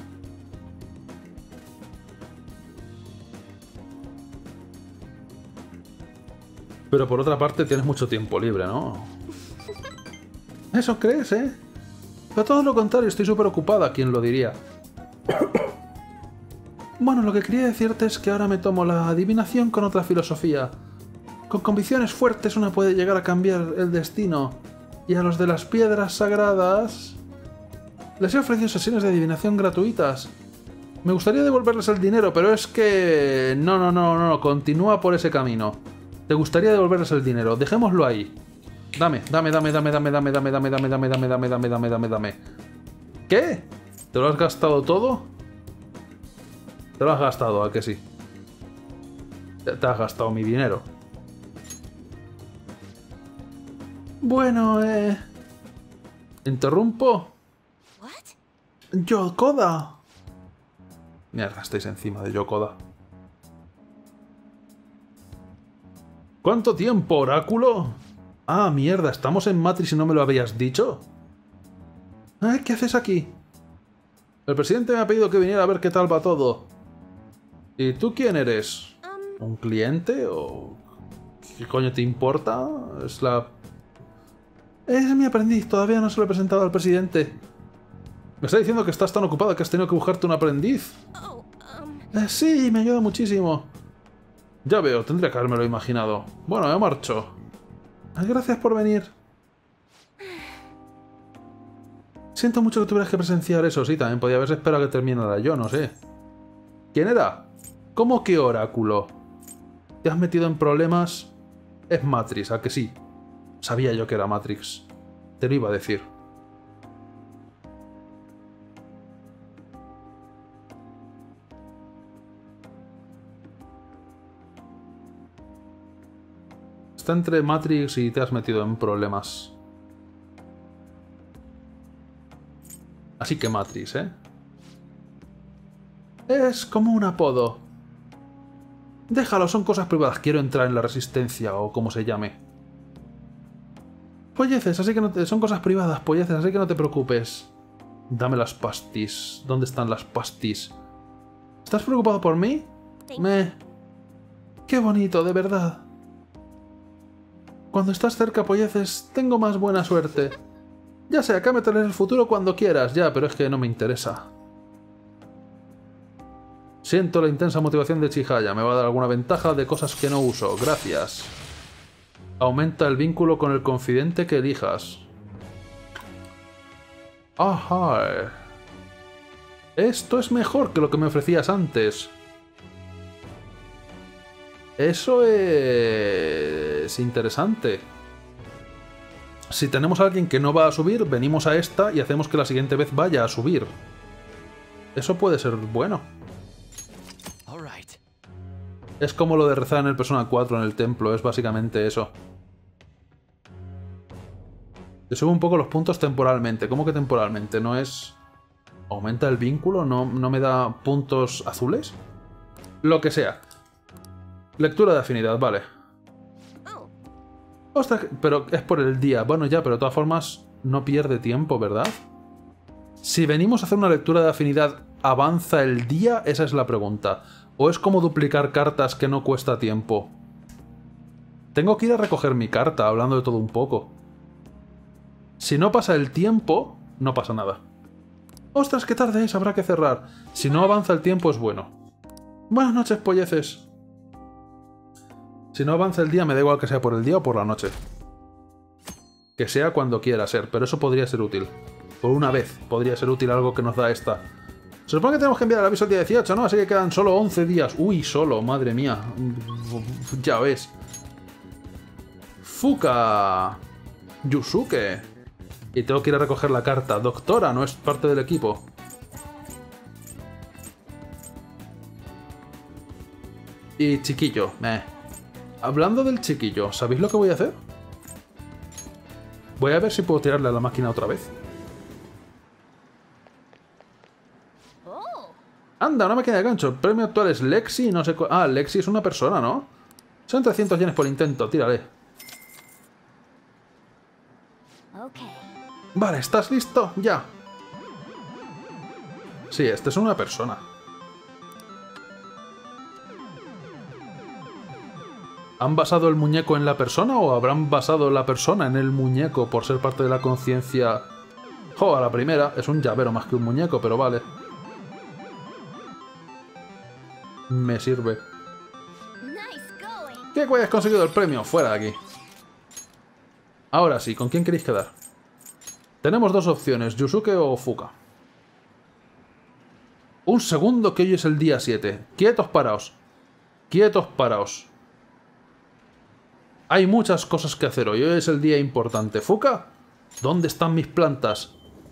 Pero por otra parte tienes mucho tiempo libre, ¿no? Eso crees, ¿eh? Pero todo lo contrario, estoy súper ocupada, ¿quién lo diría? Bueno, lo que quería decirte es que ahora me tomo la adivinación con otra filosofía. Con convicciones fuertes una puede llegar a cambiar el destino. Y a los de las piedras sagradas... les he ofrecido sesiones de adivinación gratuitas. Me gustaría devolverles el dinero, pero es que... No, no, no, no, continúa por ese camino. Te gustaría devolverles el dinero, dejémoslo ahí. Dame, dame, dame, dame, dame, dame, dame, dame, dame, dame, dame, dame, dame, dame, dame, dame. ¿Qué? ¿Te lo has gastado todo? Te lo has gastado, ¿a que sí? Te has gastado mi dinero. Bueno, eh... ¿interrumpo? ¡Yokoda! Mierda, estáis encima de Yokoda. ¿Cuánto tiempo, oráculo? Ah, mierda, ¿estamos en Matrix y no me lo habías dicho? ¿Eh? ¿Qué haces aquí? El presidente me ha pedido que viniera a ver qué tal va todo. ¿Y tú quién eres? ¿Un cliente? ¿O qué coño te importa? Es la... Es mi aprendiz, todavía no se lo he presentado al presidente. ¿Me está diciendo que estás tan ocupada que has tenido que buscarte un aprendiz? Eh, sí, me ayuda muchísimo. Ya veo, tendría que habérmelo imaginado. Bueno, me marcho. Gracias por venir. Siento mucho que tuvieras que presenciar eso, sí, también podía haberse esperado que terminara yo, no sé. ¿Quién era? ¿Cómo que oráculo? ¿Te has metido en problemas? Es Matrix, ¿a que sí? Sabía yo que era Matrix. Te lo iba a decir. Está entre Matrix y te has metido en problemas. Así que Matrix, ¿eh? Es como un apodo. Déjalo, son cosas privadas. Quiero entrar en la resistencia o como se llame. Polleces, así que no te... son cosas privadas, polleces, así que no te preocupes. Dame las pastis. ¿Dónde están las pastis? ¿Estás preocupado por mí? Me... Qué bonito, de verdad. Cuando estás cerca, polleces, tengo más buena suerte. Ya sé, acá me traerás el futuro cuando quieras, ya, pero es que no me interesa. Siento la intensa motivación de Chihaya, me va a dar alguna ventaja de cosas que no uso, gracias. Aumenta el vínculo con el confidente que elijas. Ajá. Esto es mejor que lo que me ofrecías antes. Eso es interesante. Si tenemos a alguien que no va a subir, venimos a esta y hacemos que la siguiente vez vaya a subir. Eso puede ser bueno. Es como lo de rezar en el Persona cuatro en el templo, es básicamente eso. Te sube un poco los puntos temporalmente. ¿Cómo que temporalmente? ¿No es... aumenta el vínculo? ¿No, no me da puntos azules? Lo que sea. Lectura de afinidad, vale. Ostras, pero es por el día. Bueno, ya, pero de todas formas no pierde tiempo, ¿verdad? Si venimos a hacer una lectura de afinidad, ¿avanza el día? Esa es la pregunta. ¿O es como duplicar cartas que no cuesta tiempo? Tengo que ir a recoger mi carta, hablando de todo un poco. Si no pasa el tiempo, no pasa nada. ¡Ostras, qué tarde es! Habrá que cerrar. Si no avanza el tiempo es bueno. Buenas noches, polleces. Si no avanza el día, me da igual que sea por el día o por la noche. Que sea cuando quiera ser, pero eso podría ser útil. Por una vez podría ser útil algo que nos da esta. Se supone que tenemos que enviar el aviso el día dieciocho, ¿no? Así que quedan solo once días. Uy, solo, madre mía. Ya ves. Fuka. Yusuke. Y tengo que ir a recoger la carta. Doctora, no es parte del equipo. Y chiquillo, eh. Hablando del chiquillo, ¿sabéis lo que voy a hacer? Voy a ver si puedo tirarle a la máquina otra vez. Anda, una máquina de gancho. El premio actual es Lexi, no sé cu... Ah, Lexi es una persona, ¿no? Son trescientos yenes por intento, tírale. Vale, ¿estás listo? Ya. Sí, este es una persona. ¿Han basado el muñeco en la persona o habrán basado la persona en el muñeco por ser parte de la conciencia? Jo, a la primera. Es un llavero más que un muñeco, pero vale. Me sirve. ¿Qué que hayas conseguido el premio? Fuera de aquí. Ahora sí, ¿con quién queréis quedar? Tenemos dos opciones, Yusuke o Fuka. Un segundo, que hoy es el día siete. Quietos, paraos. Quietos, paraos. Hay muchas cosas que hacer hoy. Hoy es el día importante. Fuka, ¿dónde están mis plantas?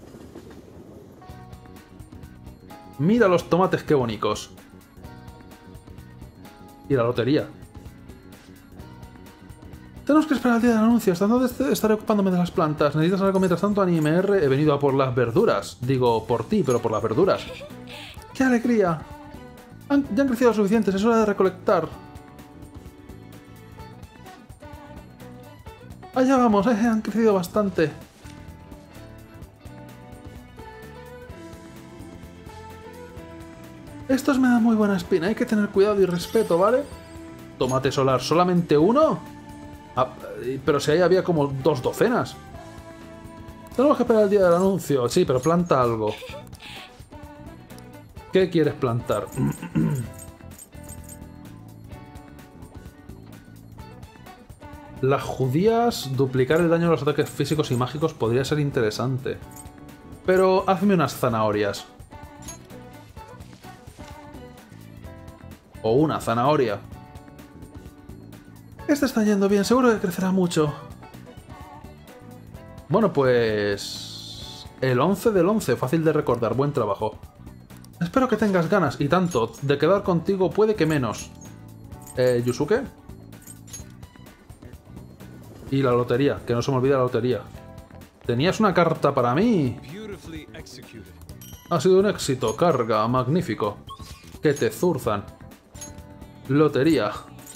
Mira los tomates, qué bonitos. Y la lotería. Tenemos que esperar al día del anuncio. Hasta entonces estaré ocupándome de las plantas. ¿Necesitas algo mientras tanto, Anime R? He venido a por las verduras. Digo, por ti, pero por las verduras. ¡Qué alegría! Han, ya han crecido lo suficiente. Es hora de recolectar. Allá vamos, eh, han crecido bastante. Estos me dan muy buena espina. Hay que tener cuidado y respeto, ¿vale? Tomate solar, ¿solamente uno? Ah, pero si ahí había como dos docenas. Tenemos que esperar el día del anuncio. Sí, pero planta algo. ¿Qué quieres plantar? Las judías, duplicar el daño de los ataques físicos y mágicos podría ser interesante. Pero hazme unas zanahorias. O una zanahoria. Este está yendo bien, seguro que crecerá mucho. Bueno, pues... El once del once, fácil de recordar, buen trabajo. Espero que tengas ganas, y tanto, de quedar contigo puede que menos. Eh, ¿Yusuke? Y la lotería, que no se me olvide la lotería. ¿Tenías una carta para mí? Ha sido un éxito, carga, magnífico. Que te zurzan. Lotería.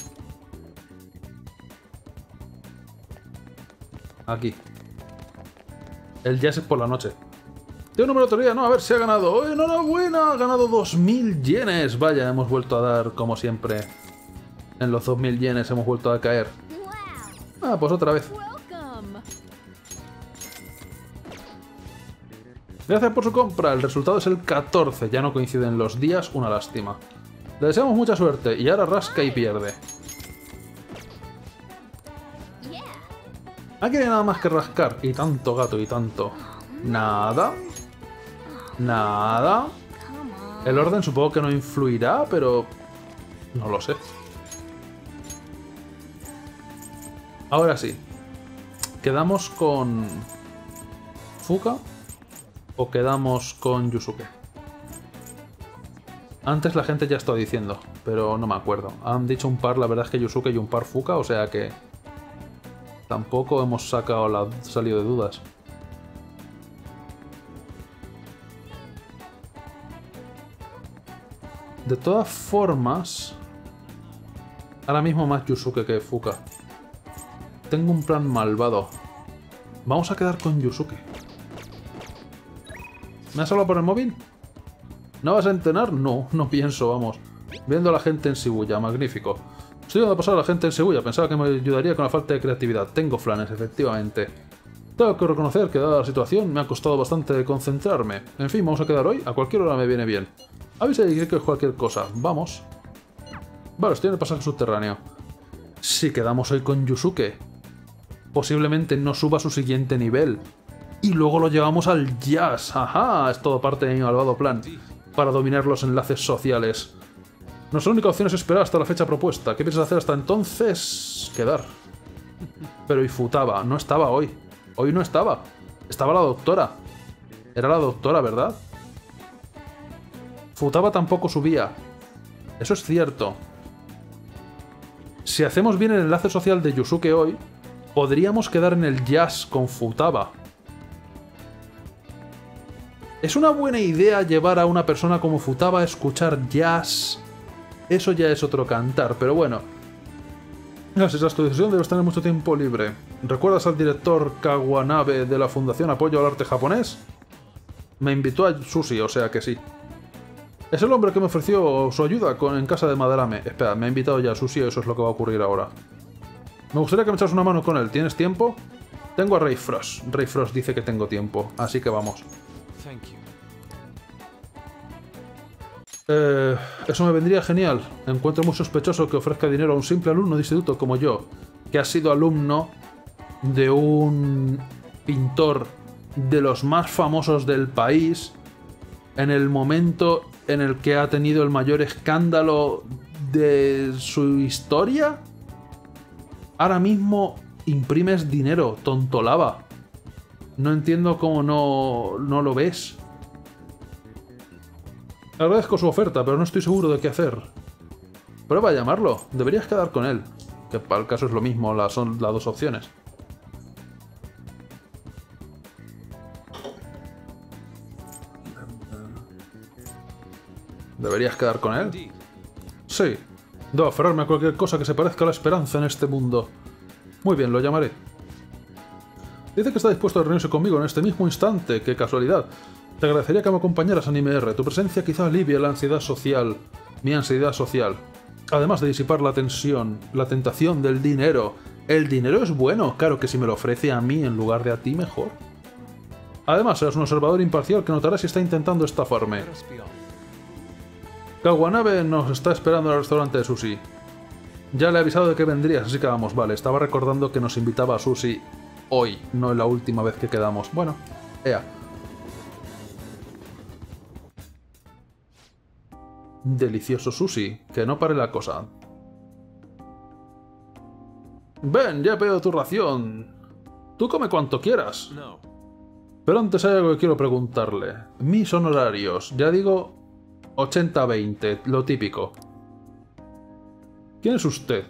Aquí. El jazz es por la noche. Tiene una lotería, no, a ver si ha ganado. ¡Oh, enhorabuena! Ha ganado dos mil yenes. Vaya, hemos vuelto a dar, como siempre. En los dos mil yenes hemos vuelto a caer. Ah, pues otra vez. Gracias por su compra. El resultado es el catorce. Ya no coinciden los días. Una lástima. Le deseamos mucha suerte. Y ahora rasca y pierde. Aquí hay nada más que rascar. Y tanto gato y tanto. Nada. Nada. El orden supongo que no influirá, pero... no lo sé. Ahora sí. ¿Quedamos con... Fuka? ¿O quedamos con Yusuke? Antes la gente ya estaba diciendo, pero no me acuerdo. Han dicho un par, la verdad es que Yusuke y un par Fuka, o sea que... tampoco hemos sacado la... salido de dudas. De todas formas... ahora mismo más Yusuke que Fuka. Tengo un plan malvado. Vamos a quedar con Yusuke. ¿Me has hablado por el móvil? ¿No vas a entrenar? No, no pienso, vamos. Viendo a la gente en Shibuya, magnífico. Estoy viendo pasar a la gente en Shibuya, pensaba que me ayudaría con la falta de creatividad. Tengo flanes, efectivamente. Tengo que reconocer que dada la situación me ha costado bastante concentrarme. En fin, vamos a quedar hoy, a cualquier hora me viene bien. Avisa y que es cualquier cosa. Vamos. Vale, estoy en el pasaje subterráneo. Si quedamos hoy con Yusuke, posiblemente no suba a su siguiente nivel. Y luego lo llevamos al jazz. ¡Ajá! Es todo parte de mi malvado plan para dominar los enlaces sociales. Nuestra única opción es esperar hasta la fecha propuesta. ¿Qué piensas hacer hasta entonces? Quedar. Pero y Futaba, no estaba hoy. Hoy no estaba. Estaba la doctora. Era la doctora, ¿verdad? Futaba tampoco subía. Eso es cierto. Si hacemos bien el enlace social de Yusuke hoy, podríamos quedar en el jazz con Futaba. ¿Es una buena idea llevar a una persona como Futaba a escuchar jazz? Eso ya es otro cantar, pero bueno. Gracias a tu decisión debes tener mucho tiempo libre. ¿Recuerdas al director Kawanabe de la Fundación Apoyo al Arte Japonés? Me invitó a sushi, o sea que sí. Es el hombre que me ofreció su ayuda con, en casa de Madarame. Espera, me ha invitado ya a sushi, eso es lo que va a ocurrir ahora. Me gustaría que me echas una mano con él. ¿Tienes tiempo? Tengo a Ray Frost. Ray Frost dice que tengo tiempo, así que vamos. Eh, eso me vendría genial. Encuentro muy sospechoso que ofrezca dinero a un simple alumno de instituto como yo, que ha sido alumno de un pintor de los más famosos del país, en el momento en el que ha tenido el mayor escándalo de su historia. Ahora mismo imprimes dinero, tontolaba. No entiendo cómo no, no lo ves. Agradezco su oferta, pero no estoy seguro de qué hacer. Prueba a llamarlo. Deberías quedar con él. Que para el caso es lo mismo, las, son las dos opciones. ¿Deberías quedar con él? Sí. Debo aferrarme a cualquier cosa que se parezca a la esperanza en este mundo. Muy bien, lo llamaré. Dice que está dispuesto a reunirse conmigo en este mismo instante. ¡Qué casualidad! Te agradecería que me acompañaras, Anime R. Tu presencia quizá alivie la ansiedad social. Mi ansiedad social. Además de disipar la tensión, la tentación del dinero. El dinero es bueno. Claro que si me lo ofrece a mí en lugar de a ti, mejor. Además, serás un observador imparcial que notará si está intentando estafarme. Kawanabe nos está esperando en el restaurante de sushi. Ya le he avisado de que vendrías, así que vamos. Vale, estaba recordando que nos invitaba a sushi hoy, no la última vez que quedamos. Bueno, ea. Delicioso sushi, que no pare la cosa. Ven, ya he pedido tu ración. Tú come cuanto quieras. Pero antes hay algo que quiero preguntarle. Mis honorarios, ya digo ochenta veinte, lo típico. ¿Quién es usted?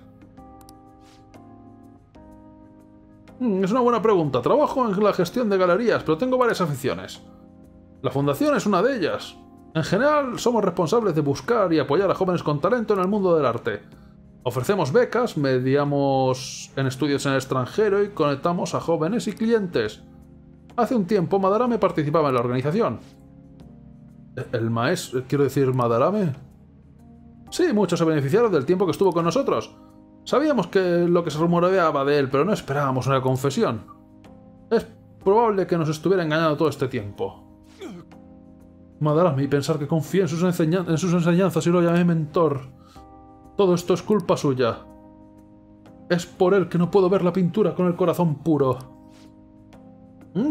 Mm, es una buena pregunta. Trabajo en la gestión de galerías, pero tengo varias aficiones. La fundación es una de ellas. En general, somos responsables de buscar y apoyar a jóvenes con talento en el mundo del arte. Ofrecemos becas, mediamos en estudios en el extranjero y conectamos a jóvenes y clientes. Hace un tiempo Madarame participaba en la organización. ¿El maestro? Quiero decir, ¿Madarame? Sí, muchos se beneficiaron del tiempo que estuvo con nosotros. Sabíamos que lo que se rumoreaba de él, pero no esperábamos una confesión. Es probable que nos estuviera engañando todo este tiempo. Madarame, y pensar que confié en sus, enseñan en sus enseñanzas y lo llamé mentor. Todo esto es culpa suya. Es por él que no puedo ver la pintura con el corazón puro. ¿Mm?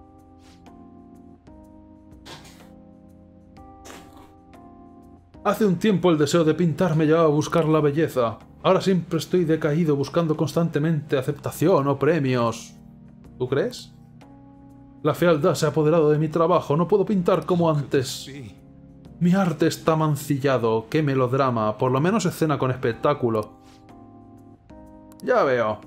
Hace un tiempo el deseo de pintar me llevaba a buscar la belleza. Ahora siempre estoy decaído buscando constantemente aceptación o premios. ¿Tú crees? La fealdad se ha apoderado de mi trabajo. No puedo pintar como antes. Mi arte está mancillado. ¡Qué melodrama! Por lo menos escena con espectáculo. Ya veo.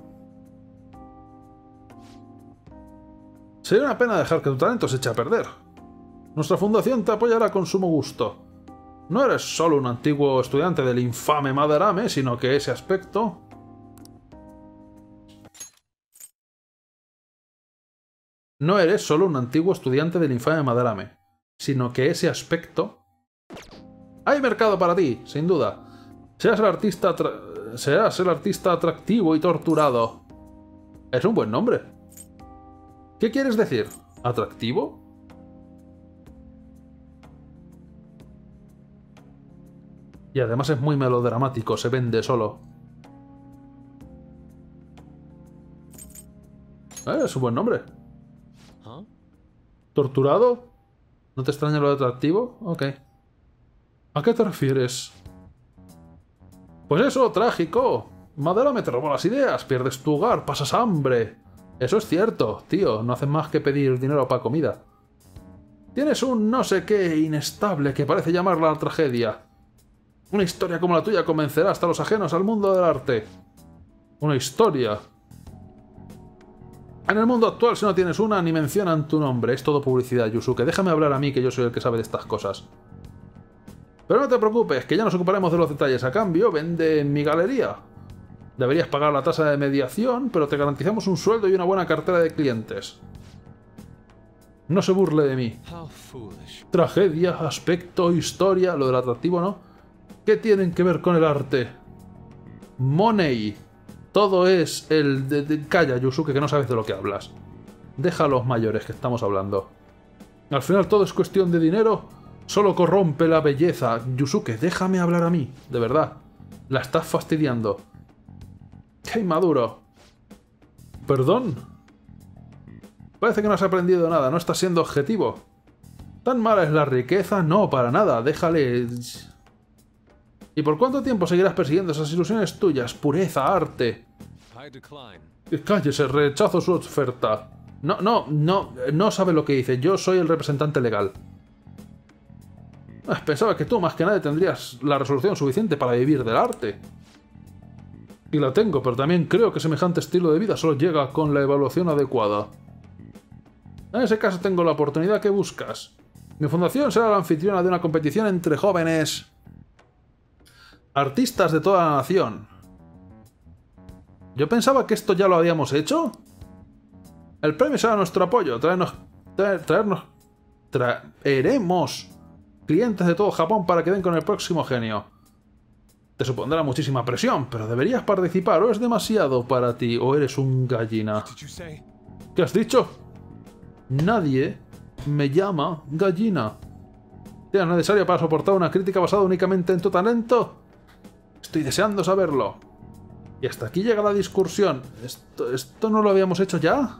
Sería una pena dejar que tu talento se eche a perder. Nuestra fundación te apoyará con sumo gusto. No eres solo un antiguo estudiante del infame Madarame, sino que ese aspecto... No eres solo un antiguo estudiante del infame Madarame, sino que ese aspecto... Hay mercado para ti, sin duda. Serás el artista, serás el artista atractivo y torturado. Es un buen nombre. ¿Qué quieres decir? ¿Atractivo? Y además es muy melodramático, se vende solo. Eh, es un buen nombre. ¿Torturado? ¿No te extraña lo de atractivo? Ok. ¿A qué te refieres? Pues eso, trágico. Madera me te robó las ideas, pierdes tu hogar, pasas hambre. Eso es cierto, tío, no haces más que pedir dinero para comida. Tienes un no sé qué inestable que parece llamarla la tragedia. Una historia como la tuya convencerá hasta los ajenos al mundo del arte. Una historia. En el mundo actual, si no tienes una, ni mencionan tu nombre. Es todo publicidad, Yusuke. Déjame hablar a mí, que yo soy el que sabe de estas cosas. Pero no te preocupes, que ya nos ocuparemos de los detalles. A cambio, vende en mi galería. Deberías pagar la tasa de mediación, pero te garantizamos un sueldo y una buena cartera de clientes. No se burle de mí. Tragedia, aspecto, historia... Lo del atractivo, ¿no? ¿Qué tienen que ver con el arte? Money. Todo es el... De, de... Calla, Yusuke, que no sabes de lo que hablas. Deja a los mayores que estamos hablando. Al final todo es cuestión de dinero. Solo corrompe la belleza. Yusuke, déjame hablar a mí. De verdad. La estás fastidiando. ¡Qué inmaduro! ¿Perdón? Parece que no has aprendido nada. No estás siendo objetivo. ¿Tan mala es la riqueza? No, para nada. Déjale... ¿Y por cuánto tiempo seguirás persiguiendo esas ilusiones tuyas? Pureza, arte. Cállese, rechazo su oferta. No, no, no, no sabe lo que dice. Yo soy el representante legal. Ah, pensaba que tú más que nadie tendrías la resolución suficiente para vivir del arte. Y la tengo, pero también creo que semejante estilo de vida solo llega con la evaluación adecuada. En ese caso tengo la oportunidad que buscas. Mi fundación será la anfitriona de una competición entre jóvenes... artistas de toda la nación. Yo pensaba que esto ya lo habíamos hecho. El premio será nuestro apoyo. Traernos... Traer, traernos... Traeremos clientes de todo Japón para que den con el próximo genio. Te supondrá muchísima presión, pero deberías participar. O es demasiado para ti, o eres un gallina. ¿Qué has dicho? Nadie me llama gallina. ¿Es necesario para soportar una crítica basada únicamente en tu talento? Estoy deseando saberlo. Y hasta aquí llega la discusión. ¿Esto, esto no lo habíamos hecho ya?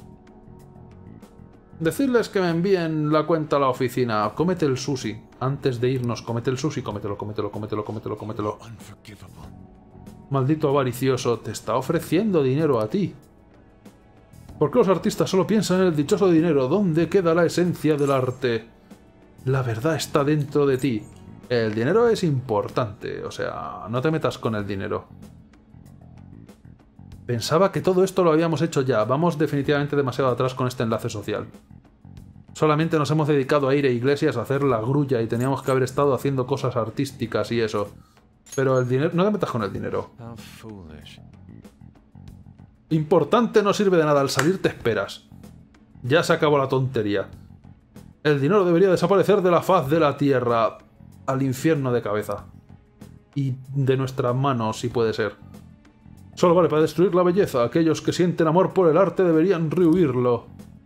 Decirles que me envíen la cuenta a la oficina. Cómete el sushi. Antes de irnos, cómete el sushi. Cómetelo, cómetelo, cómetelo, cómetelo, cómetelo. Maldito avaricioso, te está ofreciendo dinero a ti. ¿Por qué los artistas solo piensan en el dichoso dinero? ¿Dónde queda la esencia del arte? La verdad está dentro de ti. El dinero es importante, o sea, no te metas con el dinero. Pensaba que todo esto lo habíamos hecho ya. Vamos definitivamente demasiado atrás con este enlace social. Solamente nos hemos dedicado a ir a iglesias a hacer la grulla y teníamos que haber estado haciendo cosas artísticas y eso. Pero el dinero... No te metas con el dinero. Importante no sirve de nada. Al salir te esperas. Ya se acabó la tontería. El dinero debería desaparecer de la faz de la tierra. Al infierno de cabeza. Y de nuestras manos, si puede ser. Solo vale para destruir la belleza. Aquellos que sienten amor por el arte deberían rehuirlo.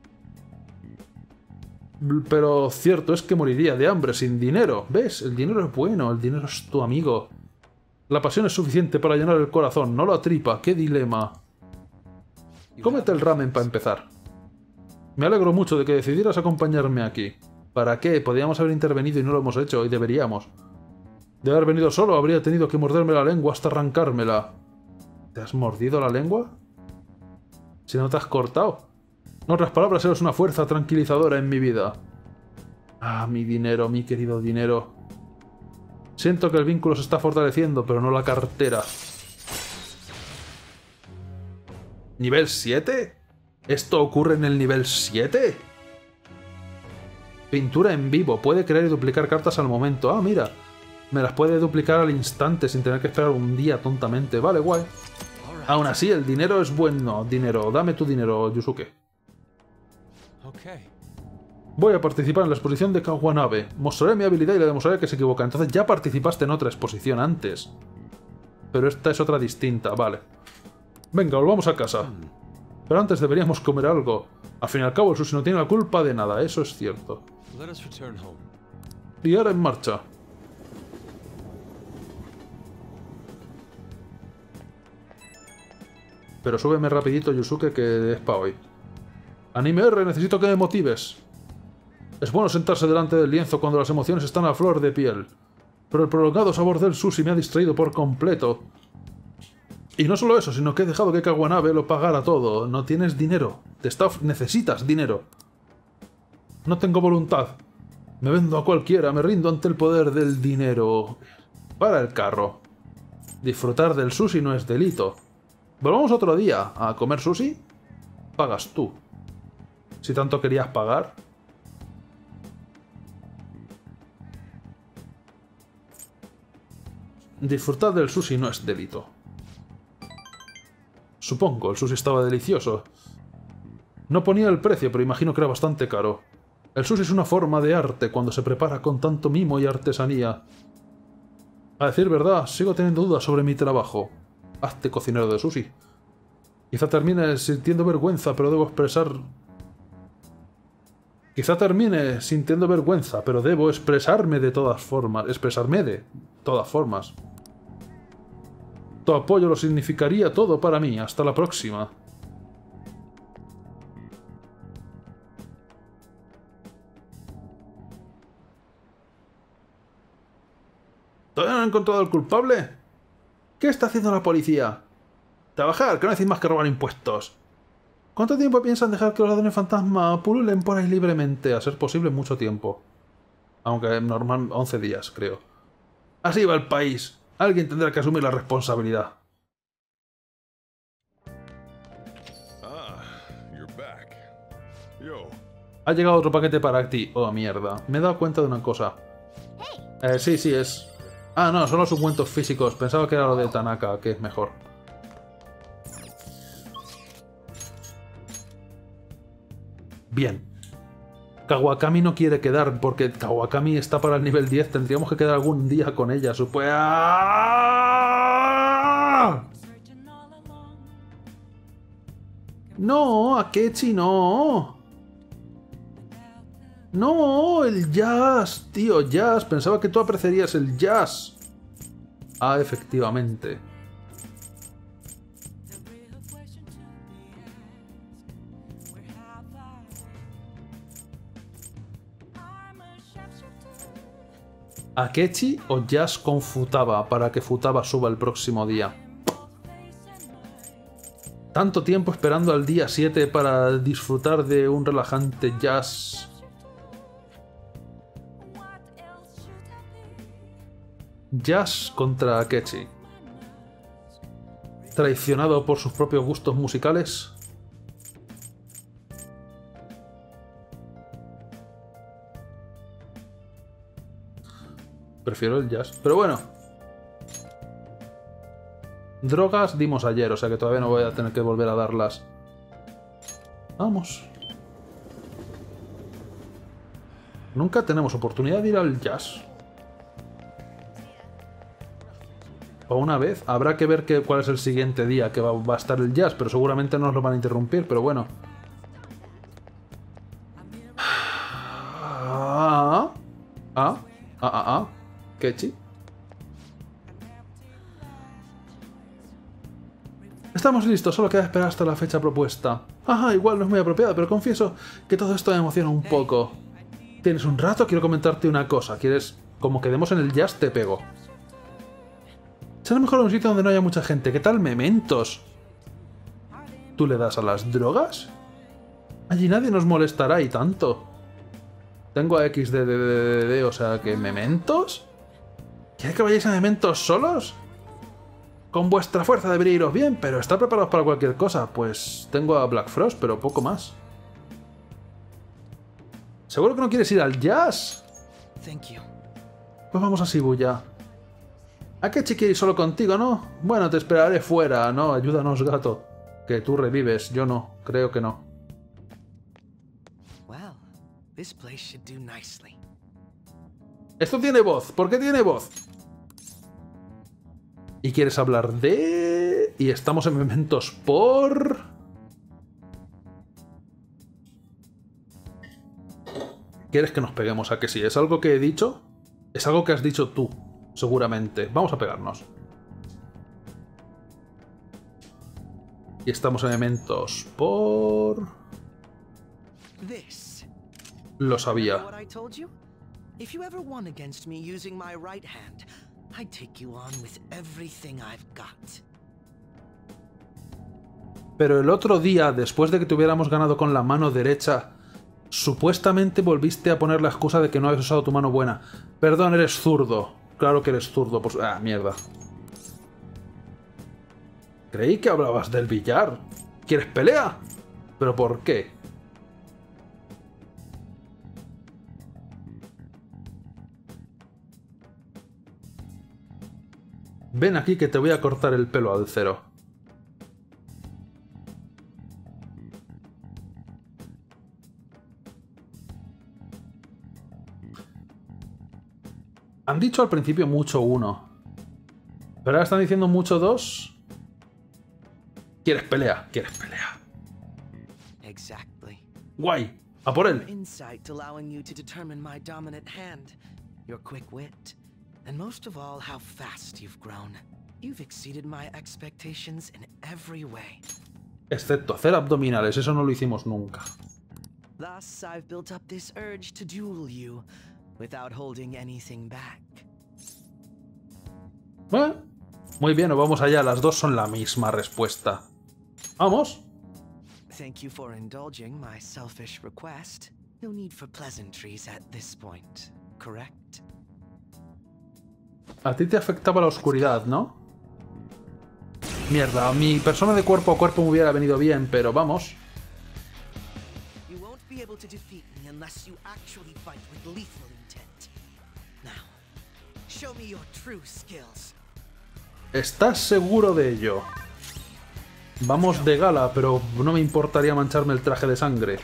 Pero cierto es que moriría de hambre sin dinero. ¿Ves? El dinero es bueno. El dinero es tu amigo. La pasión es suficiente para llenar el corazón. No la tripa. ¡Qué dilema! Cómete el ramen para empezar. Me alegro mucho de que decidieras acompañarme aquí. ¿Para qué? Podríamos haber intervenido y no lo hemos hecho. Y deberíamos. De haber venido solo, habría tenido que morderme la lengua hasta arrancármela. ¿Te has mordido la lengua? Si no te has cortado. En otras palabras, eres una fuerza tranquilizadora en mi vida. Ah, mi dinero, mi querido dinero. Siento que el vínculo se está fortaleciendo, pero no la cartera. ¿Nivel siete? ¿Esto ocurre en el nivel siete? Pintura en vivo. Puede crear y duplicar cartas al momento. Ah, mira. Me las puede duplicar al instante sin tener que esperar un día tontamente. Vale, guay. Aún así, el dinero es bueno. Dinero. Dame tu dinero, Yusuke. Voy a participar en la exposición de Kawanabe. Mostraré mi habilidad y le demostraré que se equivoca. Entonces ya participaste en otra exposición antes. Pero esta es otra distinta. Vale. Venga, volvamos a casa. Pero antes deberíamos comer algo. Al fin y al cabo, el sushi no tiene la culpa de nada. Eso es cierto. Y ahora en marcha. Pero súbeme rapidito, Yusuke, que es para hoy. Anime R, necesito que me motives. Es bueno sentarse delante del lienzo cuando las emociones están a flor de piel. Pero el prolongado sabor del sushi me ha distraído por completo. Y no solo eso, sino que he dejado que Kawanabe lo pagara todo. No tienes dinero. Te está Necesitas dinero. No tengo voluntad. Me vendo a cualquiera, me rindo ante el poder del dinero. Para el carro. Disfrutar del sushi no es delito. Volvamos otro día a comer sushi. Pagas tú. Si tanto querías pagar. Disfrutar del sushi no es delito. Supongo, el sushi estaba delicioso. No ponía el precio, pero imagino que era bastante caro. El sushi es una forma de arte cuando se prepara con tanto mimo y artesanía. A decir verdad, sigo teniendo dudas sobre mi trabajo. Hazte cocinero de sushi. Quizá termine sintiendo vergüenza, pero debo expresar... Quizá termine sintiendo vergüenza, pero debo expresarme de todas formas. Expresarme de todas formas. Tu apoyo lo significaría todo para mí. Hasta la próxima. ¿Todavía no han encontrado al culpable? ¿Qué está haciendo la policía? Trabajar, que no hacéis más que robar impuestos. ¿Cuánto tiempo piensan dejar que los ladrones fantasma pululen por ahí libremente? A ser posible, mucho tiempo. Aunque normal, once días, creo. Así va el país. Alguien tendrá que asumir la responsabilidad. Ah, you're back. Yo. Ha llegado otro paquete para ti. Oh, mierda. Me he dado cuenta de una cosa. Eh, sí, sí, es... Ah, no, son los ungüentos físicos. Pensaba que era lo de Tanaka, que es mejor. Bien. Kawakami no quiere quedar, porque Kawakami está para el nivel diez. Tendríamos que quedar algún día con ella. Supe... ¡Ah! No, Akechi no. No, el jazz, tío, jazz. Pensaba que tú apreciarías el jazz. Ah, efectivamente. Akechi o jazz con Futaba para que Futaba suba el próximo día. Tanto tiempo esperando al día siete para disfrutar de un relajante jazz. Jazz contra Akechi. Traicionado por sus propios gustos musicales. Prefiero el jazz. Pero bueno. Drogas dimos ayer, o sea que todavía no voy a tener que volver a darlas. Vamos. Nunca tenemos oportunidad de ir al jazz. O una vez. Habrá que ver que, cuál es el siguiente día que va, va a estar el jazz, pero seguramente no nos lo van a interrumpir, pero bueno. Ah, ah, ah, ah, ah. Kechi. Estamos listos, solo queda esperar hasta la fecha propuesta. Ajá, igual no es muy apropiado, pero confieso que todo esto me emociona un poco. ¿Tienes un rato? Quiero comentarte una cosa. ¿Quieres, como quedemos en el jazz, te pego? Será mejor un sitio donde no haya mucha gente. ¿Qué tal Mementos? ¿Tú le das a las drogas? Allí nadie nos molestará y tanto. Tengo a X D D D D, o sea que ¿Mementos? ¿Quieres que vayáis a Mementos solos? Con vuestra fuerza debería iros bien, pero ¿estar preparados para cualquier cosa? Pues tengo a Black Frost, pero poco más. ¿Seguro que no quieres ir al jazz? Pues vamos a Shibuya. Akechi quiere ir solo contigo, ¿no? Bueno, te esperaré fuera, ¿no? Ayúdanos, gato. Que tú revives, yo no. Creo que no. Esto tiene voz. ¿Por qué tiene voz? ¿Y quieres hablar de...? Y estamos en Mementos por... ¿Quieres que nos peguemos a que sí? ¿Es algo que he dicho? Es algo que has dicho tú, seguramente. Vamos a pegarnos. Y estamos en elementos por... This. Lo sabía. What I told you? If you ever won against me using my right hand, I'd take you on with everything I've got. Pero el otro día, después de que te hubiéramos ganado con la mano derecha, supuestamente volviste a poner la excusa de que no habías usado tu mano buena. Perdón, eres zurdo. Claro que eres zurdo. Pues... Ah, mierda. Creí que hablabas del billar. ¿Quieres pelea? ¿Pero por qué? Ven aquí que te voy a cortar el pelo al cero. Han dicho al principio mucho uno. Pero ahora están diciendo mucho dos. ¿Quieres pelea? ¿Quieres pelea? Exactly. Guay. A por él. Insight allowing you to determine my dominant hand, your quick wit, and most of all, how fast you've grown. You've exceeded my expectations in every way. Excepto hacer abdominales, eso no lo hicimos nunca. Thus, I've built up this urge to duel you, without holding anything back. Bueno, muy bien, nos vamos allá. Las dos son la misma respuesta. ¡Vamos! Thank you for indulging my selfish request. No need for pleasantries at this point, correct? A ti te afectaba la oscuridad, ¿no? Mierda, mi persona de cuerpo a cuerpo me hubiera venido bien, pero vamos. You won't be able to defeat me unless you actually fight with lethal intent. Now, show me your true skills. ¿Estás seguro de ello? Vamos de gala, pero no me importaría mancharme el traje de sangre.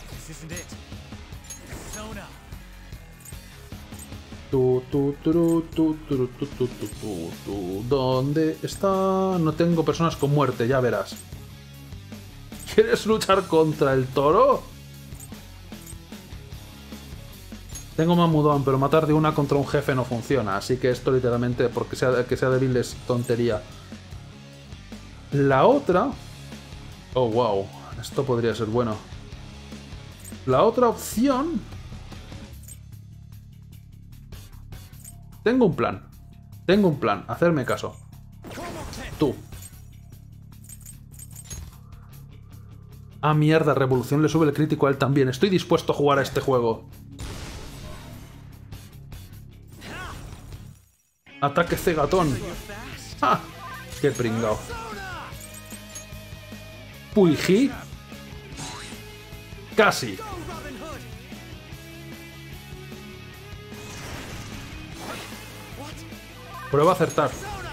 Tu, tu, tu, tu, tu, tu, tu, tu, tu, tu. ¿Dónde está? No tengo personas con muerte, ya verás. ¿Quieres luchar contra el toro? Tengo Mamudón, pero matar de una contra un jefe no funciona, así que esto literalmente, porque sea, que sea débil, es tontería. La otra... Oh, wow. Esto podría ser bueno. La otra opción... Tengo un plan. Tengo un plan. Hacerme caso. Tú. Ah, mierda. Revolución le sube el crítico a él también. Estoy dispuesto a jugar a este juego. Ataque cegatón. ¡Ah! ¡Qué pringao! Puiji. Casi. Prueba a acertar.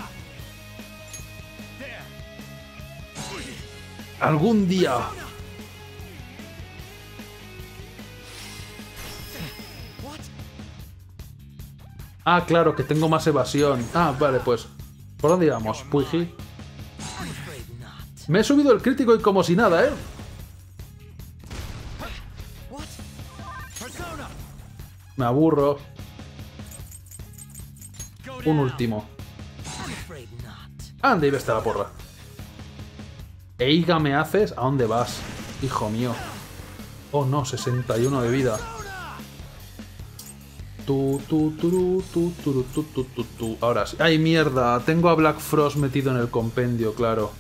Algún día. Ah, claro, que tengo más evasión. Ah, vale, pues. ¿Por dónde íbamos? Puiji. Me he subido el crítico y como si nada, ¿eh? Me aburro. Un último. Anda y vete a la porra. Eiga, ¿me haces? ¿A dónde vas? Hijo mío. Oh no, sesenta y uno de vida. Tu, tu, tu, tu, tu, tu, tu, tu, tu. Ahora sí. ¡Ay, mierda! Tengo a Black Frost metido en el compendio, claro.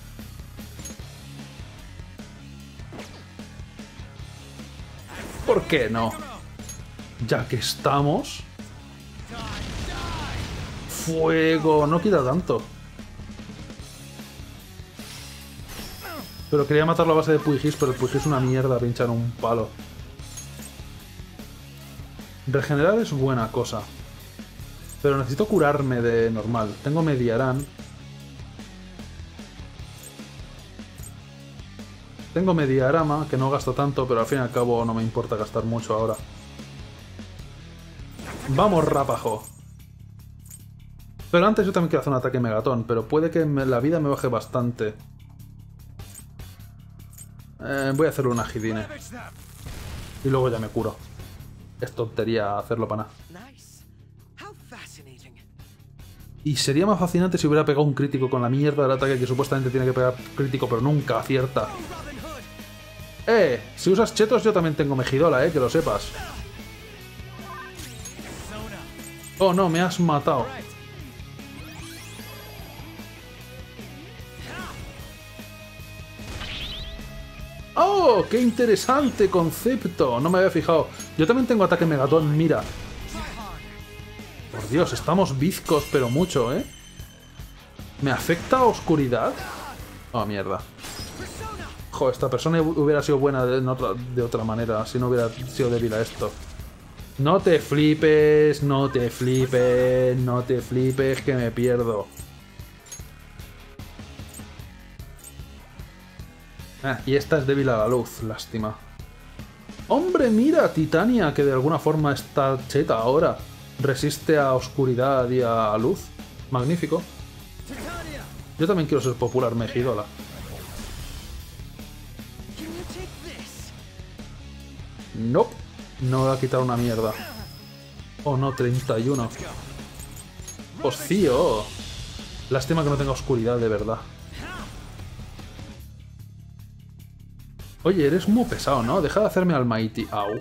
¿Por qué no? Ya que estamos... Fuego, no quita tanto. Pero quería matarlo a base de Puigis, pero el Puigis es una mierda, pinchar un palo. Regenerar es buena cosa. Pero necesito curarme de normal. Tengo Mediarán. Tengo Mediarama, que no gasto tanto, pero al fin y al cabo no me importa gastar mucho ahora. Vamos, rapajo. Pero antes yo también quiero hacer un ataque megatón, pero puede que me, la vida me baje bastante. Eh, voy a hacerle una Hidine. Y luego ya me curo. Es tontería hacerlo para nada. Y sería más fascinante si hubiera pegado un crítico con la mierda del ataque que supuestamente tiene que pegar crítico, pero nunca acierta. Eh, si usas chetos yo también tengo mejidola, eh, que lo sepas. Oh no, me has matado. ¡Oh! ¡Qué interesante concepto! No me había fijado. Yo también tengo ataque megatón, mira. Por Dios, estamos bizcos, pero mucho, ¿eh? ¿Me afecta oscuridad? Oh, mierda. Jo, esta persona hubiera sido buena de otra, de otra manera, si no hubiera sido débil a esto. No te flipes, no te flipes, no te flipes, que me pierdo. Ah, y esta es débil a la luz, lástima. ¡Hombre, mira! Titania, que de alguna forma está cheta ahora. Resiste a oscuridad y a luz. Magnífico. Yo también quiero ser popular, Mejidola. Nope. No me va a quitar una mierda. Oh no, treinta y uno. ¡Hostío! Lástima que no tenga oscuridad, de verdad. Oye, eres muy pesado, ¿no? Deja de hacerme al Mighty. Au.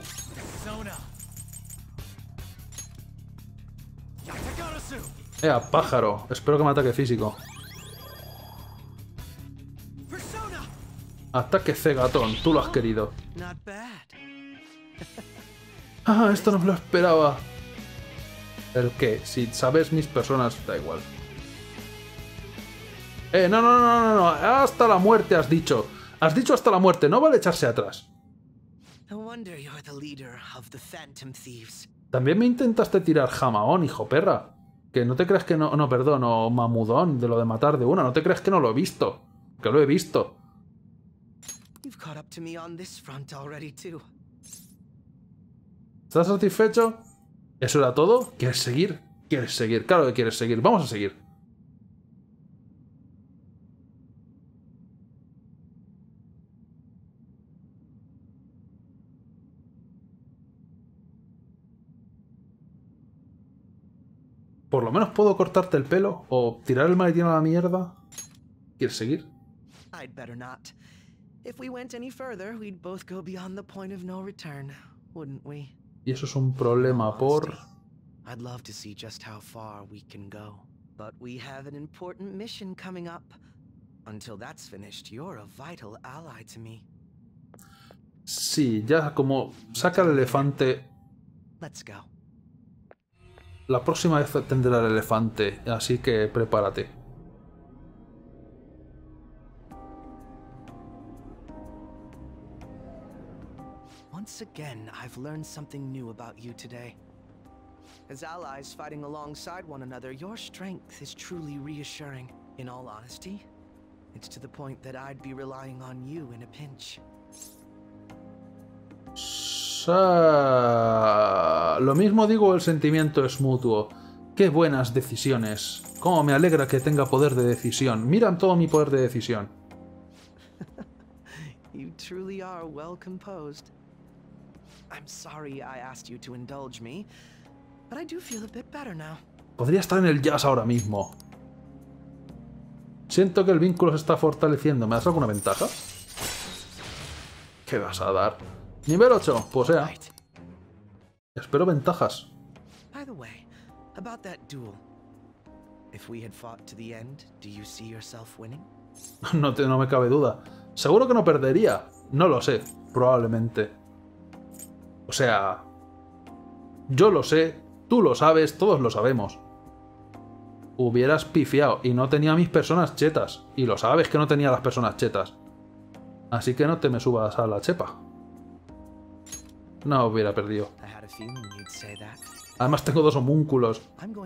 ¡Ea, pájaro! Espero que me ataque físico. Ataque cegatón, tú lo has querido. Ah, esto no me lo esperaba. ¿El qué? Si sabes mis personas, da igual. Eh, no, no, no, no, no. Hasta la muerte has dicho. Has dicho hasta la muerte, no vale echarse atrás. También me intentaste tirar jamaón, hijo perra. Que no te crees que no... No, perdón, o mamudón, de lo de matar de una. No te crees que no lo he visto. Que lo he visto. ¿Estás satisfecho? ¿Eso era todo? ¿Quieres seguir? ¿Quieres seguir? Claro que quieres seguir. Vamos a seguir. Por lo menos puedo cortarte el pelo o tirar el maletín a la mierda. ¿Quieres seguir? I'd better not. If we went any further, we'd both go beyond the point of no return, wouldn't we? Y eso es un problema por... I'd love to see just how far we can go, but we have an important mission coming up. Until that's finished, you're a vital ally to me. Sí, ya como saca el elefante. Let's go. La próxima vez tendrá el elefante, así que prepárate. Once again, I've learned something new about you today. As allies fighting alongside one another, your strength is truly reassuring. In all honesty, it's to the point that I'd be relying on you in a pinch. Lo mismo digo, el sentimiento es mutuo. ¡Qué buenas decisiones! ¡Cómo me alegra que tenga poder de decisión! ¡Miran todo mi poder de decisión! You truly are well composed. I'm sorry I asked you to indulge me, but I do feel a bit better now. Podría estar en el jazz ahora mismo. Siento que el vínculo se está fortaleciendo. ¿Me das alguna ventaja? ¿Qué vas a dar? Nivel ocho, pues sea. Espero ventajas. By the way, about that duel. If we had fought to the end, do you see yourself winning? No, te, no me cabe duda. Seguro que no perdería. No lo sé, probablemente. O sea, yo lo sé, tú lo sabes, todos lo sabemos. Hubieras pifiado y no tenía mis personas chetas. Y lo sabes que no tenía las personas chetas. Así que no te me subas a la chepa. No hubiera perdido. Además tengo dos homúnculos.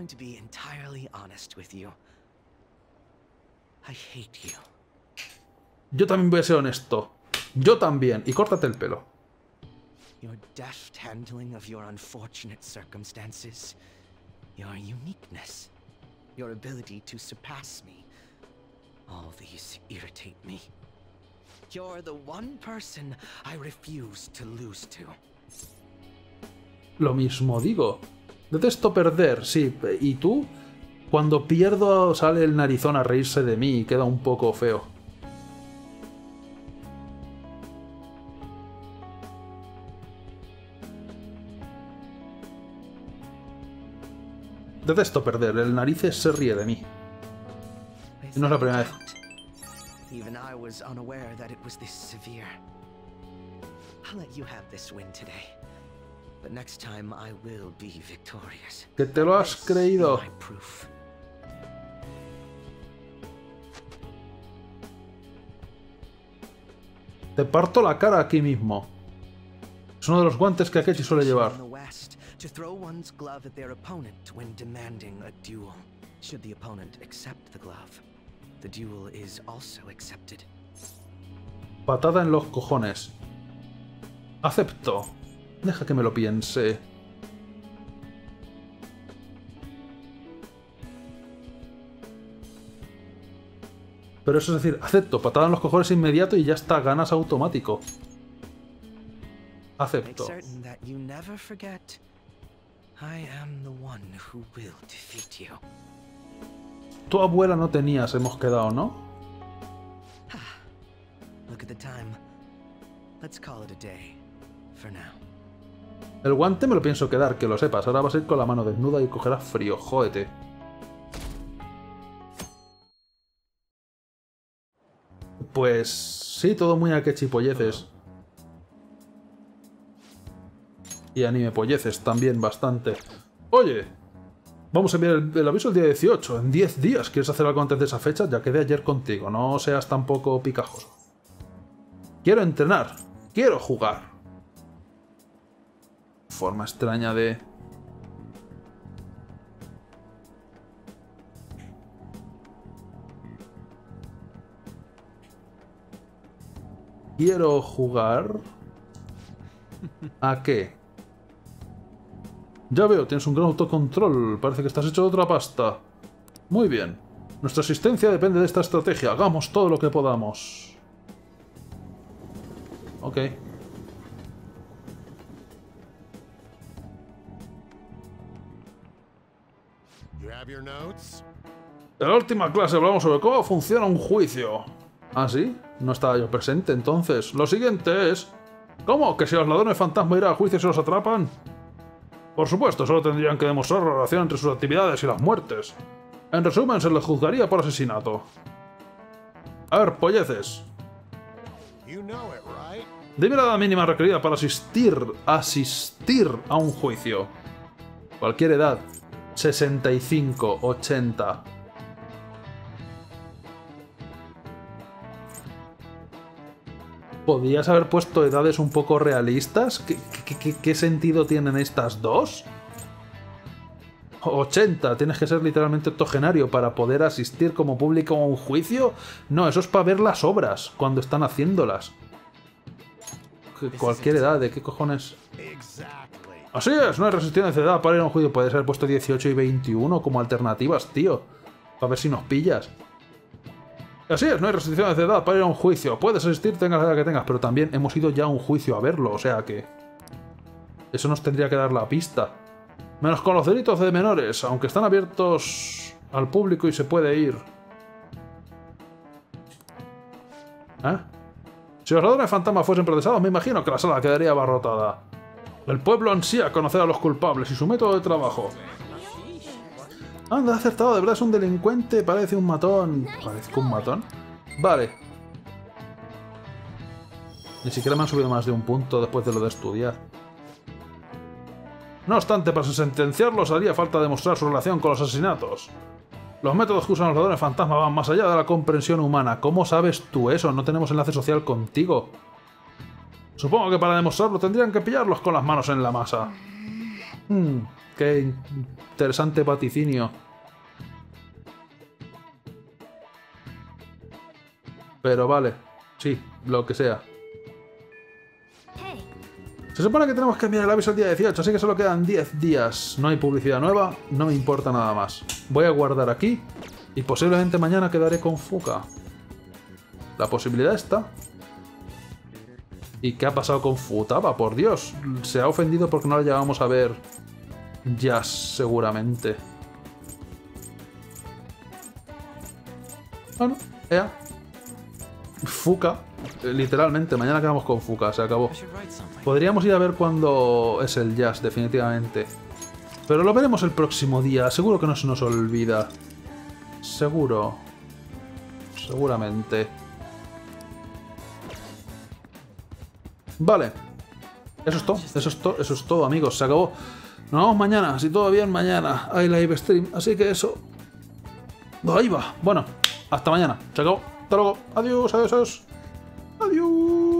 Yo también voy a ser honesto. Yo también. Y córtate el pelo. Your deft handling of your unfortunate circumstances, your uniqueness, your ability to surpass me, all these irritate me. You're the one person I refuse to lose to. Lo mismo digo. Detesto perder, sí. ¿Y tú? Cuando pierdo sale el narizón a reírse de mí y queda un poco feo. Detesto perder, el narices se ríe de mí. Y no es la primera vez. Even I was unaware that it was this severe. I'll let you have this win today. But next time I will be victorious. Que te lo has creído. My proof. Te parto la cara aquí mismo. Es uno de los guantes que Akechi suele llevar. To throw one's glove at their opponent when demanding a duel. Should the opponent accept the glove, the duel is also accepted. Patada en los cojones. Acepto. Deja que me lo piense. Pero eso es decir, acepto. Patada en los cojones inmediato y ya está, ganas automático. Acepto. I am the one who will defeat you. Tu abuela no tenías, hemos quedado, ¿no? Look at the time. Let's call it a day for now. El guante me lo pienso quedar, que lo sepas. Ahora vas a ir con la mano desnuda y cogerás frío, jódete. Pues sí, todo muy Akechi polleces. Y anime polleces también bastante. Oye, vamos a enviar el, el aviso el día dieciocho. En diez días. ¿Quieres hacer algo antes de esa fecha? Ya quedé ayer contigo. No seas tampoco picajoso. Quiero entrenar. Quiero jugar. Forma extraña de... Quiero jugar... ¿A qué? Ya veo, tienes un gran autocontrol. Parece que estás hecho de otra pasta. Muy bien. Nuestra existencia depende de esta estrategia. Hagamos todo lo que podamos. Ok. En la última clase hablamos sobre cómo funciona un juicio. ¿Ah, sí? No estaba yo presente, entonces. Lo siguiente es... ¿Cómo? ¿Que si los ladrones fantasma irán al juicio si los atrapan? Por supuesto, solo tendrían que demostrar la relación entre sus actividades y las muertes. En resumen, se les juzgaría por asesinato. A ver, polleces. Dime la edad mínima requerida para asistir, asistir a un juicio. Cualquier edad. sesenta y cinco, ochenta. ¿Podrías haber puesto edades un poco realistas? ¿Qué, qué, qué, qué sentido tienen estas dos? ochenta, ¿tienes que ser literalmente octogenario para poder asistir como público a un juicio? No, eso es para ver las obras, cuando están haciéndolas. Cualquier edad, ¿de qué cojones? Así es, no hay restricciones de edad para ir a un juicio. Puedes haber puesto dieciocho y veintiuno como alternativas, tío. Para ver si nos pillas. Así es, no hay restricciones de edad para ir a un juicio. Puedes asistir, tengas la edad que tengas, pero también hemos ido ya a un juicio a verlo, o sea que... Eso nos tendría que dar la pista. Menos con los delitos de menores, aunque están abiertos al público y se puede ir. ¿Eh? Si los ladrones fantasmas fuesen procesados, me imagino que la sala quedaría abarrotada. El pueblo ansía conocer a los culpables y su método de trabajo. Anda, acertado, de verdad es un delincuente, parece un matón. ¿Parezco un matón? Vale. Ni siquiera me han subido más de un punto después de lo de estudiar. No obstante, para sentenciarlos haría falta demostrar su relación con los asesinatos. Los métodos que usan los ladrones fantasma van más allá de la comprensión humana. ¿Cómo sabes tú eso? No tenemos enlace social contigo. Supongo que para demostrarlo tendrían que pillarlos con las manos en la masa. Hmm, qué interesante vaticinio. Pero vale, sí, lo que sea. Se supone que tenemos que enviar el aviso el día dieciocho, así que solo quedan diez días. No hay publicidad nueva, no me importa nada más. Voy a guardar aquí y posiblemente mañana quedaré con Fuka. La posibilidad está. ¿Y qué ha pasado con Futaba? Por Dios, se ha ofendido porque no la llevamos a ver ya seguramente. Bueno, ea. Fuka. Eh, literalmente, mañana quedamos con Fuka, se acabó. I should write something. Podríamos ir a ver cuándo es el jazz, definitivamente. Pero lo veremos el próximo día. Seguro que no se nos olvida. Seguro. Seguramente. Vale. Eso es todo. Eso es todo. Eso es todo, amigos. Se acabó. Nos vemos mañana. Si todo bien, mañana hay live stream. Así que eso. Ahí va. Bueno. Hasta mañana. Se acabó. Hasta luego. Adiós, adiós, adiós. Adiós.